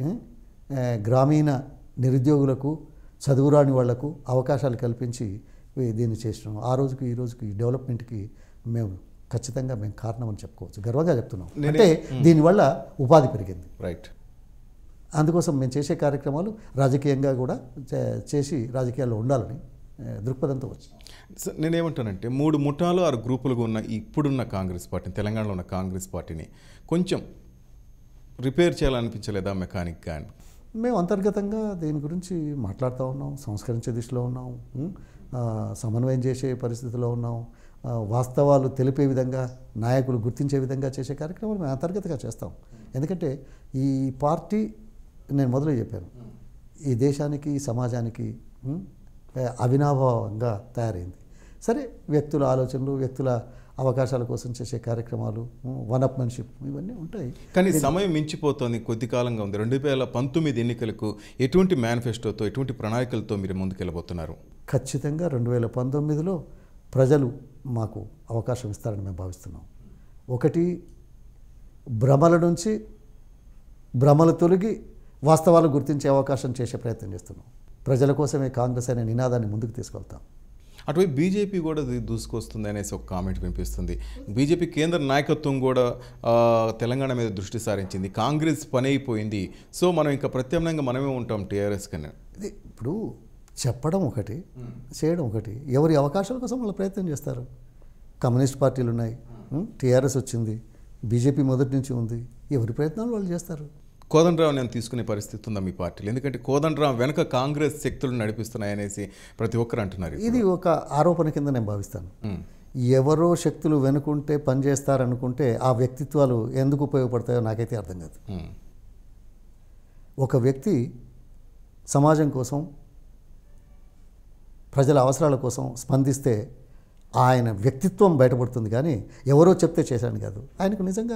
గ్రామీణ నిరుద్యోగులకు, చదువురాని వాళ్లకు అవకాశాలు కల్పించి దీన్ని చేసినాం. ఆ రోజుకి ఈ రోజుకి డెవలప్మెంట్కి మేము ఖచ్చితంగా మేము కారణం అని చెప్పుకోవచ్చు, గర్వంగా చెప్తున్నాం. అంటే దీనివల్ల ఉపాధి పెరిగింది. రైట్. అందుకోసం మేము చేసే కార్యక్రమాలు రాజకీయంగా కూడా చేసి రాజకీయాల్లో ఉండాలని దృక్పథంతో వచ్చింది. నేనేమంటానంటే మూడు ముఠాలు ఆరు గ్రూపులుగా ఉన్న ఇప్పుడున్న కాంగ్రెస్ పార్టీని, తెలంగాణలో ఉన్న కాంగ్రెస్ పార్టీని కొంచెం రిపేర్ చేయాలనిపించలేదా మెకానిక్ కానీ? మేము అంతర్గతంగా దీని గురించి మాట్లాడుతూ ఉన్నాం, సంస్కరించే దిశలో ఉన్నాం, సమన్వయం చేసే పరిస్థితిలో ఉన్నాం, వాస్తవాలు తెలిపే విధంగా, నాయకులు గుర్తించే విధంగా చేసే కార్యక్రమాలు మేము అంతర్గతంగా చేస్తాం. ఎందుకంటే ఈ పార్టీ నేను మొదలు చెప్పాను, ఈ దేశానికి సమాజానికి అవినాభావంగా తయారైంది. సరే, వ్యక్తుల ఆలోచనలు, వ్యక్తుల అవకాశాల కోసం చేసే కార్యక్రమాలు, వన్ అప్ మన్షిప్ ఇవన్నీ ఉంటాయి. కానీ సమయం మించిపోతుంది, కొద్ది కాలంగా ఉంది. రెండు వేల పంతొమ్మిది ఎన్నికలకు ఎటువంటి మేనిఫెస్టోతో, ఎటువంటి ప్రణాళికలతో మీరు ముందుకెళ్ళబోతున్నారు? ఖచ్చితంగా రెండు వేల పంతొమ్మిదిలో ప్రజలు మాకు అవకాశం ఇస్తారని మేము భావిస్తున్నాం. ఒకటి, భ్రమల నుంచి భ్రమలు తొలగి వాస్తవాలు గుర్తించే అవకాశం చేసే ప్రయత్నం చేస్తున్నాం. ప్రజల కోసమే కాంగ్రెస్ అనే నినాదాన్ని ముందుకు తీసుకెళ్తాం. అటువైపు బీజేపీ కూడా దూసుకొస్తుంది అనేసి ఒక కామెంట్ వినిపిస్తుంది. బీజేపీ కేంద్ర నాయకత్వం కూడా తెలంగాణ మీద దృష్టి సారించింది, కాంగ్రెస్ పని అయిపోయింది, సో మనం ఇంకా ప్రత్యామ్నాయంగా మనమే ఉంటాం టీఆర్ఎస్ కన్నా. ఇది ఇప్పుడు చెప్పడం ఒకటి, చేయడం ఒకటి. ఎవరి అవకాశాల కోసం వాళ్ళు ప్రయత్నం చేస్తారు. కమ్యూనిస్ట్ పార్టీలు ఉన్నాయి, టీఆర్ఎస్ వచ్చింది, బీజేపీ మొదటి నుంచి ఉంది, ఎవరి ప్రయత్నాలు వాళ్ళు చేస్తారు. కోదండరావు నేను తీసుకునే పరిస్థితి ఉందా మీ పార్టీలో? ఎందుకంటే కోదండరావు వెనక కాంగ్రెస్ శక్తులు నడిపిస్తున్నాయనేసి ప్రతి ఒక్కరు అంటున్నారు. ఇది ఒక ఆరోపణ కింద నేను భావిస్తాను. ఎవరో శక్తులు వెనుకుంటే పనిచేస్తారనుకుంటే ఆ వ్యక్తిత్వాలు ఎందుకు ఉపయోగపడతాయో నాకైతే అర్థం కాదు. ఒక వ్యక్తి సమాజం కోసం, ప్రజల అవసరాల కోసం స్పందిస్తే ఆయన వ్యక్తిత్వం బయటపడుతుంది, కానీ ఎవరో చెప్తే చేశాను కాదు. ఆయనకు నిజంగా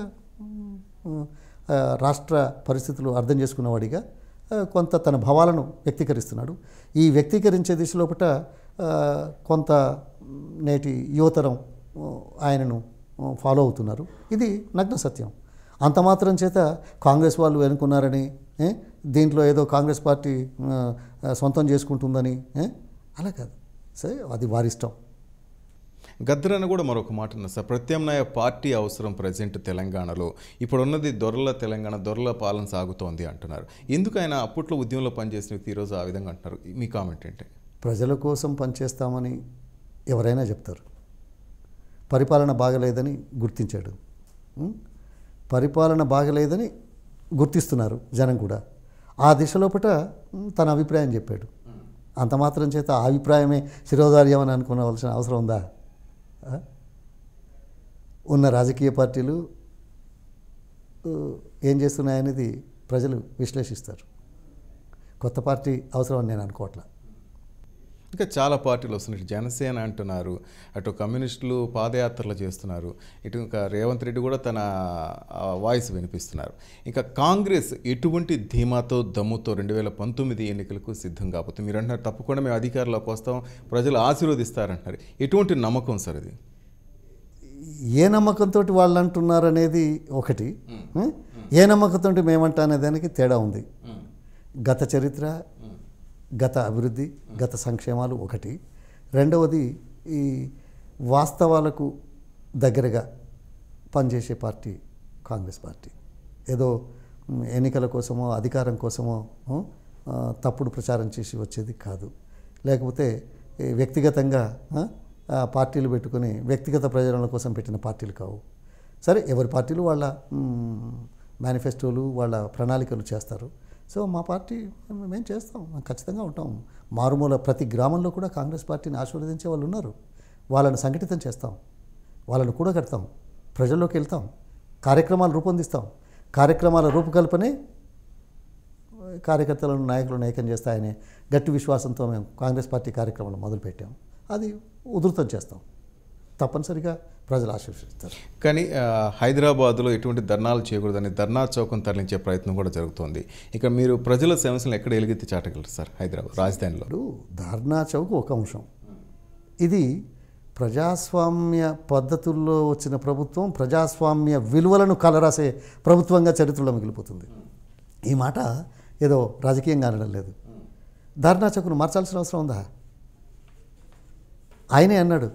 రాష్ట్ర పరిస్థితులు అర్థం చేసుకున్నవాడిగా కొంత తన భావాలను వ్యక్తీకరిస్తున్నాడు. ఈ వ్యక్తీకరించే దిశలోపట కొంత నేటి యువతరం ఆయనను ఫాలో అవుతున్నారు. ఇది నగ్న సత్యం. అంత మాత్రం చేత కాంగ్రెస్ వాళ్ళు వెనుకున్నారని, దీంట్లో ఏదో కాంగ్రెస్ పార్టీ సొంతం చేసుకుంటుందని అలా కాదు. సరే, అది వారి ఇష్టం. గద్దరన్న కూడా మరొక మాట అన్నారు సార్, ప్రత్యామ్నాయ పార్టీ అవసరం ప్రజెంట్ తెలంగాణలో. ఇప్పుడున్నది దొరల తెలంగాణ, దొరల పాలన సాగుతోంది అంటున్నారు. ఎందుకు ఆయన అప్పట్లో ఉద్యమంలో పనిచేసిన వ్యక్తి ఈరోజు ఆ విధంగా అంటున్నారు? మీ కామెంట్ ఏంటి? ప్రజల కోసం పనిచేస్తామని ఎవరైనా చెప్తారు. పరిపాలన బాగలేదని గుర్తించాడు. ఉం? పరిపాలన బాగలేదని గుర్తిస్తున్నారు జనం కూడా. ఆ దిశలోపట తన అభిప్రాయం చెప్పాడు. అంత మాత్రం చేత ఆ అభిప్రాయమే శిరోధార్యం అని అనుకోవాల్సిన అవసరం ఉందా? ఉన్న రాజకీయ పార్టీలు ఏం చేస్తున్నాయనేది ప్రజలు విశ్లేషిస్తారు. కొత్త పార్టీ అవసరం అని నేను అనుకోవట్లా. ఇంకా చాలా పార్టీలు వస్తున్నాయి. జనసేన అంటున్నారు, అటు కమ్యూనిస్టులు పాదయాత్రలు చేస్తున్నారు, ఇటు ఇంకా రేవంత్ రెడ్డి కూడా తన వాయిస్ వినిపిస్తున్నారు. ఇంకా కాంగ్రెస్ ఎటువంటి ధీమాతో దమ్ముతో రెండు వేల పంతొమ్మిది ఎన్నికలకు సిద్ధం కాకపోతే మీరు అంటున్నారు తప్పకుండా మేము అధికారంలోకి వస్తాం, ప్రజలు ఆశీర్వదిస్తారంటున్నారు. ఎటువంటి నమ్మకం సార్ అది? ఏ నమ్మకంతో వాళ్ళు అంటున్నారు అనేది ఒకటి, ఏ నమ్మకంతో మేమంటా అనే దానికి తేడా ఉంది. గత చరిత్ర, గత అభివృద్ధి, గత సంక్షేమాలు ఒకటి. రెండవది ఈ వాస్తవాలకు దగ్గరగా పనిచేసే పార్టీ కాంగ్రెస్ పార్టీ. ఏదో ఎన్నికల కోసమో అధికారం కోసమో తప్పుడు ప్రచారం చేసి వచ్చేది కాదు. లేకపోతే వ్యక్తిగతంగా పార్టీలు పెట్టుకుని వ్యక్తిగత ప్రయోజనాల కోసం పెట్టిన పార్టీలు కావు. సరే, ఎవరి పార్టీలు వాళ్ళ మేనిఫెస్టోలు, వాళ్ళ ప్రణాళికలు చేస్తారు. సో మా పార్టీ మేము చేస్తాం, ఖచ్చితంగా ఉంటాం. మారుమూల ప్రతి గ్రామంలో కూడా కాంగ్రెస్ పార్టీని ఆశీర్వదించే వాళ్ళు ఉన్నారు. వాళ్ళని సంఘటితం చేస్తాం, వాళ్ళని కూడగడతాం, ప్రజల్లోకి వెళ్తాం, కార్యక్రమాలు రూపొందిస్తాం. కార్యక్రమాల రూపకల్పనే కార్యకర్తలను, నాయకులను ఏకం చేస్తాయనే గట్టి విశ్వాసంతో మేము కాంగ్రెస్ పార్టీ కార్యక్రమాలు మొదలుపెట్టాం. అది ఉధృతం చేస్తాం. తప్పనిసరిగా ప్రజలు ఆశీర్వదిస్తారు. కానీ హైదరాబాద్లో ఎటువంటి ధర్నాలు చేయకూడదని ధర్నా చౌకం తరలించే ప్రయత్నం కూడా జరుగుతోంది. ఇక మీరు ప్రజల సమస్యలు ఎక్కడ ఎలుగెత్తి చాటగలరు సార్? హైదరాబాద్ రాజధానిలో ధర్నా చౌక్ ఒక అంశం. ఇది ప్రజాస్వామ్య పద్ధతుల్లో వచ్చిన ప్రభుత్వం, ప్రజాస్వామ్య విలువలను కలరాసే ప్రభుత్వంగా చరిత్రలో మిగిలిపోతుంది. ఈ మాట ఏదో రాజకీయంగా అనడం లేదు. ధర్నా చౌక్ను మార్చాల్సిన అవసరం ఉందా? ఆయనే అన్నాడు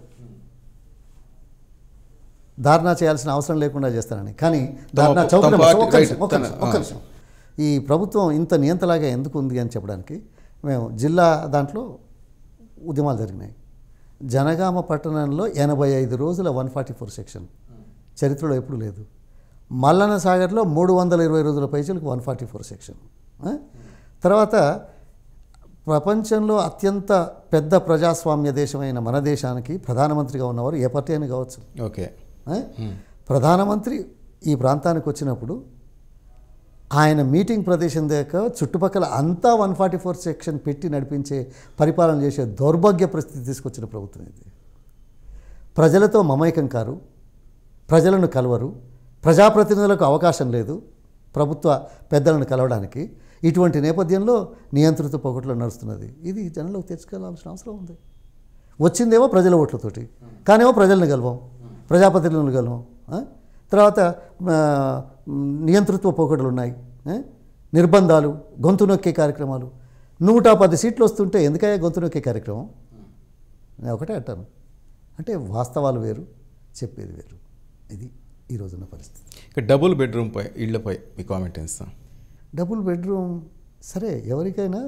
ధారణా చేయాల్సిన అవసరం లేకుండా చేస్తానని. కానీ ధారణా చౌకన ఒక్క నిమిషం, ఈ ప్రభుత్వం ఇంత నియంతలాగా ఎందుకు ఉంది అని చెప్పడానికి మేము జిల్లా దాంట్లో ఉద్యమాలు జరిగినాయి. జనగామ పట్టణంలో ఎనభై ఐదు రోజుల వన్ ఫార్టీ ఫోర్ సెక్షన్ చరిత్రలో ఎప్పుడు లేదు. మల్లన్న సాగర్లో మూడు వందల ఇరవై రోజుల పైసలకు వన్ ఫార్టీ ఫోర్ సెక్షన్. తర్వాత ప్రపంచంలో అత్యంత పెద్ద ప్రజాస్వామ్య దేశమైన మన దేశానికి ప్రధానమంత్రిగా ఉన్నవారు ఏ పార్టీ అయినా కావచ్చు. ఓకే, ప్రధానమంత్రి ఈ ప్రాంతానికి వచ్చినప్పుడు ఆయన మీటింగ్ ప్రదేశం దాకా చుట్టుపక్కల అంతా వన్ ఫార్టీ ఫోర్ సెక్షన్ పెట్టి నడిపించే పరిపాలన చేసే దౌర్భాగ్య పరిస్థితి తీసుకొచ్చిన ప్రభుత్వం ఇది. ప్రజలతో మమైకం కారు, ప్రజలను కలవరు, ప్రజాప్రతినిధులకు అవకాశం లేదు ప్రభుత్వ పెద్దలను కలవడానికి. ఇటువంటి నేపథ్యంలో నియంత్రిత పోకట్లో నడుస్తున్నది. ఇది జనంలోకి తెచ్చుకోవాల్సిన అవసరం ఉంది. వచ్చిందేమో ప్రజల ఓట్లతోటి, కానేమో ప్రజలను కలవం, ప్రజాప్రతినిధులను కలవం. తర్వాత నియంతృత్వ పోకడలు ఉన్నాయి, నిర్బంధాలు, గొంతు నొక్కే కార్యక్రమాలు. నూట పది సీట్లు వస్తుంటే ఎందుకయ్యా గొంతు నొక్కే కార్యక్రమం? నేను ఒకటే అంటాను, అంటే వాస్తవాలు వేరు, చెప్పేది వేరు. ఇది ఈ రోజున్న పరిస్థితి. ఇక డబుల్ బెడ్రూమ్పై ఇళ్లపై మీ కామెంట్ ఏంటి? డబుల్ బెడ్రూమ్ సరే, ఎవరికైనా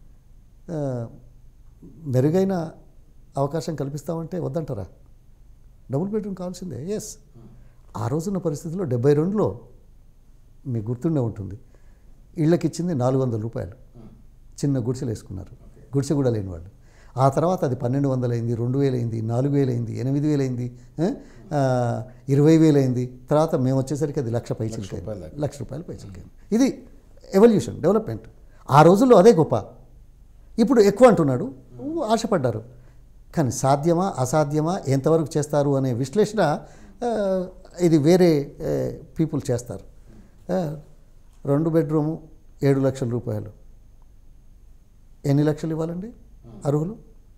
మెరుగైన అవకాశం కల్పిస్తామంటే వద్దంటారా? డబుల్ బెడ్రూమ్ కావాల్సిందే. ఎస్, ఆ రోజున్న పరిస్థితుల్లో డెబ్బై రెండులో మీకు గుర్తుండే ఉంటుంది, ఇళ్ళకి ఇచ్చింది నాలుగు వందల రూపాయలు. చిన్న గుడిసెలు వేసుకున్నారు, గుడిసె కూడా లేని వాళ్ళు. ఆ తర్వాత అది పన్నెండు వందలు అయింది, రెండు వేలు అయింది, నాలుగు వేలు అయింది, ఎనిమిది వేలు అయింది, ఇరవై వేలు అయింది. తర్వాత మేము వచ్చేసరికి అది లక్ష పైసలకి అయింది, లక్ష రూపాయల పైసలకి అయింది. ఇది ఎవల్యూషన్, డెవలప్మెంట్. ఆ రోజుల్లో అదే గొప్ప. ఇప్పుడు ఎక్కువ అంటున్నాడు, ఆశపడ్డారు. కానీ సాధ్యమా అసాధ్యమా, ఎంతవరకు చేస్తారు అనే విశ్లేషణ ఇది వేరే పీపుల్ చేస్తారు. రెండు బెడ్రూము ఏడు లక్షల రూపాయలు, ఎన్ని లక్షలు ఇవ్వాలండి అర్హులు?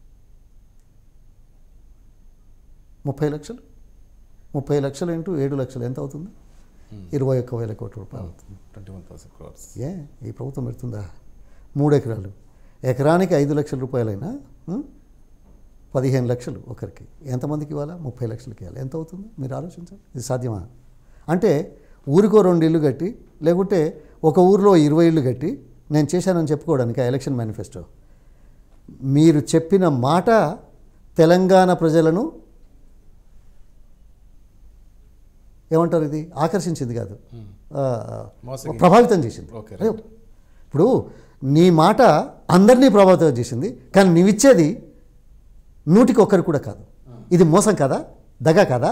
ముప్పై లక్షలు. ముప్పై లక్షలు ఇంటూ ఏడు లక్షలు ఎంత అవుతుంది? ఇరవై ఒక్క వేల కోట్ల రూపాయలు అవుతుంది. Twenty one thousand crores. ఏ ఈ ప్రభుత్వం పెడుతుందా? మూడు ఎకరాలు, ఎకరానికి ఐదు లక్షల రూపాయలైనా పదిహేను లక్షలు ఒకరికి ఎంతమందికి ఇవ్వాలా? ముప్పై లక్షలకి ఇవ్వాలి. ఎంత అవుతుంది మీరు ఆలోచించండి. ఇది సాధ్యమా? అంటే ఊరికో రెండు ఇల్లు కట్టి లేకుంటే ఒక ఊరిలో ఇరవై ఇల్లు కట్టి నేను చేశానని చెప్పుకోవడానికి ఆ ఎలక్షన్ మేనిఫెస్టో. మీరు చెప్పిన మాట తెలంగాణ ప్రజలను ఏమంటారు, ఇది ఆకర్షించింది కాదు, ప్రభావితం చేసింది. ఇప్పుడు నీ మాట అందరినీ ప్రభావితం చేసింది, కానీ నీవిచ్చేది నూటికి ఒక్కరు కూడా కాదు. ఇది మోసం కదా, దగా కదా?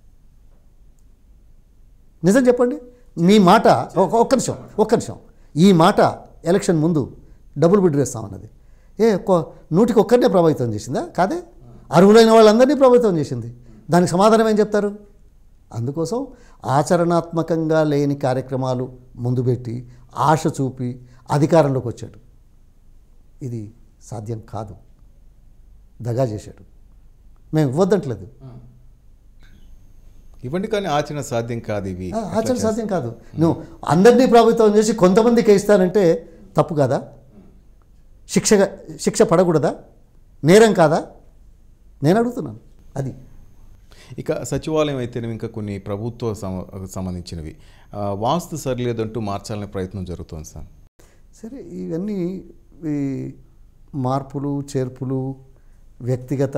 నిజం చెప్పండి. మీ మాట ఒక్క నిమిషం ఒక్క నిమిషం ఈ మాట ఎలక్షన్ ముందు డబుల్ బెడ్రూమ్ వేస్తామన్నది ఏ నూటికి ఒక్కరినే ప్రభావితం చేసిందా? కాదే, అర్హులైన వాళ్ళందరినీ ప్రభావితం చేసింది. దానికి సమాధానం ఏం చెప్తారు? అందుకోసం ఆచరణాత్మకంగా లేని కార్యక్రమాలు ముందు పెట్టి ఆశ చూపి అధికారంలోకి వచ్చాడు. ఇది సాధ్యం కాదు, దగా చేశాడు. మేము ఇవ్వద్దంటలేదు, ఇవ్వండి, కానీ ఆచరణ సాధ్యం కాదు. ఇవి ఆచరణ సాధ్యం కాదు. నువ్వు అందరినీ ప్రభావితం చేసి కొంతమందికి ఇస్తానంటే తప్పు కాదా? శిక్ష శిక్ష పడకూడదా? నేరం కాదా? నేను అడుగుతున్నాను. అది ఇక సచివాలయం అయితే ఇంకా కొన్ని ప్రభుత్వ సంబంధించినవి వాస్తు సరిలేదంటూ మార్చాలనే ప్రయత్నం జరుగుతుంది సార్. సరే, ఇవన్నీ ఈ మార్పులు చేర్పులు వ్యక్తిగత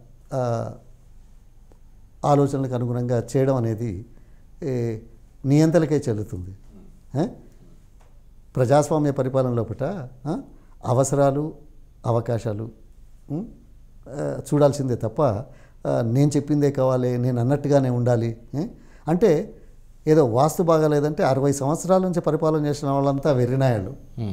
ఆలోచనలకు అనుగుణంగా చేయడం అనేది నియంతలకే చెల్లుతుంది. ప్రజాస్వామ్య పరిపాలన లోపల అవసరాలు అవకాశాలు చూడాల్సిందే తప్ప నేను చెప్పిందే కావాలి, నేను అన్నట్టుగానే ఉండాలి అంటే ఏదో వాస్తు బాగాలేదంటే అరవై సంవత్సరాల నుంచి పరిపాలన చేసిన వాళ్ళంతా వెర్రినాయాళ్ళు.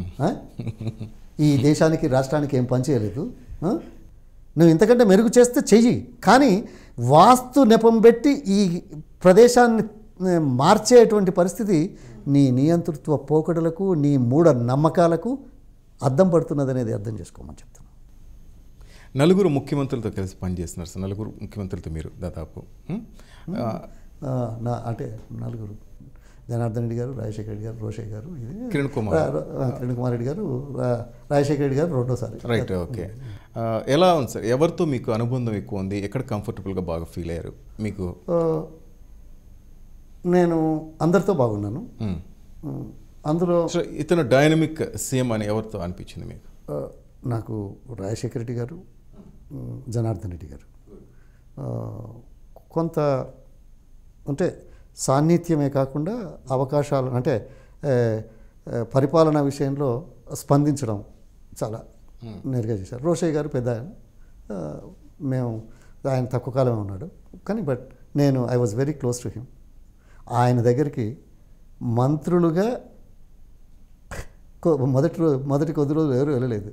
ఈ దేశానికి రాష్ట్రానికి ఏం పని చేయలేదు. నువ్వు ఇంతకంటే మెరుగు చేస్తే చెయ్యి, కానీ వాస్తు నెపం పెట్టి ఈ ప్రదేశాన్ని మార్చేటువంటి పరిస్థితి నీ నియంతృత్వ పోకడలకు నీ మూఢ నమ్మకాలకు అద్దం పడుతున్నదనేది అర్థం చేసుకోమని చెప్తున్నాను. నలుగురు ముఖ్యమంత్రులతో కలిసి పనిచేస్తున్నారు సార్. నలుగురు ముఖ్యమంత్రులతో మీరు దాదాపు నా అంటే నలుగురు జనార్దన్ రెడ్డి గారు, రాజశేఖర రెడ్డి గారు, రోషయ్య గారు, ఇది కిరణ్ కుమార్ కిరణ్ కుమార్ రెడ్డి గారు, రాజశేఖర రెడ్డి గారు రెండోసారి. Right, okay. ఎలా ఉంది సార్? ఎవరితో మీకు అనుబంధం ఎక్కువ ఉంది? ఎక్కడ కంఫర్టబుల్గా బాగా ఫీల్ అయ్యారు మీకు? నేను అందరితో బాగున్నాను. అందులో ఇతను డైనమిక్ సీఎం అని ఎవరితో అనిపించింది మీకు? నాకు రాజశేఖర రెడ్డి గారు, జనార్దన్ రెడ్డి గారు కొంత అంటే సాన్నిధ్యమే కాకుండా అవకాశాలు అంటే పరిపాలన విషయంలో స్పందించడం చాలా నేరుగా చేశారు. రోషయ్య గారు పెద్ద ఆయన, మేము ఆయన తక్కువ కాలమే ఉన్నాడు, కానీ బట్ నేను I was very close to him. ఆయన దగ్గరికి మంత్రులుగా మొదటి రోజు మొదటి కొద్ది రోజులు ఎవరు వెళ్ళలేదు.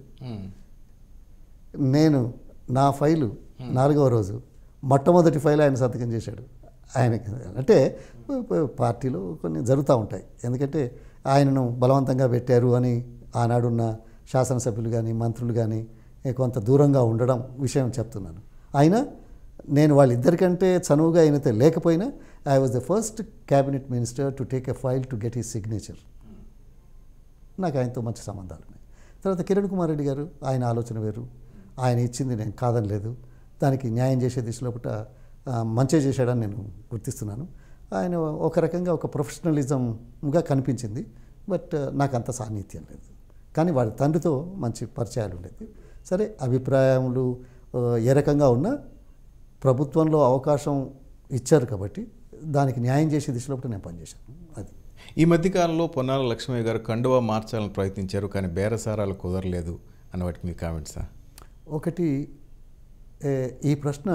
నేను నా ఫైలు నాలుగవ రోజు మొట్టమొదటి ఫైల్ ఆయన సంతకం చేశాడు. ఆయనకి అంటే పార్టీలో కొన్ని జరుగుతూ ఉంటాయి, ఎందుకంటే ఆయనను బలవంతంగా పెట్టారు అని ఆనాడున్న శాసనసభ్యులు కానీ మంత్రులు కానీ కొంత దూరంగా ఉండడం విషయం చెప్తున్నాను. అయినా నేను వాళ్ళిద్దరికంటే చనువుగా అయినతే లేకపోయినా I was the first cabinet minister to take a file to get his signature. నాకు ఆయనతో మంచి సంబంధాలు ఉన్నాయి. తర్వాత కిరణ్ కుమార్ రెడ్డి గారు, ఆయన ఆలోచన వేరు, ఆయన ఇచ్చింది నేను కాదనలేదు, దానికి న్యాయం చేసే దిశలో పుట్ట మంచిగా చేశాడని నేను గుర్తిస్తున్నాను. ఆయన ఒక రకంగా ఒక ప్రొఫెషనలిజంగా కనిపించింది, బట్ నాకు అంత సాన్నిధ్యం లేదు. కానీ వాడి తండ్రితో మంచి పరిచయాలు ఉండేది. సరే, అభిప్రాయములు ఏ రకంగా ఉన్నా ప్రభుత్వంలో అవకాశం ఇచ్చారు కాబట్టి దానికి న్యాయం చేసే దిశలో పుట్ట నేను పనిచేశాను. అది ఈ మధ్యకాలంలో పొన్నాల లక్ష్మయ్య గారు కండువా మార్చాలని ప్రయత్నించారు, కానీ బేరసారాలు కుదరలేదు అన్న వాటికి మీ కామెంట్సా? ఒకటి, ఈ ప్రశ్న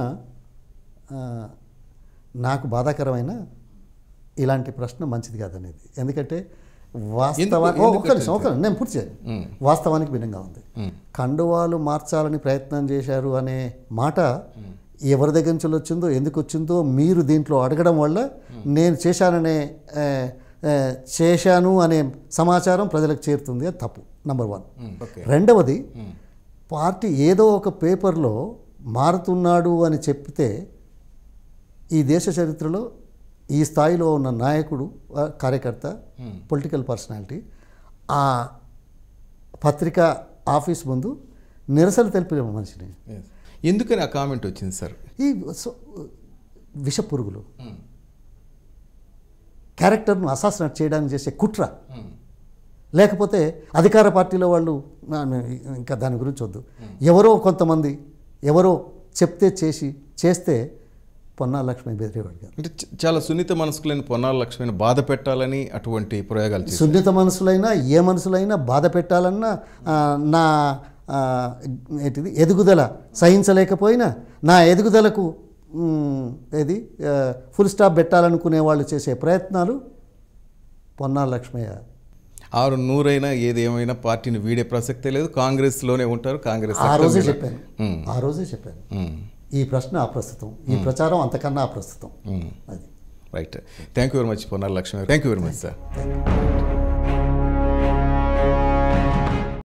నాకు బాధాకరమైన ఇలాంటి ప్రశ్న మంచిది కాదనేది. ఎందుకంటే వాస్తవానికి నేను పూర్తి చేయాలి, వాస్తవానికి భిన్నంగా ఉంది. కండువాలు మార్చాలని ప్రయత్నం చేశారు అనే మాట ఎవరి దగ్గర నుంచి వచ్చిందో ఎందుకు వచ్చిందో మీరు దీంట్లో అడగడం వల్ల నేను చేశాననే చేశాను అనే సమాచారం ప్రజలకు చేరుతుంది, అది తప్పు. Number one. రెండవది, పార్టీ ఏదో ఒక పేపర్లో మారుతున్నాడు అని చెప్తే ఈ దేశ చరిత్రలో ఈ స్థాయిలో ఉన్న నాయకుడు, కార్యకర్త, పొలిటికల్ పర్సనాలిటీ ఆ పత్రిక ఆఫీస్ ముందు నిరసన తెలిపిన మనిషిని ఎందుకని ఆ కామెంట్ వచ్చింది సార్? ఈ సో- విష పురుగులు క్యారెక్టర్ను అసాసినేట్ చేయడానికి చేసే కుట్ర, లేకపోతే అధికార పార్టీలో వాళ్ళు నా- ఇంకా దాని గురించి వద్దు, ఎవరో కొంతమంది ఎవరో చెప్తే చేసి చేస్తే పొన్నాల లక్ష్మి బెదిరేవాడు కాదు. అంటే చ- చాలా సున్నిత మనసుకులైన పొన్నాల లక్ష్మిని బాధ పెట్టాలని అటువంటి ప్రయోగాలు చేశారు. సున్నిత మనసులైనా ఏ మనసులైనా బాధ పెట్టాలన్నా ఆ, నా ఆ, ఏంటిది ఎదుగుదల సహించలేకపోయినా నా ఎదుగుదలకు మ్, ఏది ఫుల్ స్టాప్ పెట్టాలనుకునే వాళ్ళు చేసే ప్రయత్నాలు పొన్నాల లక్ష్మయ్య. ఆరు నూరైనా ఏది ఏమైనా పార్టీని వీడే ప్రసక్తే లేదు, కాంగ్రెస్లోనే ఉంటారు. కాంగ్రెస్ ఆ రోజే అక్కడ చెప్పాను మ్. ఆ రోజే చెప్పాను మ్. ఈ ప్రశ్న అప్రస్తుతం, ఈ ప్రచారం అంతకన్నా అప్రస్తుతం. మ్. అది right. Thank you very much Ponnala Lakshmi. Thank you very much sir. Thank you.